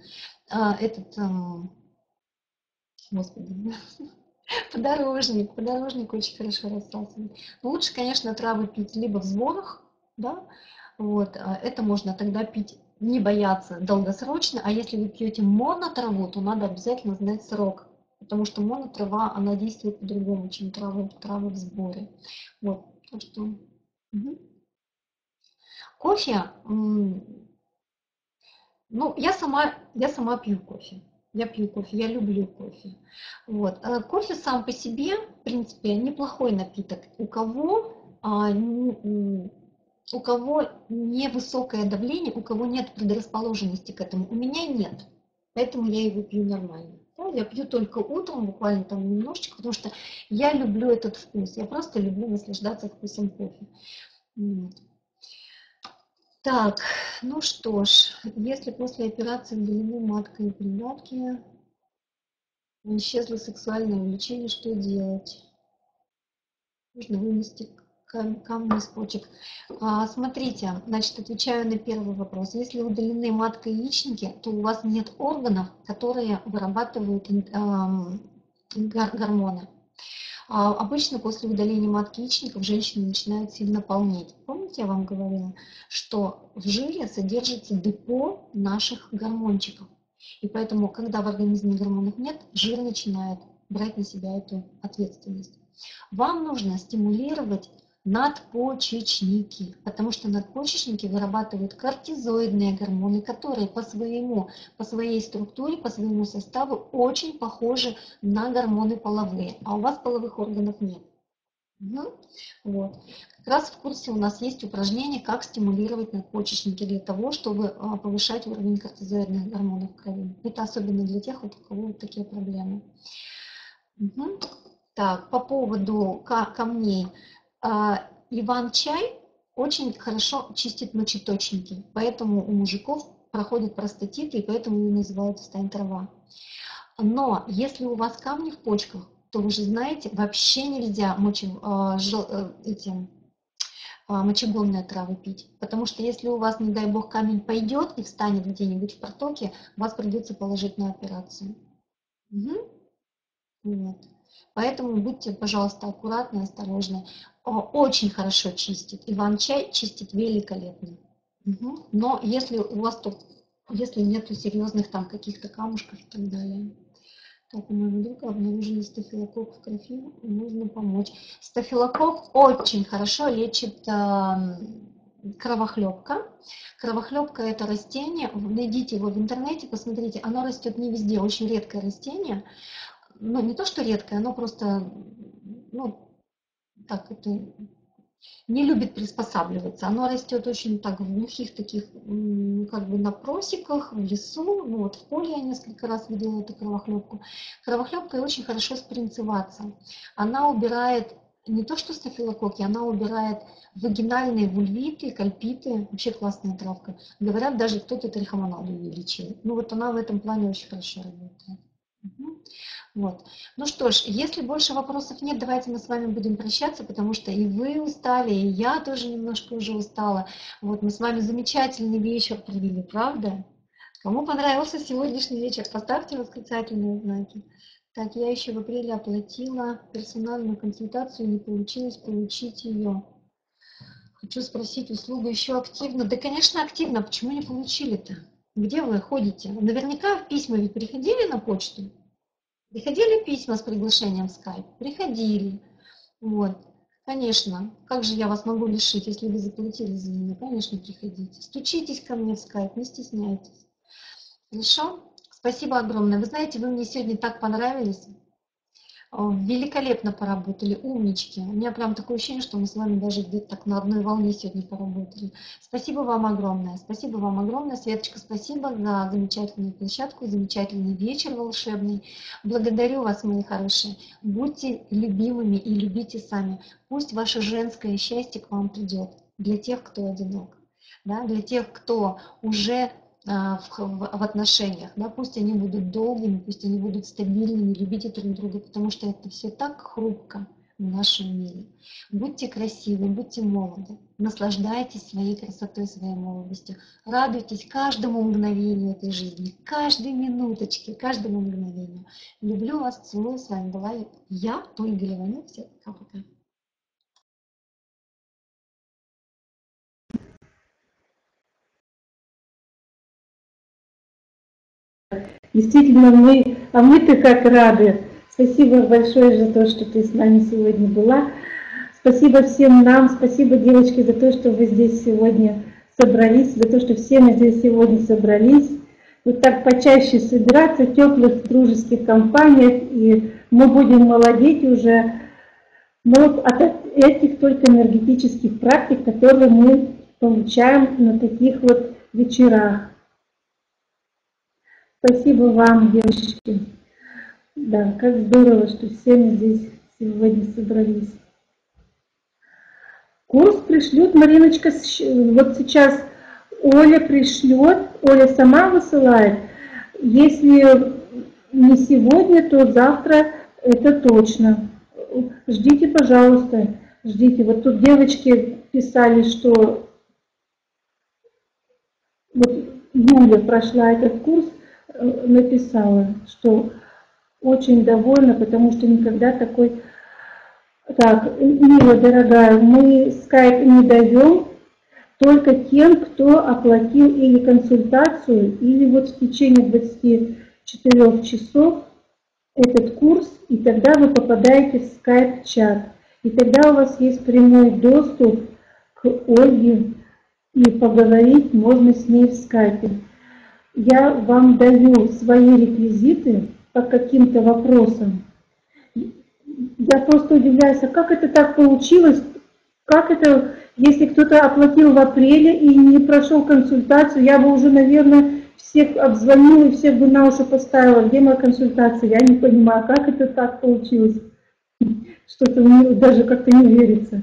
Господи, подорожник очень хорошо рассасывает. Но лучше, конечно, травы пить либо в сборах, да, вот, это можно тогда пить, не бояться долгосрочно, а если вы пьете монотраву, то надо обязательно знать срок, потому что монотрава, она действует по-другому, чем травы в сборе. Вот, так что... Угу. Кофе, я сама пью кофе. Я пью кофе, я люблю кофе. Вот. Кофе сам по себе, в принципе, неплохой напиток. У кого невысокое давление, у кого нет предрасположенности к этому. У меня нет, поэтому я его пью нормально. Да, я пью только утром, буквально там немножечко, потому что я люблю этот вкус. Я просто люблю наслаждаться вкусом кофе. Так, ну что ж, если после операции удалены матка и придатки исчезло сексуальное влечение, что делать? Нужно вынести камни из почек. Смотрите, значит, отвечаю на первый вопрос. Если удалены матка и яичники, то у вас нет органов, которые вырабатывают гормоны. Обычно после удаления матки и яичников женщина начинает сильно полнеть. Помните, я вам говорила, что в жире содержится депо наших гормончиков. И поэтому, когда в организме гормонов нет, жир начинает брать на себя эту ответственность. Вам нужно стимулировать надпочечники, потому что надпочечники вырабатывают кортизоидные гормоны, которые по своей структуре, по своему составу очень похожи на гормоны половые, а у вас половых органов нет. Угу. Вот. Как раз в курсе у нас есть упражнение, как стимулировать надпочечники для того, чтобы повышать уровень кортизоидных гормонов в крови. Это особенно для тех, у кого вот такие проблемы. Угу. Так, по поводу камней. Иван-чай очень хорошо чистит мочеточники, поэтому у мужиков проходят простатиты, и поэтому ее называют встань-трава. Но если у вас камни в почках, то вы же знаете, вообще нельзя мочегонные травы пить. Потому что если у вас, не дай бог, камень пойдет и встанет где-нибудь в протоке, вас придется положить на операцию. Угу. Вот. Поэтому будьте, пожалуйста, аккуратны, осторожны. Очень хорошо чистит. Иван-чай чистит великолепно. Угу. Но если у вас тут, если нету серьезных там каких-то камушков и так далее. Так, у моего друга обнаружили стафилококк в крови, нужно помочь. Стафилококк очень хорошо лечит кровохлебка. Кровохлебка — это растение, найдите его в интернете, посмотрите, оно растет не везде, очень редкое растение. Ну, не то, что редкое, оно просто, ну, так, это не любит приспосабливаться. Оно растет очень так в глухих таких, как бы на просеках, в лесу. Ну вот в поле я несколько раз видела эту кровохлебку. Кровохлебкой очень хорошо спринцеваться. Она убирает не то что стафилококки, она убирает вагинальные вульвиты, кальпиты. Вообще классная травка. Говорят, даже кто-то трихомонаду ее лечил. Ну вот она в этом плане очень хорошо работает. Вот. Ну что ж, если больше вопросов нет, давайте мы с вами будем прощаться, потому что и вы устали, и я тоже немножко уже устала. Вот мы с вами замечательный вечер провели, правда? Кому понравился сегодняшний вечер, поставьте восклицательные знаки. Так, я еще в апреле оплатила персональную консультацию, не получилось получить ее. Хочу спросить, услуга еще активна? Да, конечно, активна. Почему не получили-то? Где вы ходите? Наверняка письма ведь приходили на почту? Приходили письма с приглашением в скайп? Приходили. Вот. Конечно. Как же я вас могу лишить, если вы заплатили за меня? Конечно, приходите. Стучитесь ко мне в скайп, не стесняйтесь. Хорошо? Спасибо огромное. Вы знаете, вы мне сегодня так понравились. Великолепно поработали, умнички. У меня прям такое ощущение, что мы с вами даже где-то так на одной волне сегодня поработали. Спасибо вам огромное. Спасибо вам огромное. Светочка, спасибо за замечательную площадку, замечательный вечер волшебный. Благодарю вас, мои хорошие. Будьте любимыми и любите сами. Пусть ваше женское счастье к вам придет. Для тех, кто одинок. Да? Для тех, кто уже в отношениях, да, пусть они будут долгими, пусть они будут стабильными, любите друг друга, потому что это все так хрупко в нашем мире. Будьте красивы, будьте молоды, наслаждайтесь своей красотой, своей молодостью, радуйтесь каждому мгновению этой жизни, каждой минуточке, каждому мгновению. Люблю вас, целую, с вами была я, Ольга Ливанюк, все, пока-пока. Действительно, мы-то как рады. Спасибо большое за то, что ты с нами сегодня была. Спасибо всем нам, спасибо, девочки, за то, что вы здесь сегодня собрались, за то, что все мы здесь сегодня собрались. Вот так почаще собираться в теплых дружеских компаниях, и мы будем молодеть уже, но от этих только энергетических практик, которые мы получаем на таких вот вечерах. Спасибо вам, девочки. Да, как здорово, что все мы здесь сегодня собрались. Курс пришлют, Мариночка, вот сейчас Оля пришлет, Оля сама высылает. Если не сегодня, то завтра, это точно. Ждите, пожалуйста, ждите. Вот тут девочки писали, что вот Юля прошла этот курс, написала, что очень довольна, потому что никогда такой... Так, Мила, дорогая, мы скайп не даем только тем, кто оплатил или консультацию, или вот в течение 24 часов этот курс, и тогда вы попадаете в скайп-чат. И тогда у вас есть прямой доступ к Ольге, и поговорить можно с ней в скайпе. Я вам даю свои реквизиты по каким-то вопросам. Я просто удивляюсь, а как это так получилось? Как это, если кто-то оплатил в апреле и не прошел консультацию, я бы уже, наверное, всех обзвонила и всех бы на уши поставила, где моя консультация. Я не понимаю, как это так получилось. Что-то мне даже как-то не верится.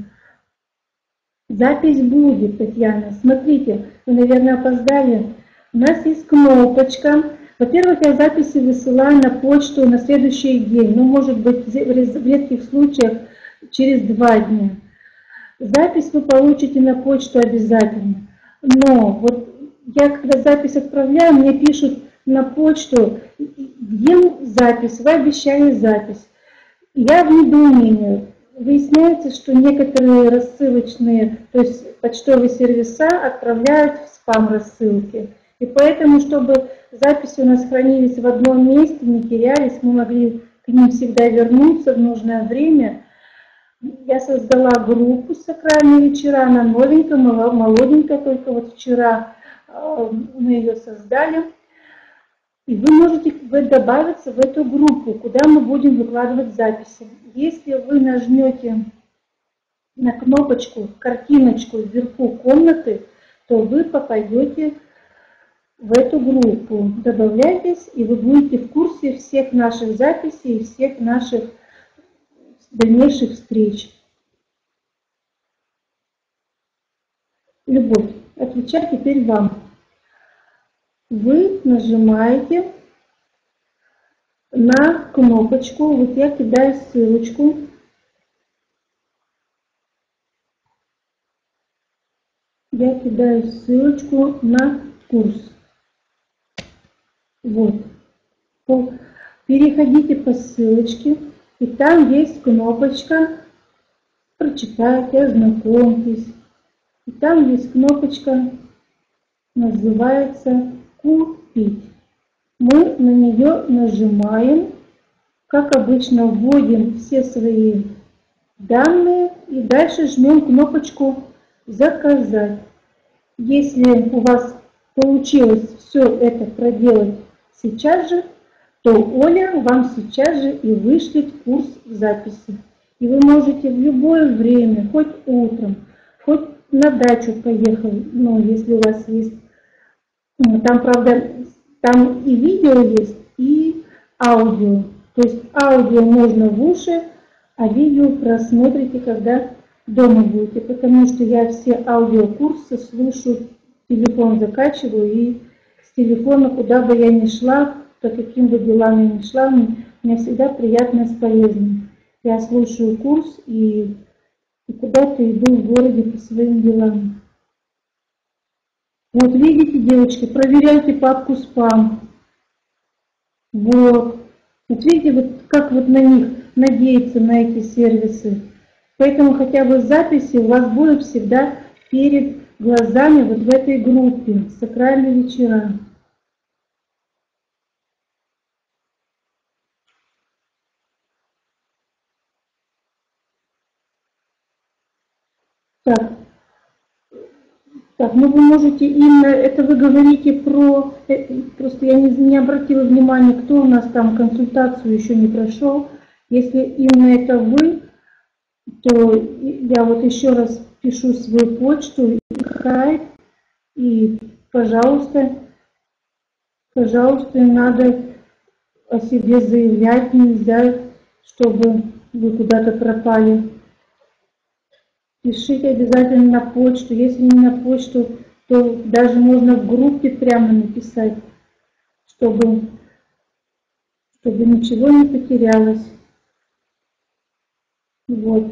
Запись будет, Татьяна. Смотрите, вы, наверное, опоздали. У нас есть кнопочка. Во-первых, я записи высылаю на почту на следующий день. Ну, может быть, в редких случаях через 2 дня. Запись вы получите на почту обязательно. Но вот я, когда запись отправляю, мне пишут на почту, где запись, вы обещали запись. Я в недоумении. Выясняется, что некоторые рассылочные, то есть почтовые сервиса отправляют в спам-рассылки. И поэтому, чтобы записи у нас хранились в одном месте, не терялись, мы могли к ним всегда вернуться в нужное время. Я создала группу «Сакральные вечера», она новенькая, молоденькая, только вот вчера мы ее создали. И вы можете добавиться в эту группу, куда мы будем выкладывать записи. Если вы нажмете на кнопочку, картиночку вверху комнаты, то вы попадете в эту группу. Добавляйтесь, и вы будете в курсе всех наших записей и всех наших дальнейших встреч. Любовь, отвечаю теперь вам. Вы нажимаете на кнопочку, вот я кидаю ссылочку. Я кидаю ссылочку на курс. Вот. Переходите по ссылочке, и там есть кнопочка «Прочитайте», «Ознакомьтесь». И там есть кнопочка, называется «Купить». Мы на нее нажимаем, как обычно, вводим все свои данные и дальше жмем кнопочку «Заказать». Если у вас получилось все это проделать сейчас же, то Оля вам сейчас же и вышлет курс в записи. И вы можете в любое время, хоть утром, хоть на дачу поехал, ну, если у вас есть. Там, правда, там и видео есть, и аудио. То есть аудио можно в уши, а видео просмотрите, когда дома будете. Потому что я все аудиокурсы слушаю, телефон закачиваю, и с телефона, куда бы я ни шла, по каким бы делам я ни шла, мне всегда приятно с полезным. Я слушаю курс и куда-то иду в городе по своим делам. Вот видите, девочки, проверяйте папку спам. Вот. Вот видите, вот как вот на них надеяться, на эти сервисы. Поэтому хотя бы записи у вас будут всегда перед глазами вот в этой группе «Сакральные вечера». Так, ну вы можете именно, это вы говорите про, просто я не обратила внимания, кто у нас там консультацию еще не прошел. Если именно это вы, то я вот еще раз пишу свою почту, и, пожалуйста, надо о себе заявлять, нельзя, чтобы вы куда-то пропали. Пишите обязательно на почту. Если не на почту, то даже можно в группе прямо написать, чтобы ничего не потерялось. Вот.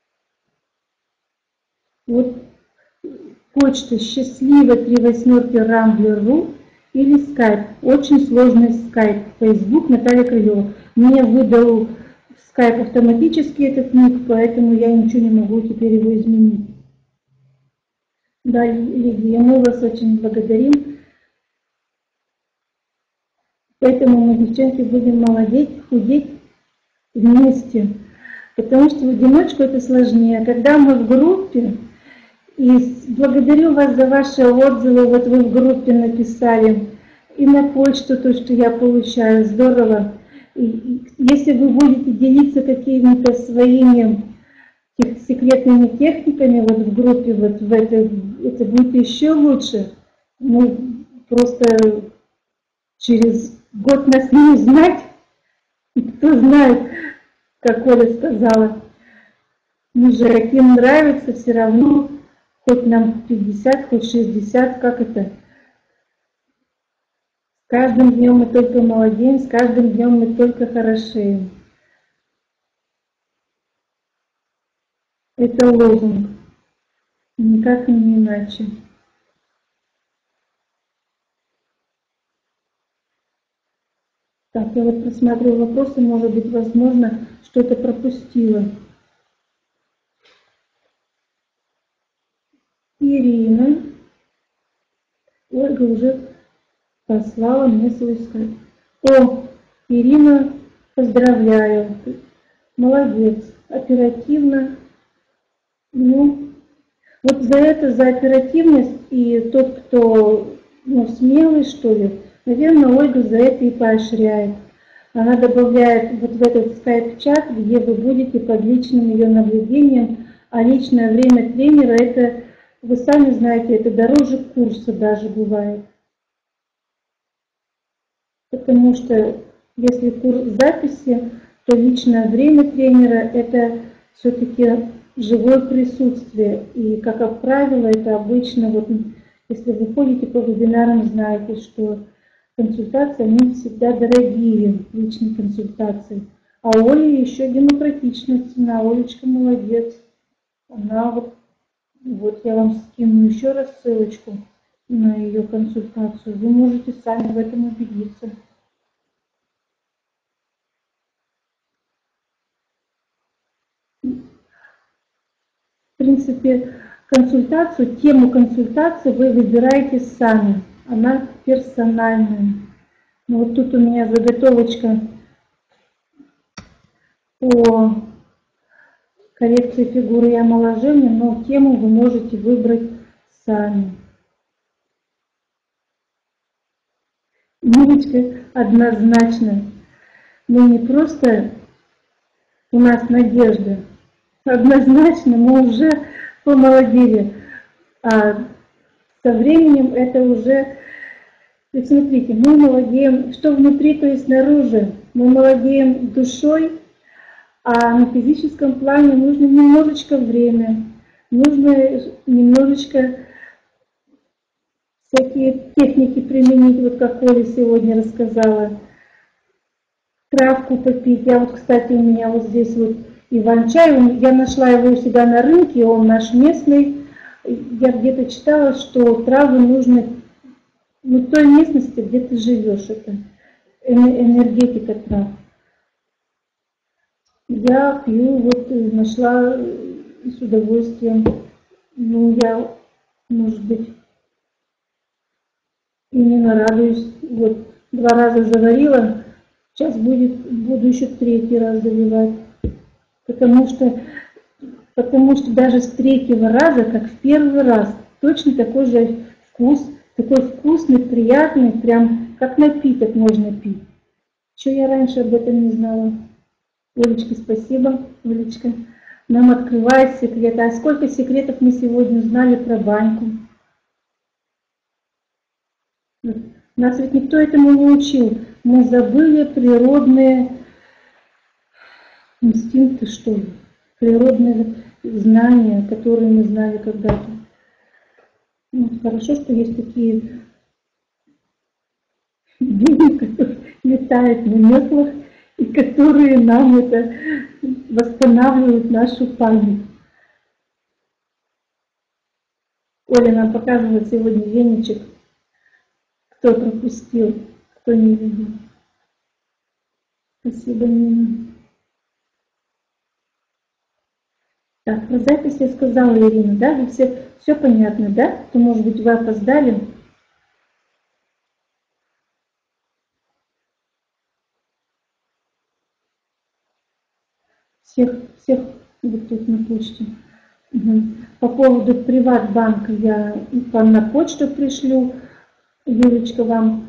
Вот почта счастливо 38rambler.ru или скайп. Очень сложный скайп. Facebook Наталья Крылева. Мне выдал скайп автоматически этот ник, поэтому я ничего не могу теперь его изменить. Да, Лидия, мы вас очень благодарим. Поэтому мы, девчонки, будем молодеть, худеть вместе. Потому что в одиночку это сложнее. Когда мы в группе, и благодарю вас за ваши отзывы, вот вы в группе написали, и на почту то, что я получаю, здорово. И если вы будете делиться какими-то своими секретными техниками вот в группе, вот в это будет еще лучше. Ну, просто через год нас не узнать, и кто знает, как Оля сказала. Мы же каким нравится, все равно, хоть нам 50, хоть 60, как это? С каждым днем мы только молодеем, с каждым днем мы только хорошеем. Это лозунг, никак не иначе. Так, я вот просматриваю вопросы, может быть, возможно, что-то пропустила. Ирина. Ольга уже послала мне свой скайп. О, Ирина, поздравляю. Молодец, оперативно. Ну, вот за это, за оперативность и тот, кто смелый, что ли, наверное, Ольга за это и поощряет. Она добавляет вот в этот скайп-чат, где вы будете под личным ее наблюдением, а личное время тренера, это, вы сами знаете, это дороже курса даже бывает. Потому что если курс записи, то личное время тренера это все-таки живое присутствие. И, как правило, это обычно, вот, если вы ходите по вебинарам, знаете, что консультации, они всегда дорогие, личные консультации. А у Оли еще демократичная цена. Олечка молодец. Она вот я вам скину еще раз ссылочку на ее консультацию. Вы можете сами в этом убедиться. В принципе, консультацию, тему консультации вы выбираете сами. Она персональная. Ну, вот тут у меня заготовочка по коррекции фигуры и омоложению, но тему вы можете выбрать сами. Ниночка, однозначно. Мы не просто у нас надежда, однозначно мы уже помолодели. А со временем это уже, ведь смотрите, мы молодеем, что внутри, то и снаружи. Мы молодеем душой, а на физическом плане нужно немножечко время, нужно немножечко всякие техники применить, вот как Оля сегодня рассказала. Травку попить. Я вот, кстати, у меня вот здесь вот иван-чай, я нашла его у себя на рынке, он наш местный. Я где-то читала, что травы нужно в той местности, где ты живешь, это энергетика трав. Я пью, вот нашла с удовольствием, ну я, может быть, именно радуюсь, вот 2 раза заварила, сейчас буду еще 3-й раз заливать, потому что даже с 3-го раза, как в 1-й раз, точно такой же вкус, такой вкусный, приятный, прям как напиток можно пить. Что я раньше об этом не знала? Олечке спасибо, Олечка. Нам открывает секреты. А сколько секретов мы сегодня узнали про баньку? Нас ведь никто этому не учил. Мы забыли природные инстинкты, что ли, природные знания, которые мы знали когда-то. Хорошо, что есть такие люди, которые летают на метлах, и которые нам это восстанавливают нашу память. Оля нам показывает сегодня веничек. Кто пропустил, кто не видел. Спасибо, Нина. Так, про запись я сказала, Ирина, да? Вы все понятно, да? То, может быть, вы опоздали? Всех вот тут на почте. Угу. По поводу Приватбанка я вам на почту пришлю, Юлечка, вам.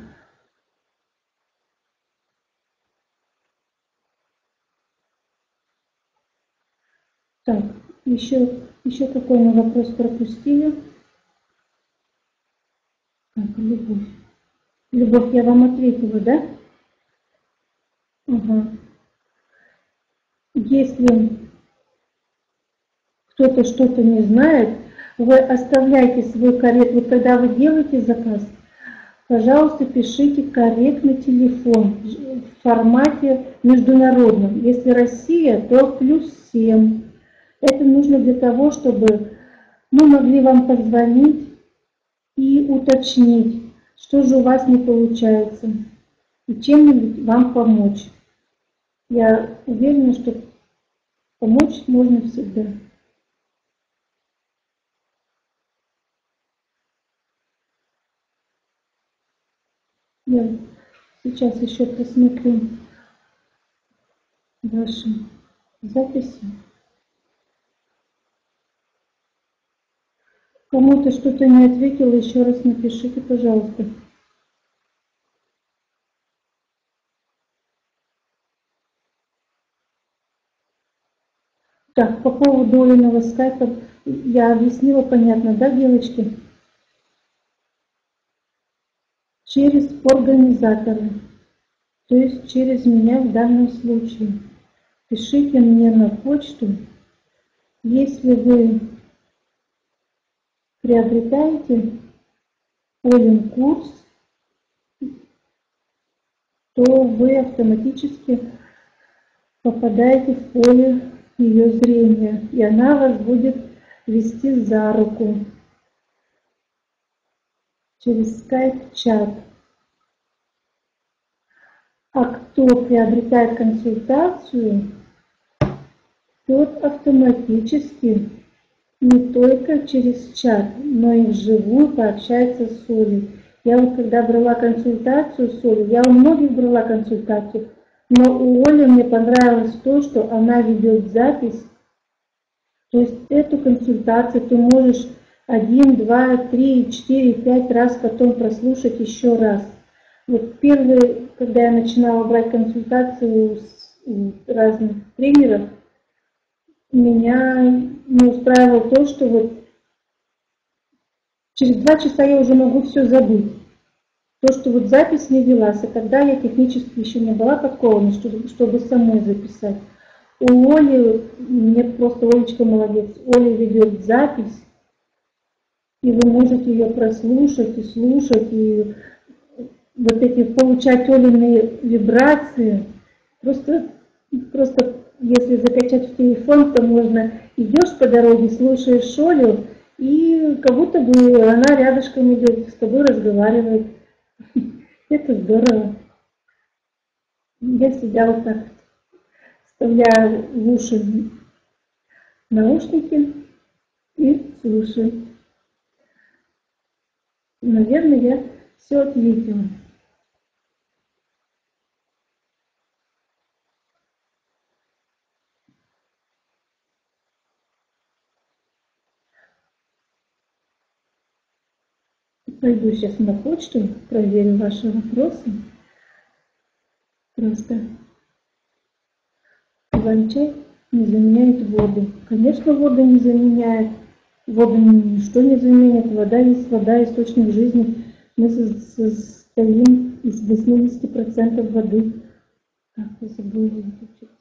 Так, еще какой мы вопрос пропустили? Так, Любовь. Любовь, я вам ответила, да? Ага. Если кто-то что-то не знает, вы оставляйте свой коррект. Вот когда вы делаете заказ, пожалуйста, пишите корректный телефон в формате международном. Если Россия, то +7. Это нужно для того, чтобы мы могли вам позвонить и уточнить, что же у вас не получается, и чем-нибудь вам помочь. Я уверена, что помочь можно всегда. Я сейчас еще посмотрю ваши записи. Кому-то что-то не ответила, еще раз напишите, пожалуйста. Так, по поводу Олиного скайпа я объяснила, понятно, да, девочки? Через организатора, то есть через меня в данном случае. Пишите мне на почту, если вы приобретаете Олин курс, то вы автоматически попадаете в поле ее зрения, и она вас будет вести за руку через скайп-чат. А кто приобретает консультацию, тот автоматически не только через чат, но и вживую пообщается с Олей. Я вот когда брала консультацию с Олей, я у многих брала консультацию, но у Оли мне понравилось то, что она ведет запись. То есть эту консультацию ты можешь 1, 2, 3, 4, 5 раз потом прослушать еще раз. Вот первый, когда я начинала брать консультацию с разных тренеров, меня не устраивало то, что вот через 2 часа я уже могу все забыть. То, что вот запись не велась, а когда я технически еще не была подкована, чтобы самой записать. У Оли, мне просто Олечка молодец, Оля ведет запись, и вы можете ее прослушать и слушать, и вот эти получать Олиные вибрации. Просто если закачать в телефон, то можно идешь по дороге, слушаешь Олю, и как будто бы она рядышком идет, с тобой разговаривает. Это здорово. Я всегда вот так вставляю в уши наушники и слушаю. Наверное, я все ответила. Пойду сейчас на почту, проверю ваши вопросы. Просто иван-чай не заменяет воду. Конечно, воду не заменяет. Воду ничто не заменит. Вода есть вода, источник жизни. Мы состоим из 80% воды. Так, я забыла выключить.